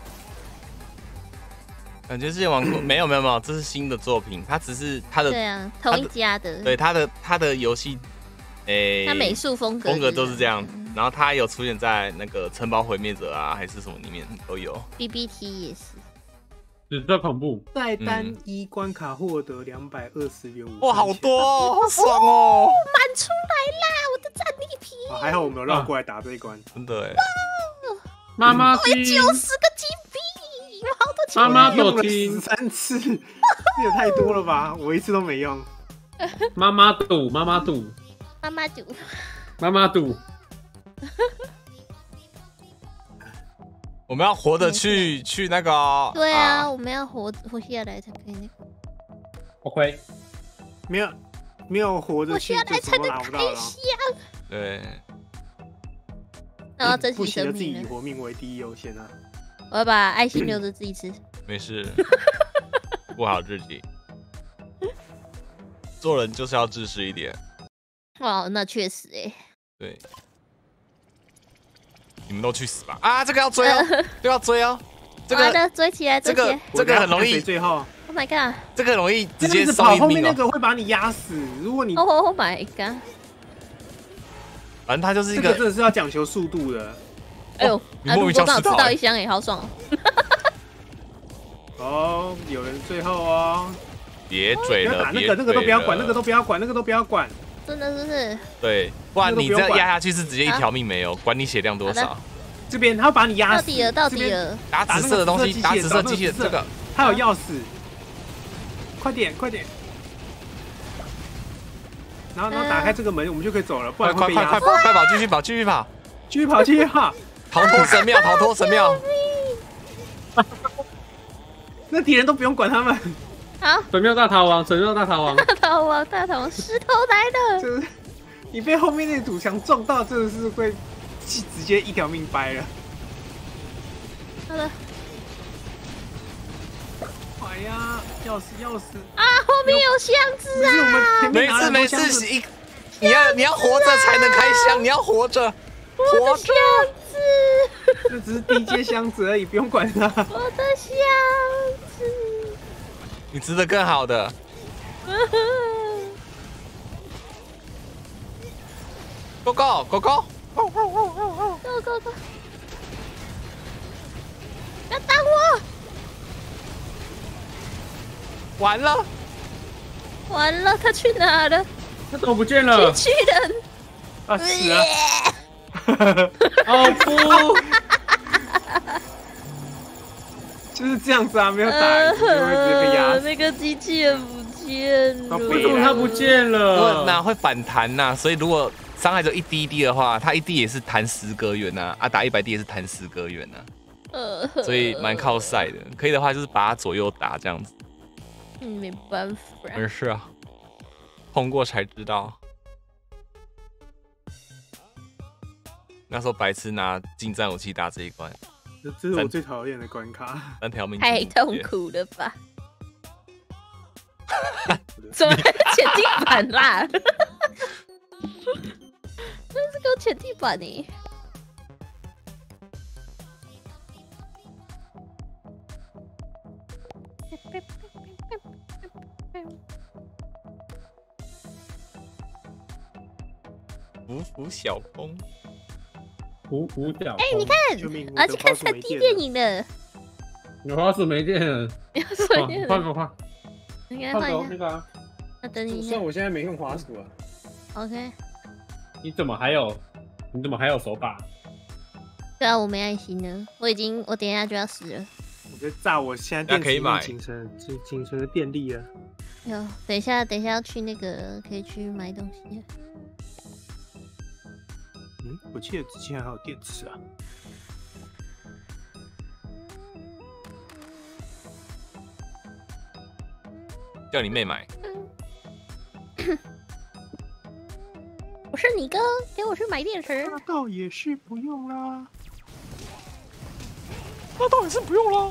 感觉之前玩过，没有，这是新的作品，它只是它的对啊，同一家的。 对它的游戏， 它美术风格都是这样，然后它有出现在那个城堡毁灭者啊，还是什么里面都有。 BBT 也是。 只是恐怖。 在单一关卡获得220元哇，好多哦，好爽哦！ 满出来啦，我的战利品。 还好我没有绕过来打这一关。 真的哎。 妈妈我有90 丁， 个金币，有好多钱。 妈妈用了抖金， 13次，这也太多了吧？我一次都没用。 妈妈赌，妈妈赌， 妈妈赌。 妈妈赌。 我们要活着去那个哦。 对啊，我们要活下来才可以那个。 OK， 没有活着活去下来才就什么能开拿不到了。 箱。 对， 然后珍惜不行就自己以生命了。 活命为第一优先啊！ 我要把爱心留着自己吃。 没事，顾好自己。做人就是要自私一点。 哦，那确实哎。 对，你们都去死吧！啊，这个要追哦，这个要追哦，这完个了追起来，追起来。 这个很容易我等下看谁，最后 Oh my god！ 这个很容易直接一直跑送一命哦。 后面那个会把你压死。如果你 Oh my god！ 反正它就是一这个真个， 的是要讲求速度的。 哎呦， 你莫名其妙刚好吃到欸吃到一箱哎，好爽哦！ 哦，有人最后哦， 别不嘴了， 要打那别个那个都不要管， 嘴了那个都不要管，那个都不要管。 真的是对，不然你这样压下去是直接一啊条命没有，管你血量多好少。 这边他要把你压死， 到底了，到底这边了。 打紫色的东西，打紫色机器人， 找那个这个他有钥匙，快点快点。然后打开这个门，我们就可以走了，不然会被压死。 快跑，继续跑，继续跑， 继续跑，继续跑。 逃脱神庙，逃脱神庙。 那敌人都不用管他们， 好， 神庙大逃亡，神庙大逃亡。 大逃亡，大逃亡，石头来了。 就是你被后面那堵墙撞到，真的是会直接一条命掰了。 好了哎呀，钥匙！ 啊，后面有箱子不是我们啊！ 前面拿了很多没箱子事，你要活着才能开箱，你要活着，活着。 箱子， 那只是第一阶箱子而已，不用管它。 我的箱子。 你值得更好的。Go go go go！ Go go go！不要打我！ 完了， 完了，他去哪了？ 他怎么不见了？ 机器人！ 啊，死了！ 哦不！ 就是这样子啊，没有打就会直接被压死。 那个机器人不见了。 为什么他不见了？ 哪会反弹呐？所以如果伤害只有一滴滴的话，它一滴也是弹10个元呐，啊打100滴也是弹10个元呐，所以蛮靠赛的。可以的话就是把它左右打这样子。 没办法。 没事啊，碰过才知道。那时候白痴拿近战武器打这一关， 这是我最讨厌的关卡。 3条命太痛苦了吧？怎么前地板啦？那是给我前地板呢。 伏伏小风。 五角。 哎，你看， 救命！ 而且看3D 电影了。 有花束没电了， 你要说电换个换， 应该换换一下。 个那个啊。 那等你一下虽然。我现在没用滑鼠啊， OK。 你怎么还有手把？ 对啊，我没爱心呢。我等一下就要死了。 我在炸我现在电池里面仅存的电力了。 有，等一下要去那个可以去买东西。 我记得之前还有电池啊。 叫你妹买。 我是你哥，给我去买电池。 那倒也是不用啦。 那当然是不用了。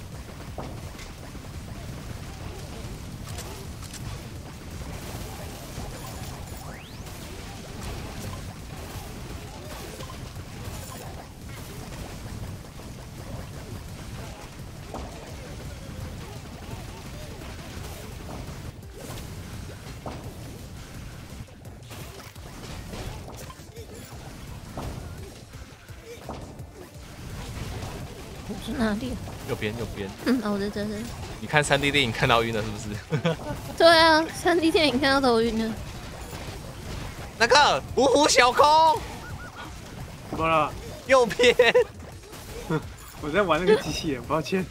是哪里？ 右边。 我在这。 你看3D 电影看到晕了是不是？ 对啊，3D 电影看到头晕了。 那个五虎小空， 怎么了？ 右边。 我在玩那个机器人，抱歉。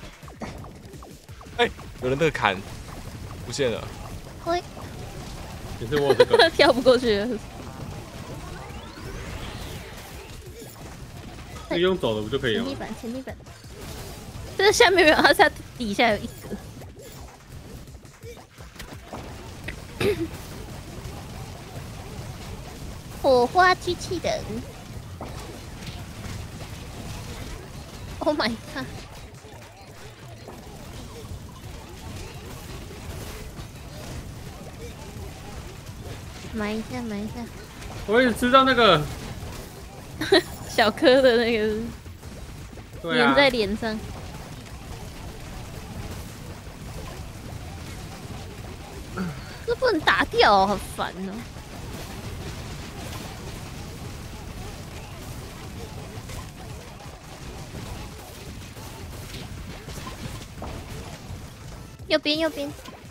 哎，有人那个砍出现了。 喂， 也是我有这个跳不过去了。 就用走的不就可以了吗？ 前地板。这下面没有，它底下有一格。火花机器人。Oh my god！ 买一下。 我也知道那个小颗的那个对啊粘在脸上。这不能打掉，好烦哦。右边。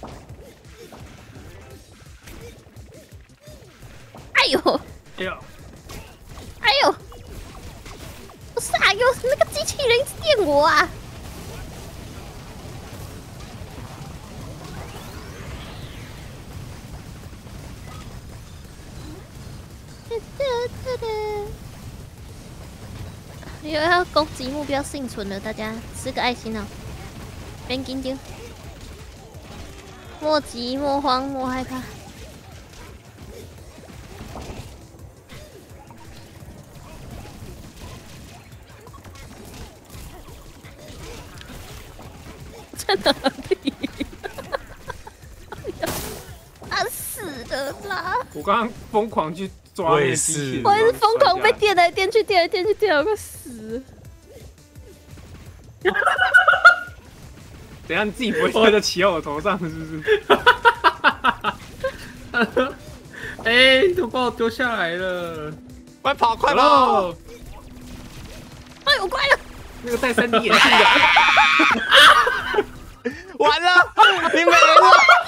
哎呦！不是啊，那个机器人一直电我啊！有要攻击目标幸存了，大家吃个爱心哦，别紧张，莫急莫慌莫害怕。在哪里？啊，死了啦！ 我刚刚疯狂去抓那个机器人， 我也是疯狂被电来电去，电我快死了！ 等一下你自己不会摔得骑到我头上是不是？ 哎，你怎么把我丢下来了？ 快跑！ 哎呦，快了！ 那个戴3D 眼镜的， 完了，你没了！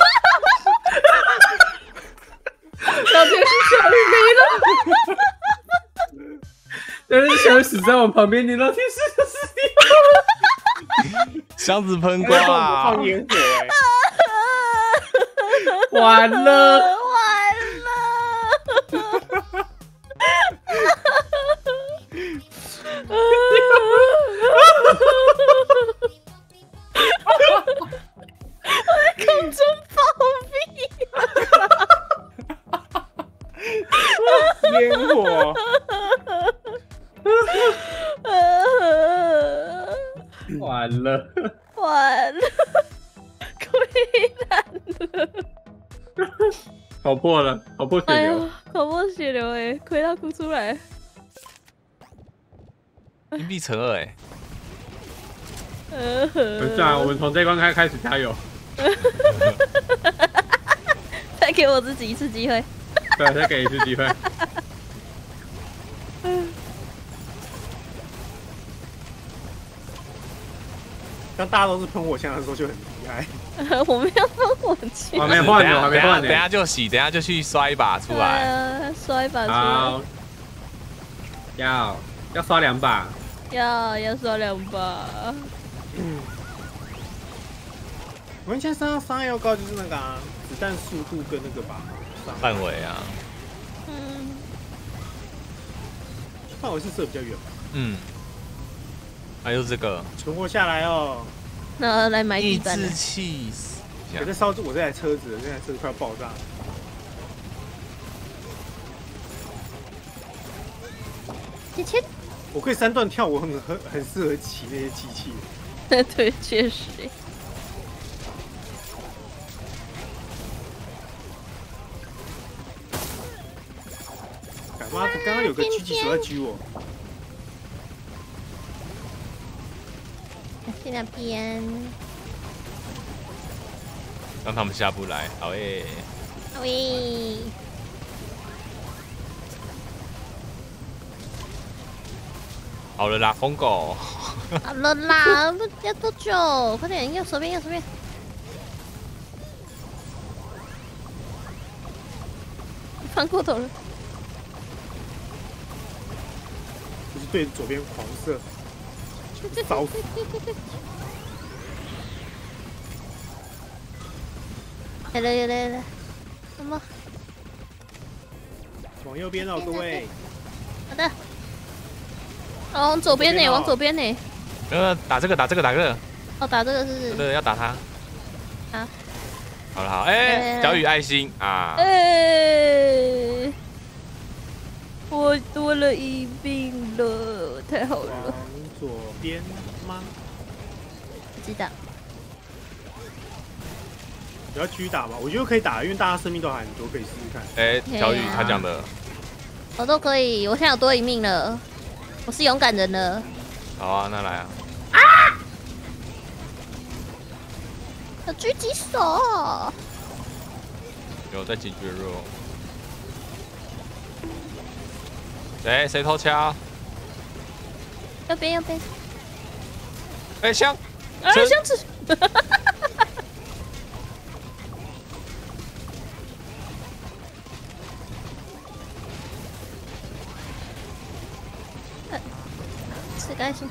小天使小雨没了，但是小雨死在我旁边，你老天使就是你。 箱子喷瓜放烟火完了！ 我在空中暴毙！ 烟火， 完了， 溃烂了！ 跑破了，跑破血流， 跑破血流哎，亏到哭出来。 硬币乘2哎。 不是啊，我们从这关开始加油。 再给我自己一次机会。 对，再给一次机会。 当大家都是喷火枪的时候就很厉害。 我们要喷火器。 还没换呢，还没换呢。 等下就洗，等下就去刷一把出来。 刷一把出来。 好，要刷2把。 要刷2把。 我们现在伤害要高，就是那个子弹速度跟那个吧范围啊， 范围是射比较远吧。 还有这个存活下来哦。 那来买抑地板了制。器， 我在烧我这台车子，这台车子快要爆炸了。 切， 我可以3段跳，我很适合骑那些机器。 对，确实。 妈，刚刚有个狙击手在狙我。 去那边。 让他们下不来，好耶！ 喂。 好了啦，疯狗。 好了啦，要多久？快点，右手边，右手边。翻过头了。 就是对左边狂射，烧死！ 来，什么？ 往右边哦，各位。 好的。哦，往左边呢，往左边呢。 打这个。 哦，打这个是不是？ 对，要打他。 好。 好了，好，哎，小雨爱心啊！ 哎，我多了一命了，太好了。 往左边吗？ 不知道。 你要继续打吗？我觉得可以打，因为大家生命都还很多，可以试试看。 哎，小雨他讲的， 我都可以，我现在有多一命了，我是勇敢人了。 好啊，那来啊！ 有狙击手， 有在解决肉。谁偷枪？ 右边。 哎，香！ 箱子。吃个爱心。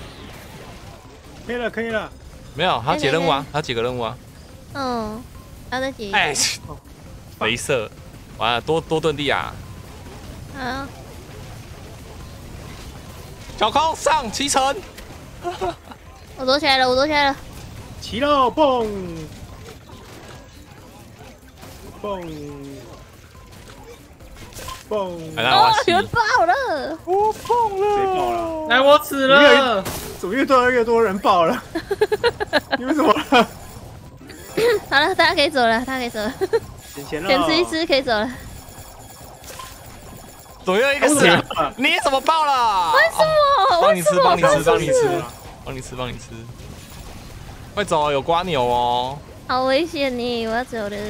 可以了。 没有，他解任务啊，他解个任务啊。 他在解。 哎，镭射，完了，多遁地啊！ 好。 小空上7层。 我躲起来了。 齐喽，蹦！ 有人爆了！ 我碰了， 谁爆了？ 哎，我死了！ 怎么越多人爆了？你们怎么了？ 好了，大家可以走了， 捡钱了。 先吃一吃，可以走了。 左右一个死，你怎么爆了？ 为什么？ 帮你吃。快走，有瓜牛哦！ 好危险呢，我要走了。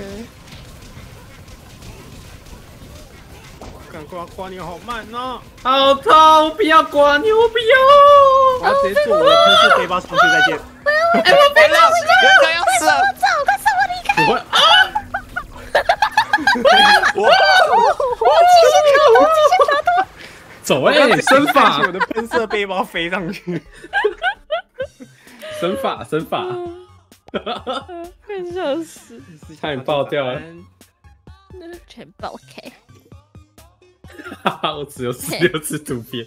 赶快刮牛好慢哦！ 好痛！不要刮牛，不要！ 我要直接坐我的喷射背包上去，再见。 哎，我没了，有人要死了！ 快送我离开！ 我我极限逃脱！ 走哎，身法！ 我的喷射背包飞上去。 身法！ 快笑死！ 差点爆掉了。 全爆开！ 哈哈，我只有16次图片。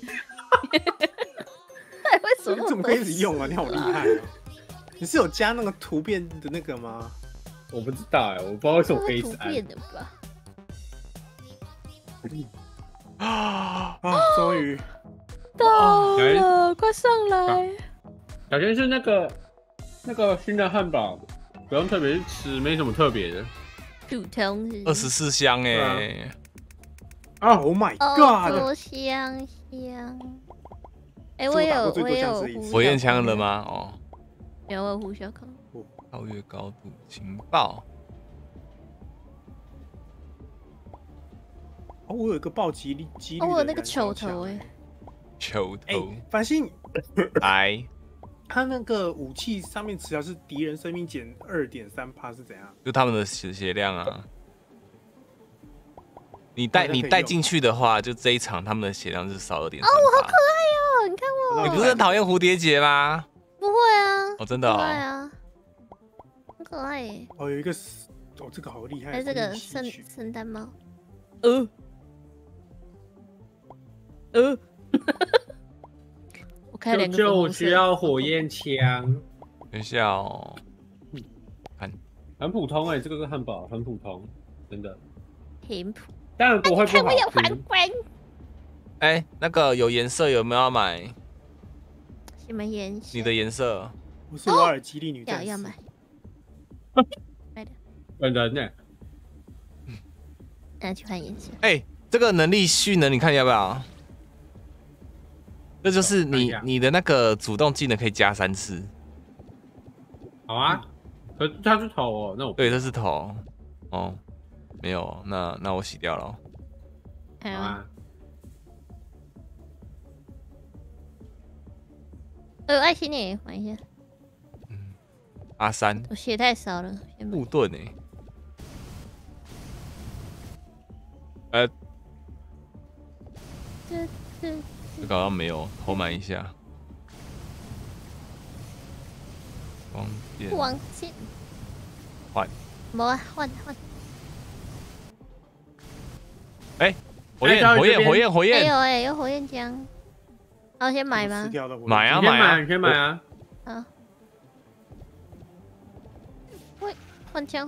为什么你怎么可以一直用啊？你好厉害哦！你是有加那个图片的那个吗？ 我不知道哎，我不知道为什么可以一直按。 的吧？ 啊！终于到了，快上来！ 小轩是那个新的汉堡，不用特别去吃，没什么特别的。 普通是 24香哎！ 啊 ！Oh my 哦， god！ 多香！哎，我有火焰枪了吗？哦， 有呼啸康。 超越高度情报。 哦，我有一个暴击率。 哦，我有那个球头哎。 球头。 繁星。 来。 他那个武器上面只要是敌人生命减2.3%是怎样？ 就他们的血量啊。你带进去的话，就这一场他们的血量是少2.3%。 哦，我好可爱哦！你看我。 你不是很讨厌蝴蝶结吗？ 不会啊。 哦，真的可爱哦。 啊，很可爱耶。 哦，有一个是哦，这个好厉害， 还有这个可以吸取圣诞帽。我开了两个粉就红色。 需要火焰枪， 等一下哦， 很普通哎，这个汉堡很普通，真的。 挺普。 当然不会不看我有好吃。 皇冠。 哎，那个有颜色有没有要买？ 什么颜色？ 你的颜色？ 我是瓦尔基利女战士， 要买。买的。 本人呢？ 那去换颜色。 哎，这个能力蓄能，你看要不要？这就是你看一下你的那个主动技能可以加3次。 好啊，可它是头哦，那我对，这是头。哦，没有，那我洗掉了哦。 还有好啊。 爱心耶，玩一下。 阿3 我血太少了，先买护盾哎。这个好像没有，偷买一下。光电光剑。 换。 没啊，换。 火焰火焰火焰火还焰， 有哎，有火焰枪。好，先买吗撕？掉的火焰买啊你先买啊你先买啊。 好。喂，换枪。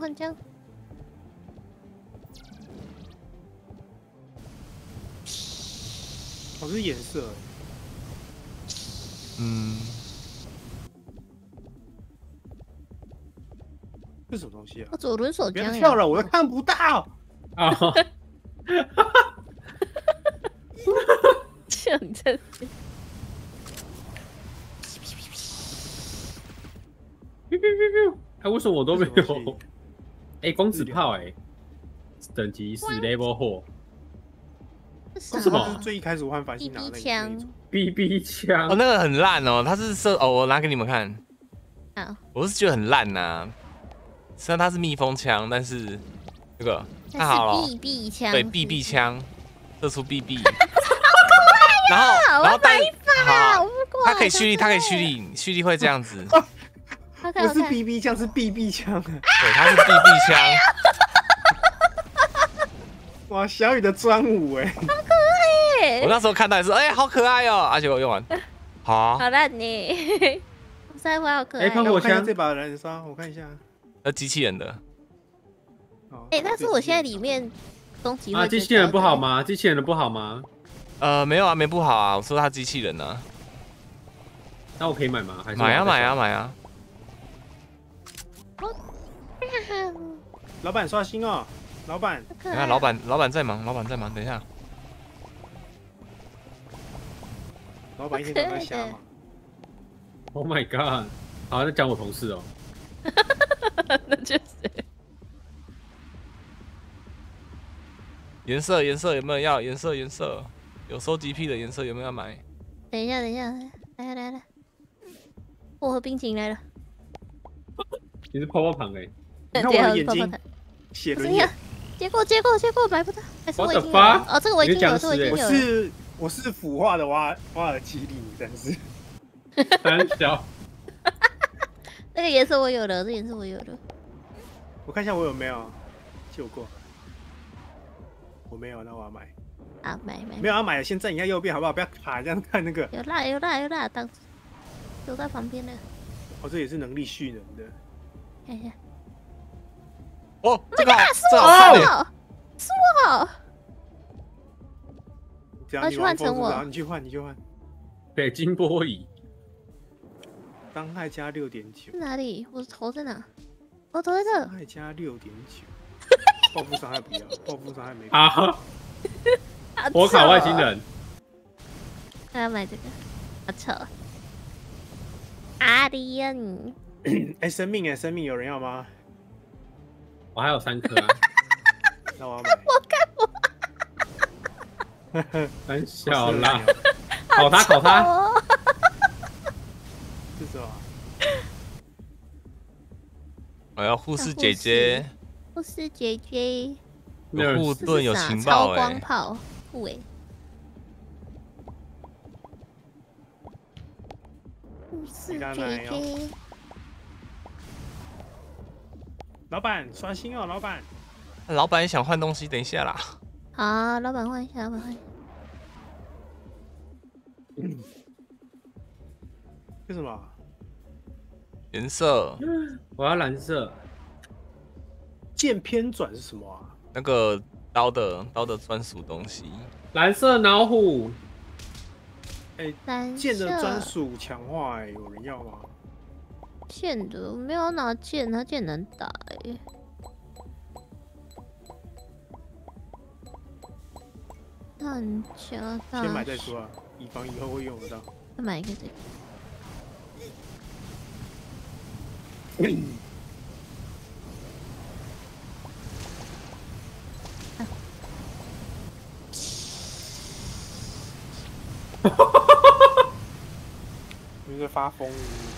哦，是颜色， 嗯， 这是什么东西啊？ 我左轮手不要枪呀。 跳了，我又看不到。 啊， 像真是。 哎，为什么我都没有这什么东西？ 哎，公子炮哎，等级4 level 4 这什么这是最一开始我和繁星拿的那 BB 一枪种。 BB 枪哦，那个很烂哦，它是我拿给你们看， 好， 我是觉得很烂呐。虽然它是蜜蜂枪，但是这个太好了那是 BB 枪。 对 BB 枪，射出 BB。然后但好，它可以蓄力，它可以蓄力，蓄力会这样子。 不是 BB 枪，是 BB 枪。 对，它是 BB 枪。 哇，小雨的专武哎， 我那时候看到也是，哎，好可爱哦，而且我用完，好啊， 好烂呢。三花好可爱。 哎喷火枪我看一下这把燃烧，我看一下。 那机器人的， 哦哎，但是我现在里面攻击会啊，机器人不好？吗？机器人的不好吗？ 没有啊，没不好啊，我说它机器人呢， 那我可以买吗？还是买啊我要再买啊买啊， 老板刷新哦，老板， 等一下老板在忙，等一下， 老板一天都在瞎忙。 ？Oh my god！好，在讲我同事哦。 那就是。 颜色有没有要？颜色有收集癖的颜色有没有要买？ 等一下，来，薄荷冰淇淋来了。 你是泡泡糖哎。 你看我的眼睛，血轮眼。 结果买不到，还是我已 What 经 the 有 fuck？ 了。哦，这个我已经有了，这个我已经我有了。 我是腐化的瓦尔基里女战士。 很小。 那个颜色我有了，这个颜色我有了。 我看一下我有没有救过。我没有，那我要买。 啊，买。 没有要买的，先站一下右边好不好？不要卡这样看那个。 有啦，当走在旁边的。 哦，这也是能力蓄能的。 看一下。 哦，这个好是我。 只要你去换成我然后你去换。 北京波椅。 伤害加6.9。 在哪里？我的头在哪？我头在这伤。害加6.9。报复伤害不要，报复伤害没。 啊！火烤外星人。 我要买这个，好丑。阿迪恩。 哎，生命有人要吗？ 我还有3颗啊。 那我要买。 很小啦。烤它。 是什么？ 我要护士姐姐， 护士姐姐。 有护盾有情超报光炮，酷哎。护士姐姐。 老板刷新哦，老板。 老板也想换东西，等一下啦。 好，老板换一下，老板换一下。 为什么？ 颜色我要蓝色。 剑偏转是什么啊？ 那个刀的专属东西。 蓝色老虎， 蓝剑的专色属强化，有人要吗？ 剑的，我没有拿剑，他剑难打哎。弹夹大， 先买再说啊，以防以后会用得到。 再买一个这个。 你们在发疯？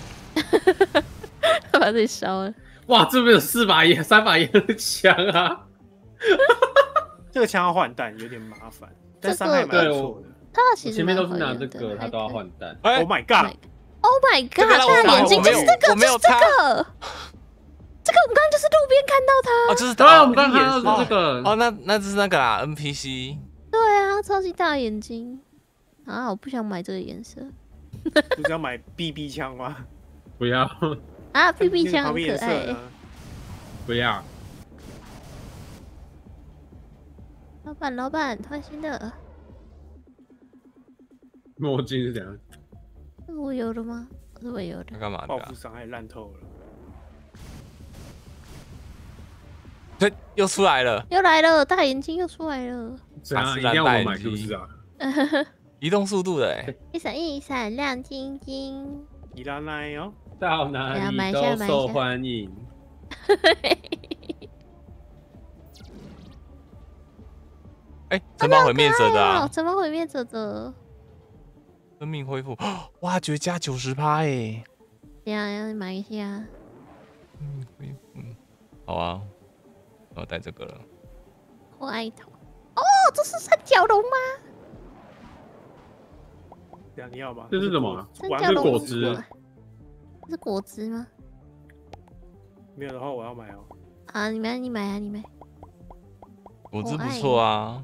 把自己烧了。 哇，这边有3把烟的枪啊！ 这个枪要换弹有点麻烦，但伤害蛮不错的。 他其实前面都是蛮好用的拿这个，他都要换弹。 哎 Oh my god！ Oh my 这 god！ 个让我他的眼睛就是这个， 我没有就是这个。这个我们刚刚就是路边看到他。 哦，就是对啊，我们他。 刚刚看到是这个。 哦，那就是那个啦，NPC。 对啊，超级大眼睛。啊，我不想买这个颜色。 不是要买 BB 枪吗？ 不要啊，BB 枪很旁边可爱。 颜色呢？ 不要， 老板，换新的。 墨镜是怎样？ 是我有的吗？是我有的那。干嘛的啊报复？伤害烂透了。 对，又出来了。 又来了，大眼睛又出来了。 怎样？一定要我买是不是啊？ 移动速度的哎。 一闪一闪亮晶晶。 伊拉奈哦， 到哪哎呀买里一下买一下都受欢迎。 哎，城堡毁灭者的哦， 啊， 怎么毁灭者的？ 生命恢复，哇，绝加90%哎。 这样要买一下。 好啊，我带这个了。 可爱头。哦，这是三角龙吗？ 这样你要吗？ 这是什么？ 三角龙果汁这是果汁吗？ 没有的话我要买哦。 啊，你买啊，你买。 果汁不错啊。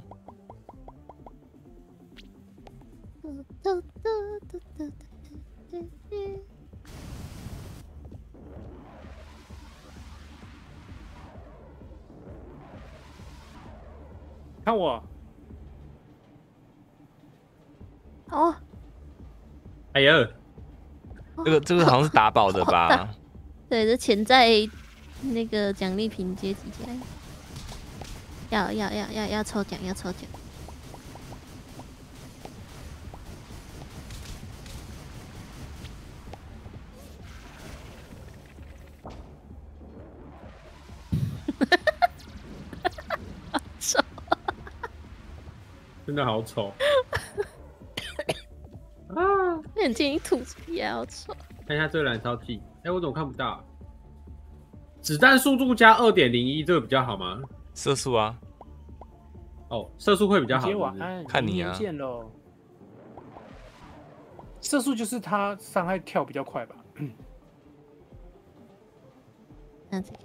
看我， 哦， 哎呀， 这个好像是打宝的吧？ 对，这潜在那个奖励品阶级起来。要抽奖，要抽奖。丑， 真的好丑啊！ 眼睛一吐出也好丑。 看一下这个燃烧剂，哎，我怎么看不到？子弹速度加2.01，这个比较好吗？ 色素啊， 哦，射速会比较好今天是不是。 晚安， 看你啊明天见喽。射速就是它伤害跳比较快吧？ 那这个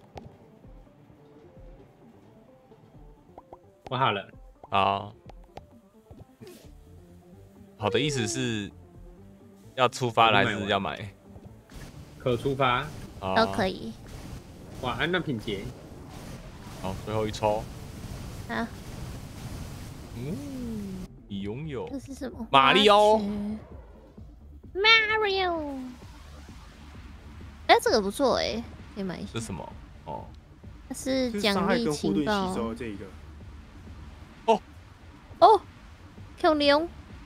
我好了， 好。好的意思是要出发还是要买？ 可出发。 都可以。 晚安，那品杰。 好，最后一抽。 好， 已拥有这是什么？ 马里奥。 Mario。哎，这个不错哎，可以买一下。 是什么？哦， 它是就是伤害奖励跟护盾情报吸。收这一个。 哦，恐龙。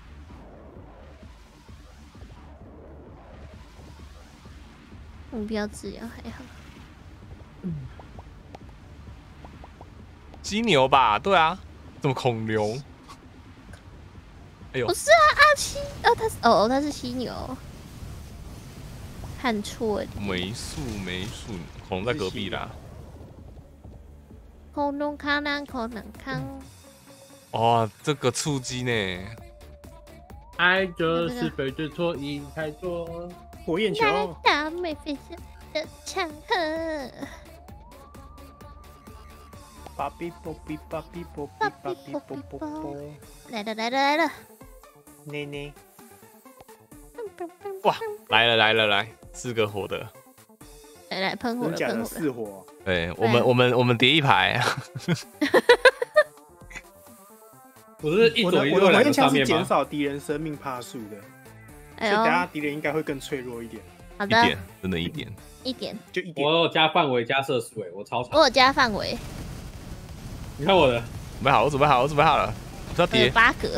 目标治疗还好。 犀牛吧？对啊，怎么恐龙？哎呦不，是啊，阿七，他是犀牛，看错了。 没数，恐龙在隔壁啦。 恐龙康啷恐龙康， 哦，这个触机呢？ 爱就是非对错应该做。 火焰球， 来到美飞翔的长河。 巴比啵比巴比啵比巴比啵啵啵， 来了来了来了！ 奶奶， 哇，来，4个火的。 来喷火了真假的喷火了！ 4火， 对我们叠一排， 我是一我的左一右两火焰枪个上面吗？ 是减少敌人生命帕数的， 哎呦所以等，下敌人应该会更脆弱一点， 好的， 一点，真的一点。 一点， 就1点。 我有加范围加射速我超长。 我有加范围， 你看我的， 准备好，我准备好了，我要叠。 8格。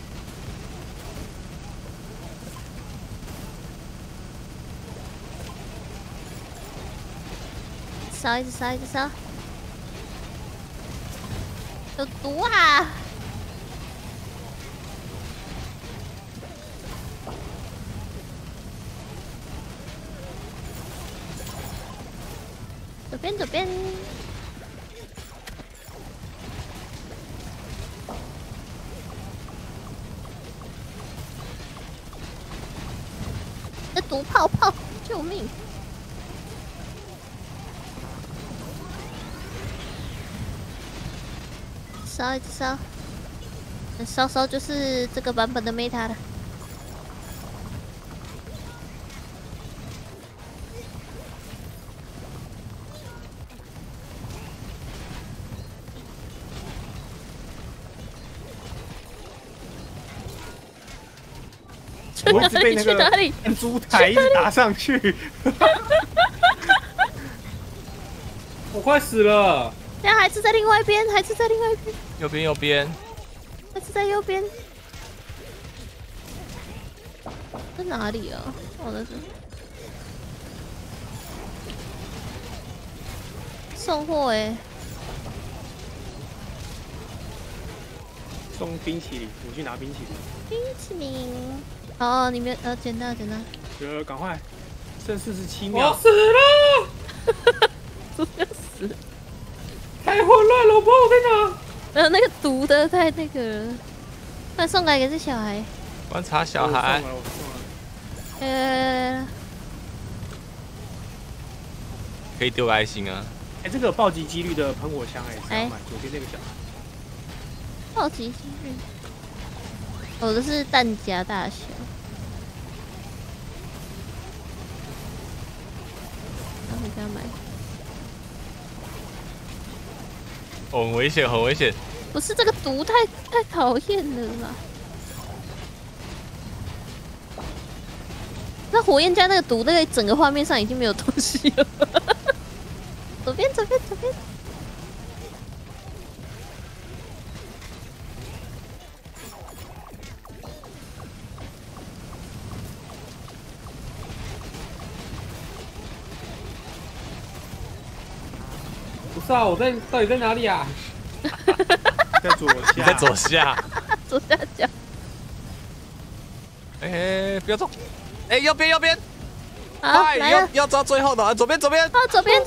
烧，一直烧，一直烧。有毒啊！左边，左边。那毒泡泡，救命！烧，一直烧。烧烧就是这个版本的 meta 了。 我一直被那去哪里？ 个猪台一直打上去， 我快死了。 现在孩子在另外一边，孩子在另外一边， 右边， 孩子在右边。在哪里啊？我的是送货哎、 送冰淇淋，我去拿冰淇淋。 冰淇淋。哦，你们捡到捡到。 赶快，剩47 我秒。 死了， 不要死！ 太混乱了，我不知道我在哪。 没有那个毒的太那个了，快送来给这小孩。 观察小孩。 我送了。 可以丢个爱心啊。 哎，这个有暴击几率的喷火枪，哎，是要买左边那个小孩。 好奇心率。我的是弹夹大小。然后给他买。 哦，很危险，很危险。 不是这个毒太讨厌了啦！那火焰加那个毒，那个整个画面上已经没有东西了。左边，左边，左边。 不是啊，到底在哪里啊？ 在左下。 你在左下。 左下角。 哎，不要动！哎，右边。 好，来了。 要抓最后的，左边。 啊，左边。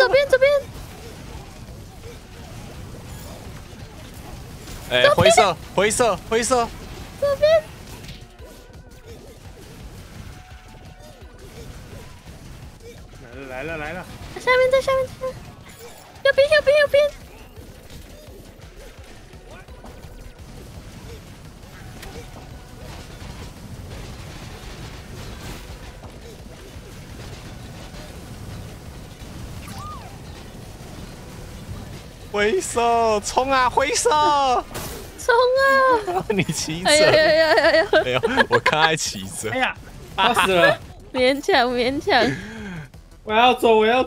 哎，灰色。 左边。 来了。 下面，在下面。右边。 灰色，冲啊！灰色， 冲啊！ 你骑着。 哎呀！ 哎呦，我看爱骑着哎。呀， 我死了， 勉强。 我要走。 要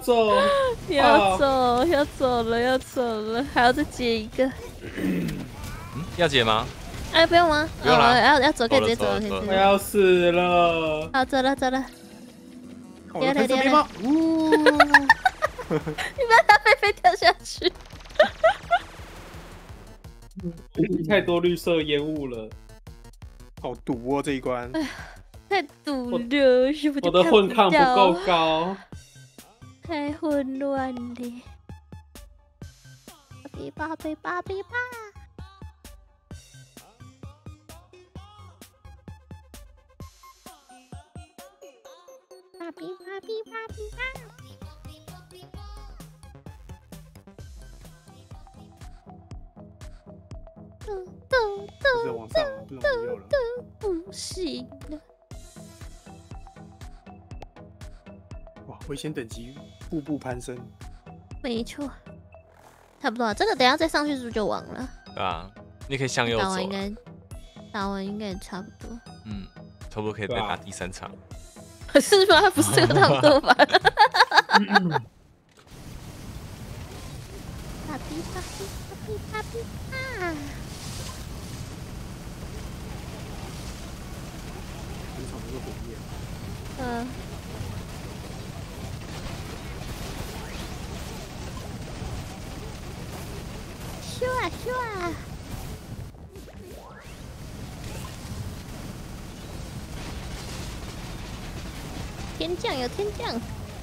走了，还要再接一个。 要解吗？ 哎，不用吗？ 不用啦要走可以直接走，可以直接走了走。 我要死了。 好，走了。 我的喷射背包。 你不要让菲菲掉下去。 太多绿色烟雾了， 好毒哦这一关。 太堵了，师傅我的混抗不够高。 太混乱了。巴比巴。 不是往上了，不是往右了。 不行了。 哇，危险等级步步攀升。 没错，差不多了。这个等一下再上去是不是就完了？ 对啊，你可以向右走了。 打完应该，打完应该也差不多。 嗯，差不多可以再打第3场。 是吗？不是这个差不多吧？打比打比打比打比啊！ 全场都是火焰。 咻啊咻啊！天降有天降！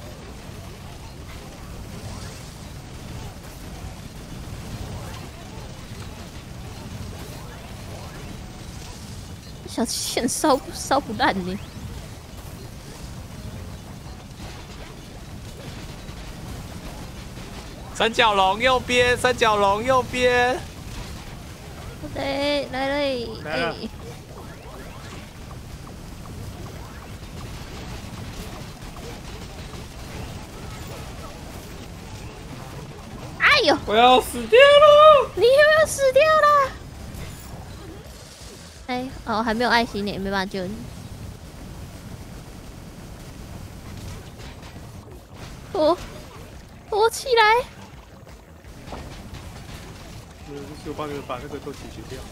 小气线烧不烂呢。 三角龙右边，三角龙右边。 对，来了， 来了哎呦， 我要死掉了！ 你又要死掉了！哎，哦，还没有爱心呢，没办法救你。躲起来！ 我帮你们把那个都解决掉。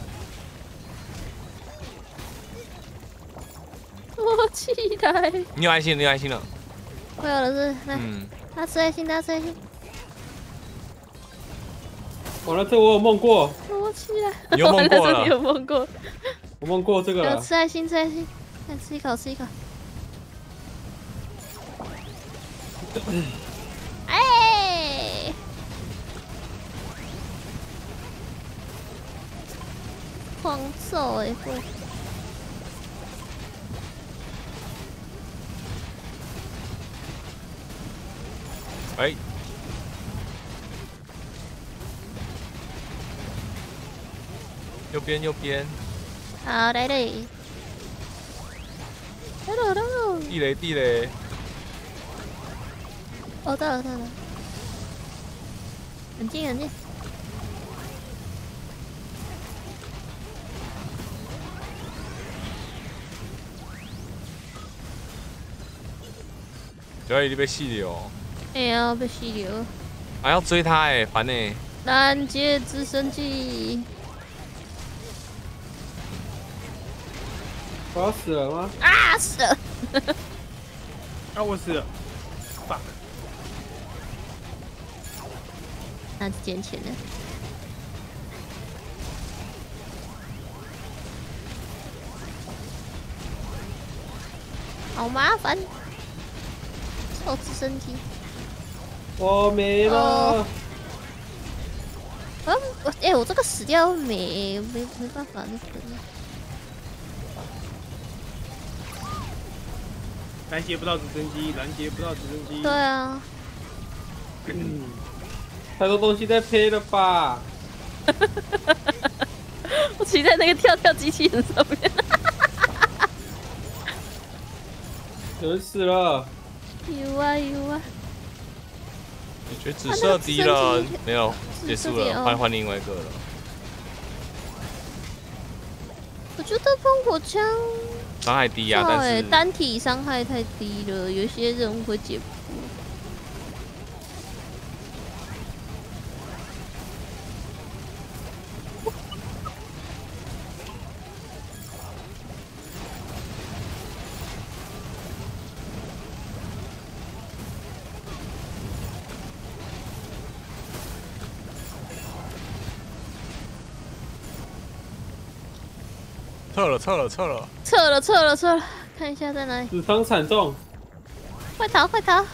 躲起来！ 你有爱心，你有爱心了。 我有的是，来， 嗯， 他吃爱心，他吃爱心， 完了，这我有梦过， 躲起来！ 你又梦过了完这你有梦过？ 我梦过这个要了。 吃爱心，吃爱心，来吃一口，吃一口。哎！狂揍哎！不， 哎，右边右边， 好来嘞！来喽来喽！ 地雷地雷， 哦，到了到了，很近很近。 小野你被吸流， 哎呀，被吸流！ 还要追他哎，烦呢。 拦截直升机！ 我要死了吗？ 啊，死了！ 啊，我死了。fuck。 那是捡钱的。好麻烦！臭直升机！ 我没了。 我这个死掉没办法那个。 拦截不到直升机，拦截不到直升机。 对啊， 太多东西在飞了吧？ 我骑在那个跳机器人上面。 有人死了。 有啊有啊！ 你觉得紫色敌人没有结束了， 紫色敌人换另外一个了。 我觉得喷火枪伤害低啊，但是单体伤害太低了，有些人会解不。 撤了， 撤了，看一下在哪里， 死伤惨重。 快逃！快跑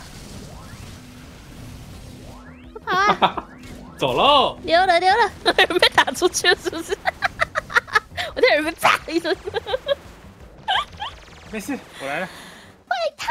啊！ 走喽！ 溜了，有人被打出去了，是不是？我听有人被炸一声。 没事，我来了。 快逃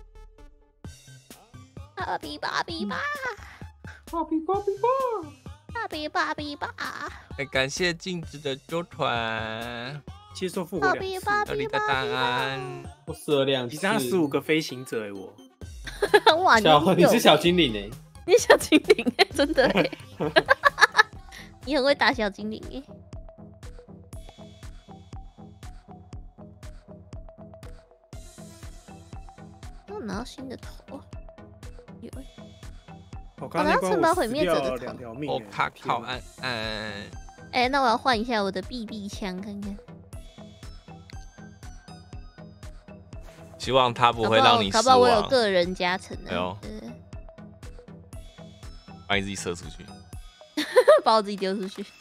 啊！啊比吧！ 芭比芭比芭！ 爸比爸比爸， 感谢静止的纠团， 接受复活2 爸比次。 小李的答案。 我死了2次。 你杀15个飞行者哎，我哇， 你是小精灵哎， 你小精灵哎，真的哎，你很会打小精灵哎。我拿到新的头，有欸。 我刚才城堡毁灭者的头 2条命我哎， 卡考天哪安安。 哎，那我要换一下我的 BB 枪看看， 希望他不会让你失搞不好我有望。 个人加成的。 哎呦对， 把你自己射出去。 把我自己丢出去。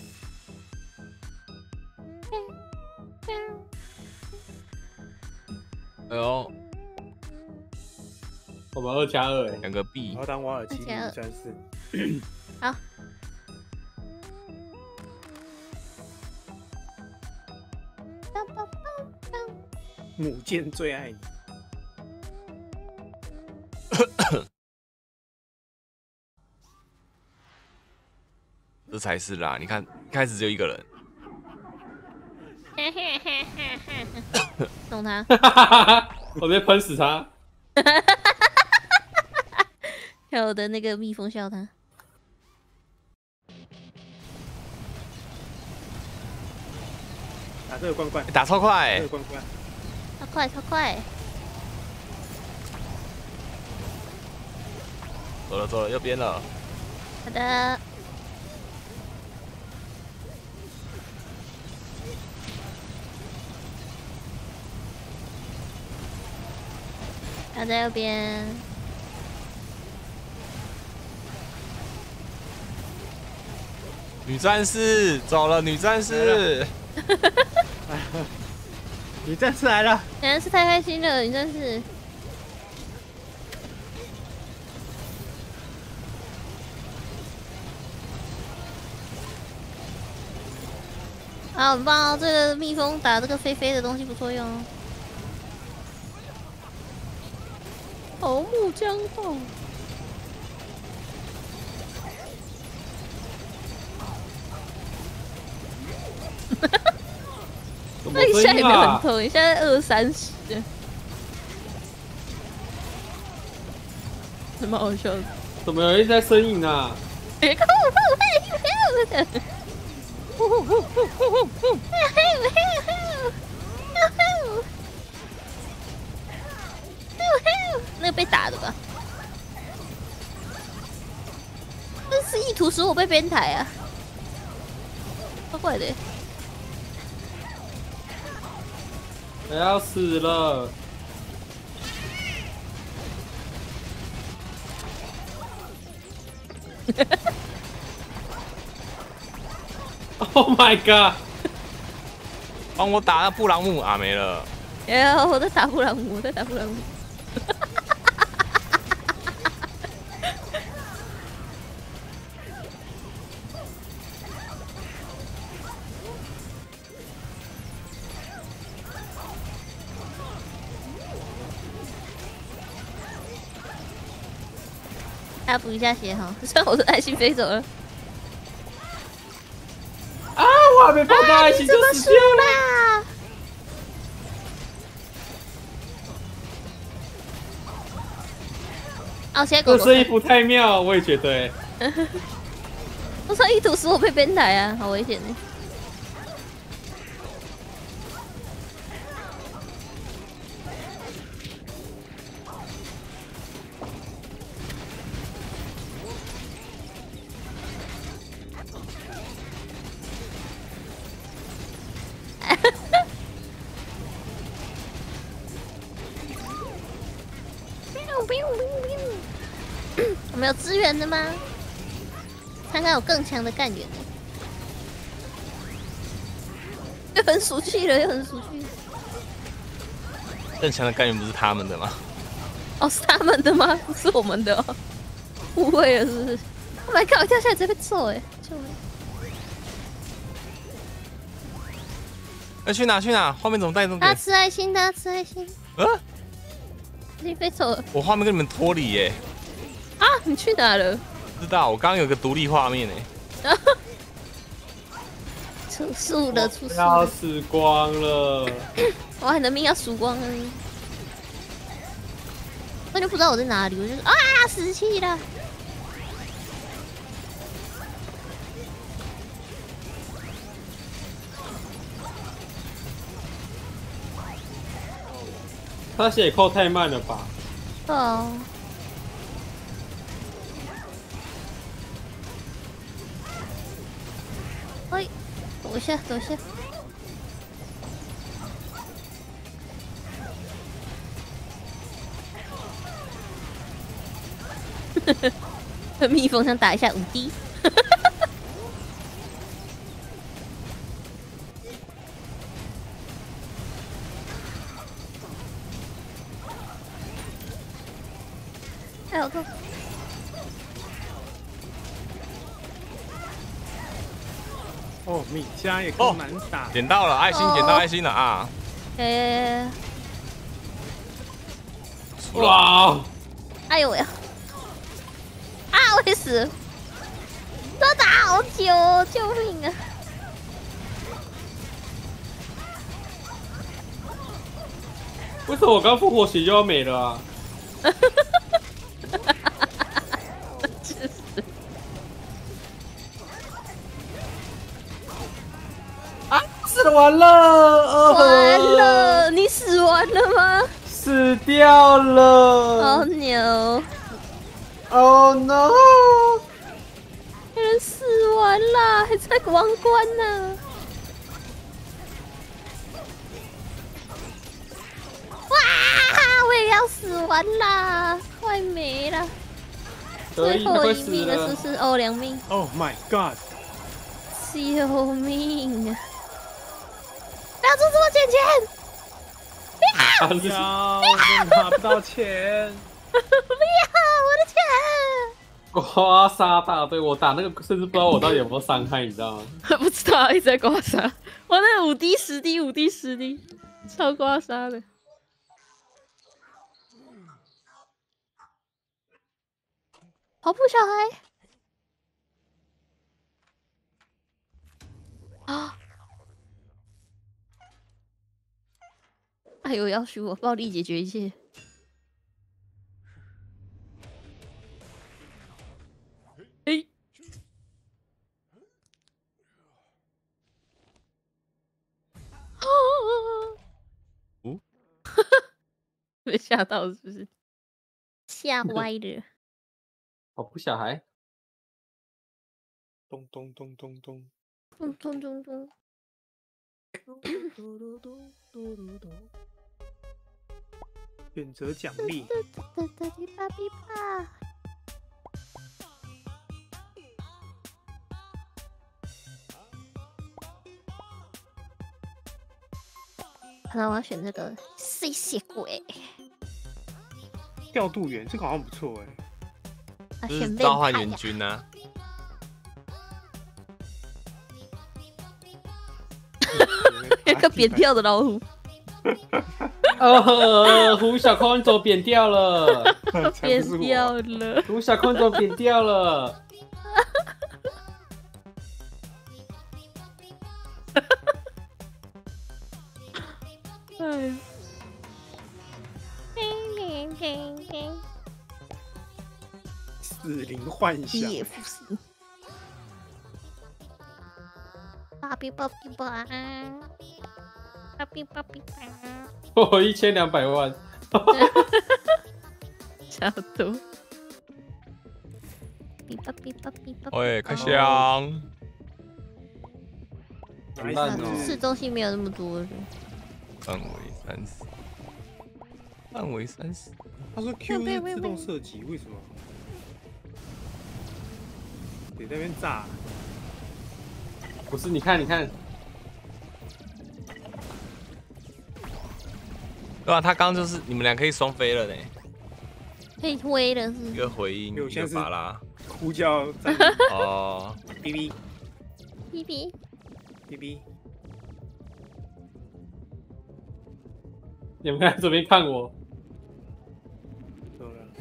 哎呦， 我们2+2哎， 2个 B 我要当瓦尔基里 2+2 战士。 好。 母舰最爱你。 这才是啦！你看，一开始只有1个人， 弄他， 我直接喷死他。 还有我的那个蜜蜂笑他。 打这个罐罐， 打超快这个罐罐。 超快超快！ 走了走了，右边了。 好的。他在右边。 女战士走了，女战士。 女战士来了， 真的是太开心了，你真是。啊，很棒哦！这个蜜蜂打这个飞飞的东西不错用哦。头目将到。那一下也没有很痛，一下20-30，还蛮好笑的。 怎么有人在呻吟啊？ 别看我，那个被打的吧？那是意图使我被编台啊！怪怪的。 我要死了！Oh my god！ 帮我打那布朗姆啊，没了。 我在打布朗姆，我在打布朗姆。大家补一下血哈，虽然我的爱心飞走了。 啊！我还没爆到爱心就死掉了。 啦！哦，现在狗狗这衣服太妙，我也觉得欸。 我说意图使我被编台啊，好危险呢。我们有支援的吗？看看有更强的干员呢。又很熟悉了，又很熟悉。 更强的干员不是他们的吗？ 哦，是他们的吗？不是我们的哦，误会了是不是 ？Oh my god！我掉下来直接被揍哎！救命！ 去哪去哪？画面怎么带动大家吃爱心，大家吃爱心。已经飞走了。 我画面跟你们脱离耶。 啊！你去哪了？ 不知道，我刚刚有个独立画面哎。 出速了，出速要了！ 死光了。 哇，你的命要输光了！我就不知道我在哪里，我就啊，死气了！ 他血扣太慢了吧？ 哦，哎，躲一下，躲一下。蜜蜂想打一下5D。哎呦，痛！ 哦，米家也可以满打。 捡到了爱心，捡到爱心了啊！ 哇！ 哎呦喂！啊，我会死！这打好久哦，救命啊！ 为什么我刚复活血就要没了啊？ 真是啊！死完了！ 完了，你死完了吗？ 死掉了！ 好牛！ Oh no！ 有人死完啦，还在王冠呢。哇！我也要死完啦，快没了。最后一命了，是不是？哦，2命。 Oh my god！ 救命啊！不要做这么捡钱！ 不要！ 我拿不到钱。 不要我的钱！ 刮痧大队，我打那个甚至不知道我到底有没有伤害，你知道吗？ 不知道，一直在刮痧。我那个5D 10D 5D 10D， 超刮痧的。跑步小孩啊！哎呦，要许我暴力解决一切。哎， 哦， 被吓到是不是？吓歪了。 跑步小孩， 咚咚咚咚咚。 咚咚咚咚。 选择奖励。 那我要选这个吸血鬼。 调度员这个好像不错哎。 啊， 就是选召唤变态呀援军啊！ 一个扁掉的老虎， 胡小空走扁掉了， 扁掉了。 胡小空走扁掉了。 哎呀， 死灵幻想。 也不行。芭比芭比芭，芭比芭比芭， 我1200万， 差不多。芭比芭比芭比。 喂，开箱！ 很烂哦。 市中心没有那么多人。 范围30，范围30。 他说 Q 是自动射击，为什么？得在那边炸。 不是，你看， 对啊，他刚就是你们俩可以双飞了呢， 可以推了是一个回音，一个法拉。 呼叫战哦， 哔哔哔哔。 哔哔。 你们在这边看我。 走了。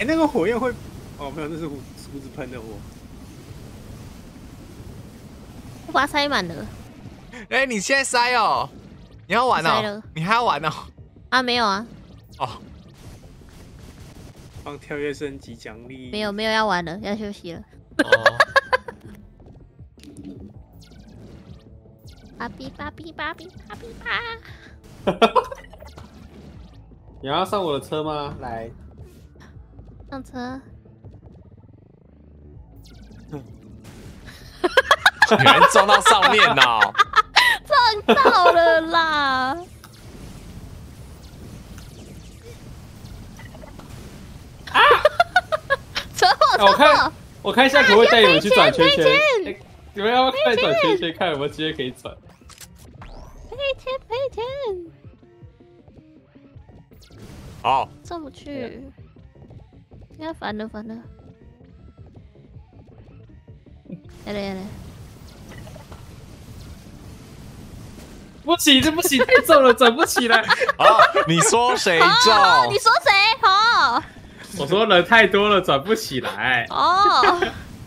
那个火焰会，哦，没有，那是胡子喷的火。 我把它塞满了。 哎，你现在塞哦？你要玩哦塞了？ 你还要玩哦？ 啊，没有啊， 哦， 放跳跃升级奖励。 没有要玩了，要休息了。 哦， 芭比芭比芭比芭比芭。 你要上我的车吗？来， 上车。 你还撞到上面哦？ 撞到了啦！车祸！ 我看一下可不可以带你们去转圈圈。 赔欸你们要不要看转圈圈，看有没有机会可以转？ 赔钱！ 好， 上不去，要烦了。来来， 不行，这不行，太重了，转不起来。 好，你说谁中？ 你说谁？好我说人太多了，转不起来。 哦，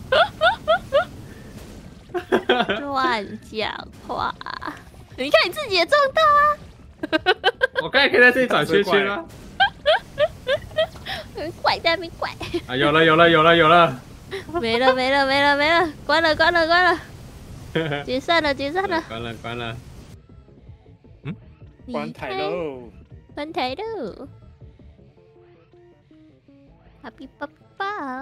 乱讲话！你看你自己也撞到啊！ 我刚才可以在这里转圈圈啊。 怪在那边怪。 啊，有了。 没了，关了，解散了。 关了。 关台喽！ 关台喽！芭比爸爸，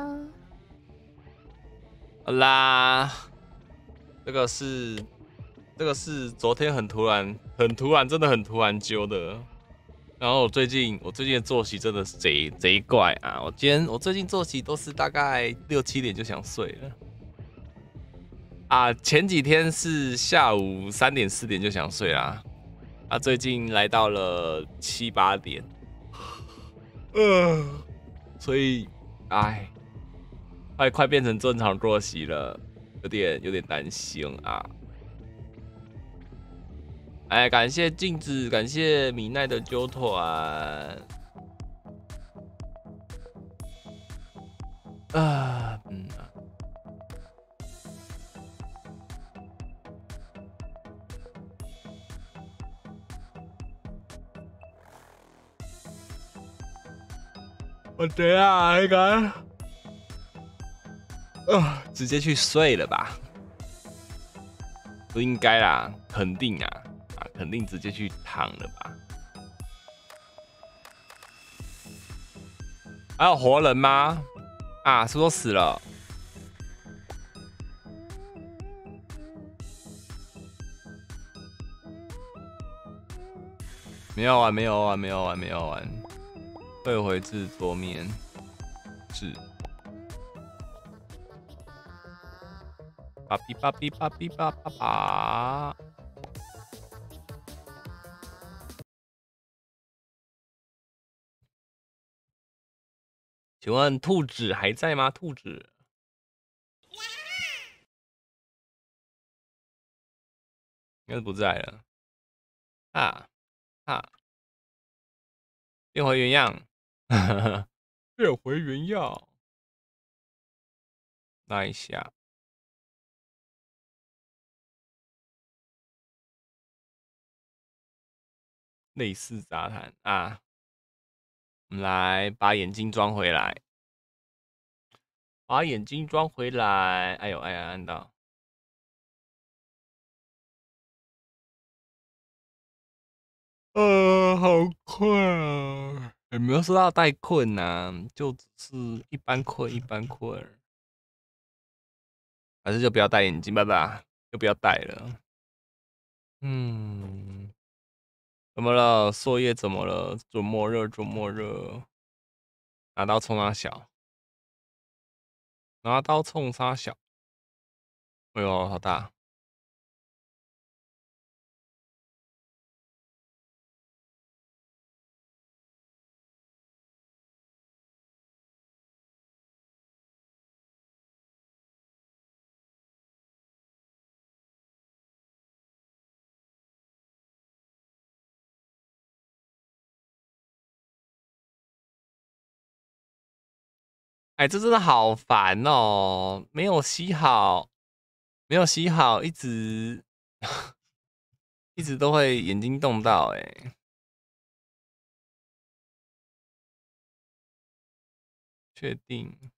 好啦，这个是昨天很突然，真的很突然揪的。然后我最近的作息真的是贼怪啊！我最近作息都是大概6、7点就想睡了啊。前几天是下午3点4点就想睡啦，啊，最近来到了7、8点，所以快变成正常作息了，有点担心啊。哎，感谢镜子，感谢米奈的揪团。我等下那个，直接去睡了吧？不应该啦，肯定啊。肯定直接去躺了吧？还有活人吗？啊，是不是都死了？没有玩，退回至桌面是。巴比巴。请问兔子还在吗？兔子应该是不在了。变回原样，变回原样。那一下，类似杂谈啊。我们来把眼镜装回来，哎呦，按到。好困啊！有没有说到带困呐？就只是一般困，还是就不要戴眼镜吧，就不要戴了。怎么了？作业怎么了？周末热，拿刀冲他小，哎呦，好大！ 哎，这真的好烦哦，没有洗好，没有洗好，一直一直都会眼睛动到哎，确定。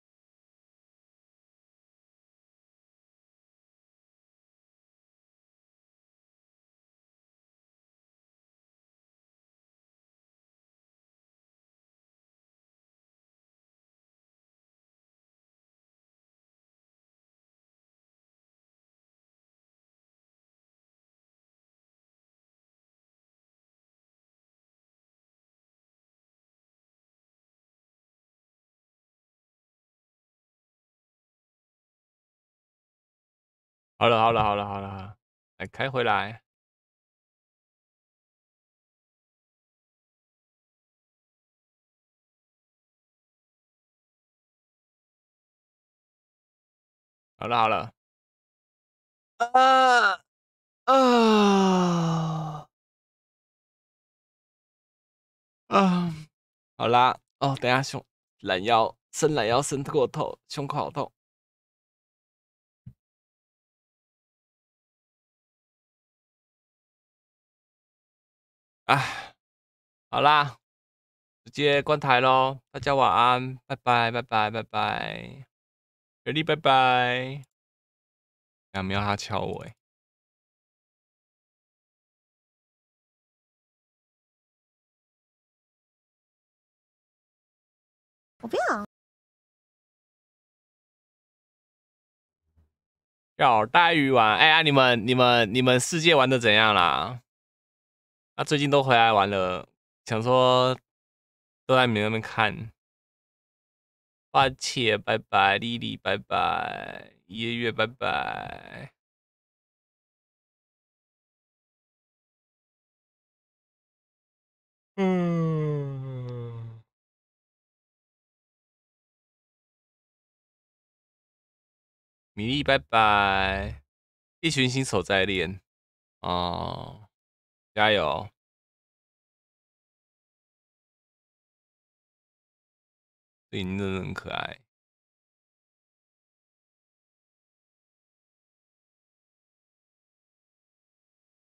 好了好了好了好了好了，来开回来。好了好了。啊啊啊！好啦，哦，等一下懒腰懒腰伸过头，胸口好痛。哎，好啦，直接关台喽，大家晚安，拜拜拜拜拜拜，雪莉拜拜。有没有他敲我欸？ 我不要。 要带鱼玩，哎呀，你们世界玩的怎样啦？啊，最近都回来玩了，想说都在你们那边看。花切拜拜，丽丽拜拜，月月拜拜。嗯，米粒拜拜，一群新手在练哦，加油！对你真的很可爱。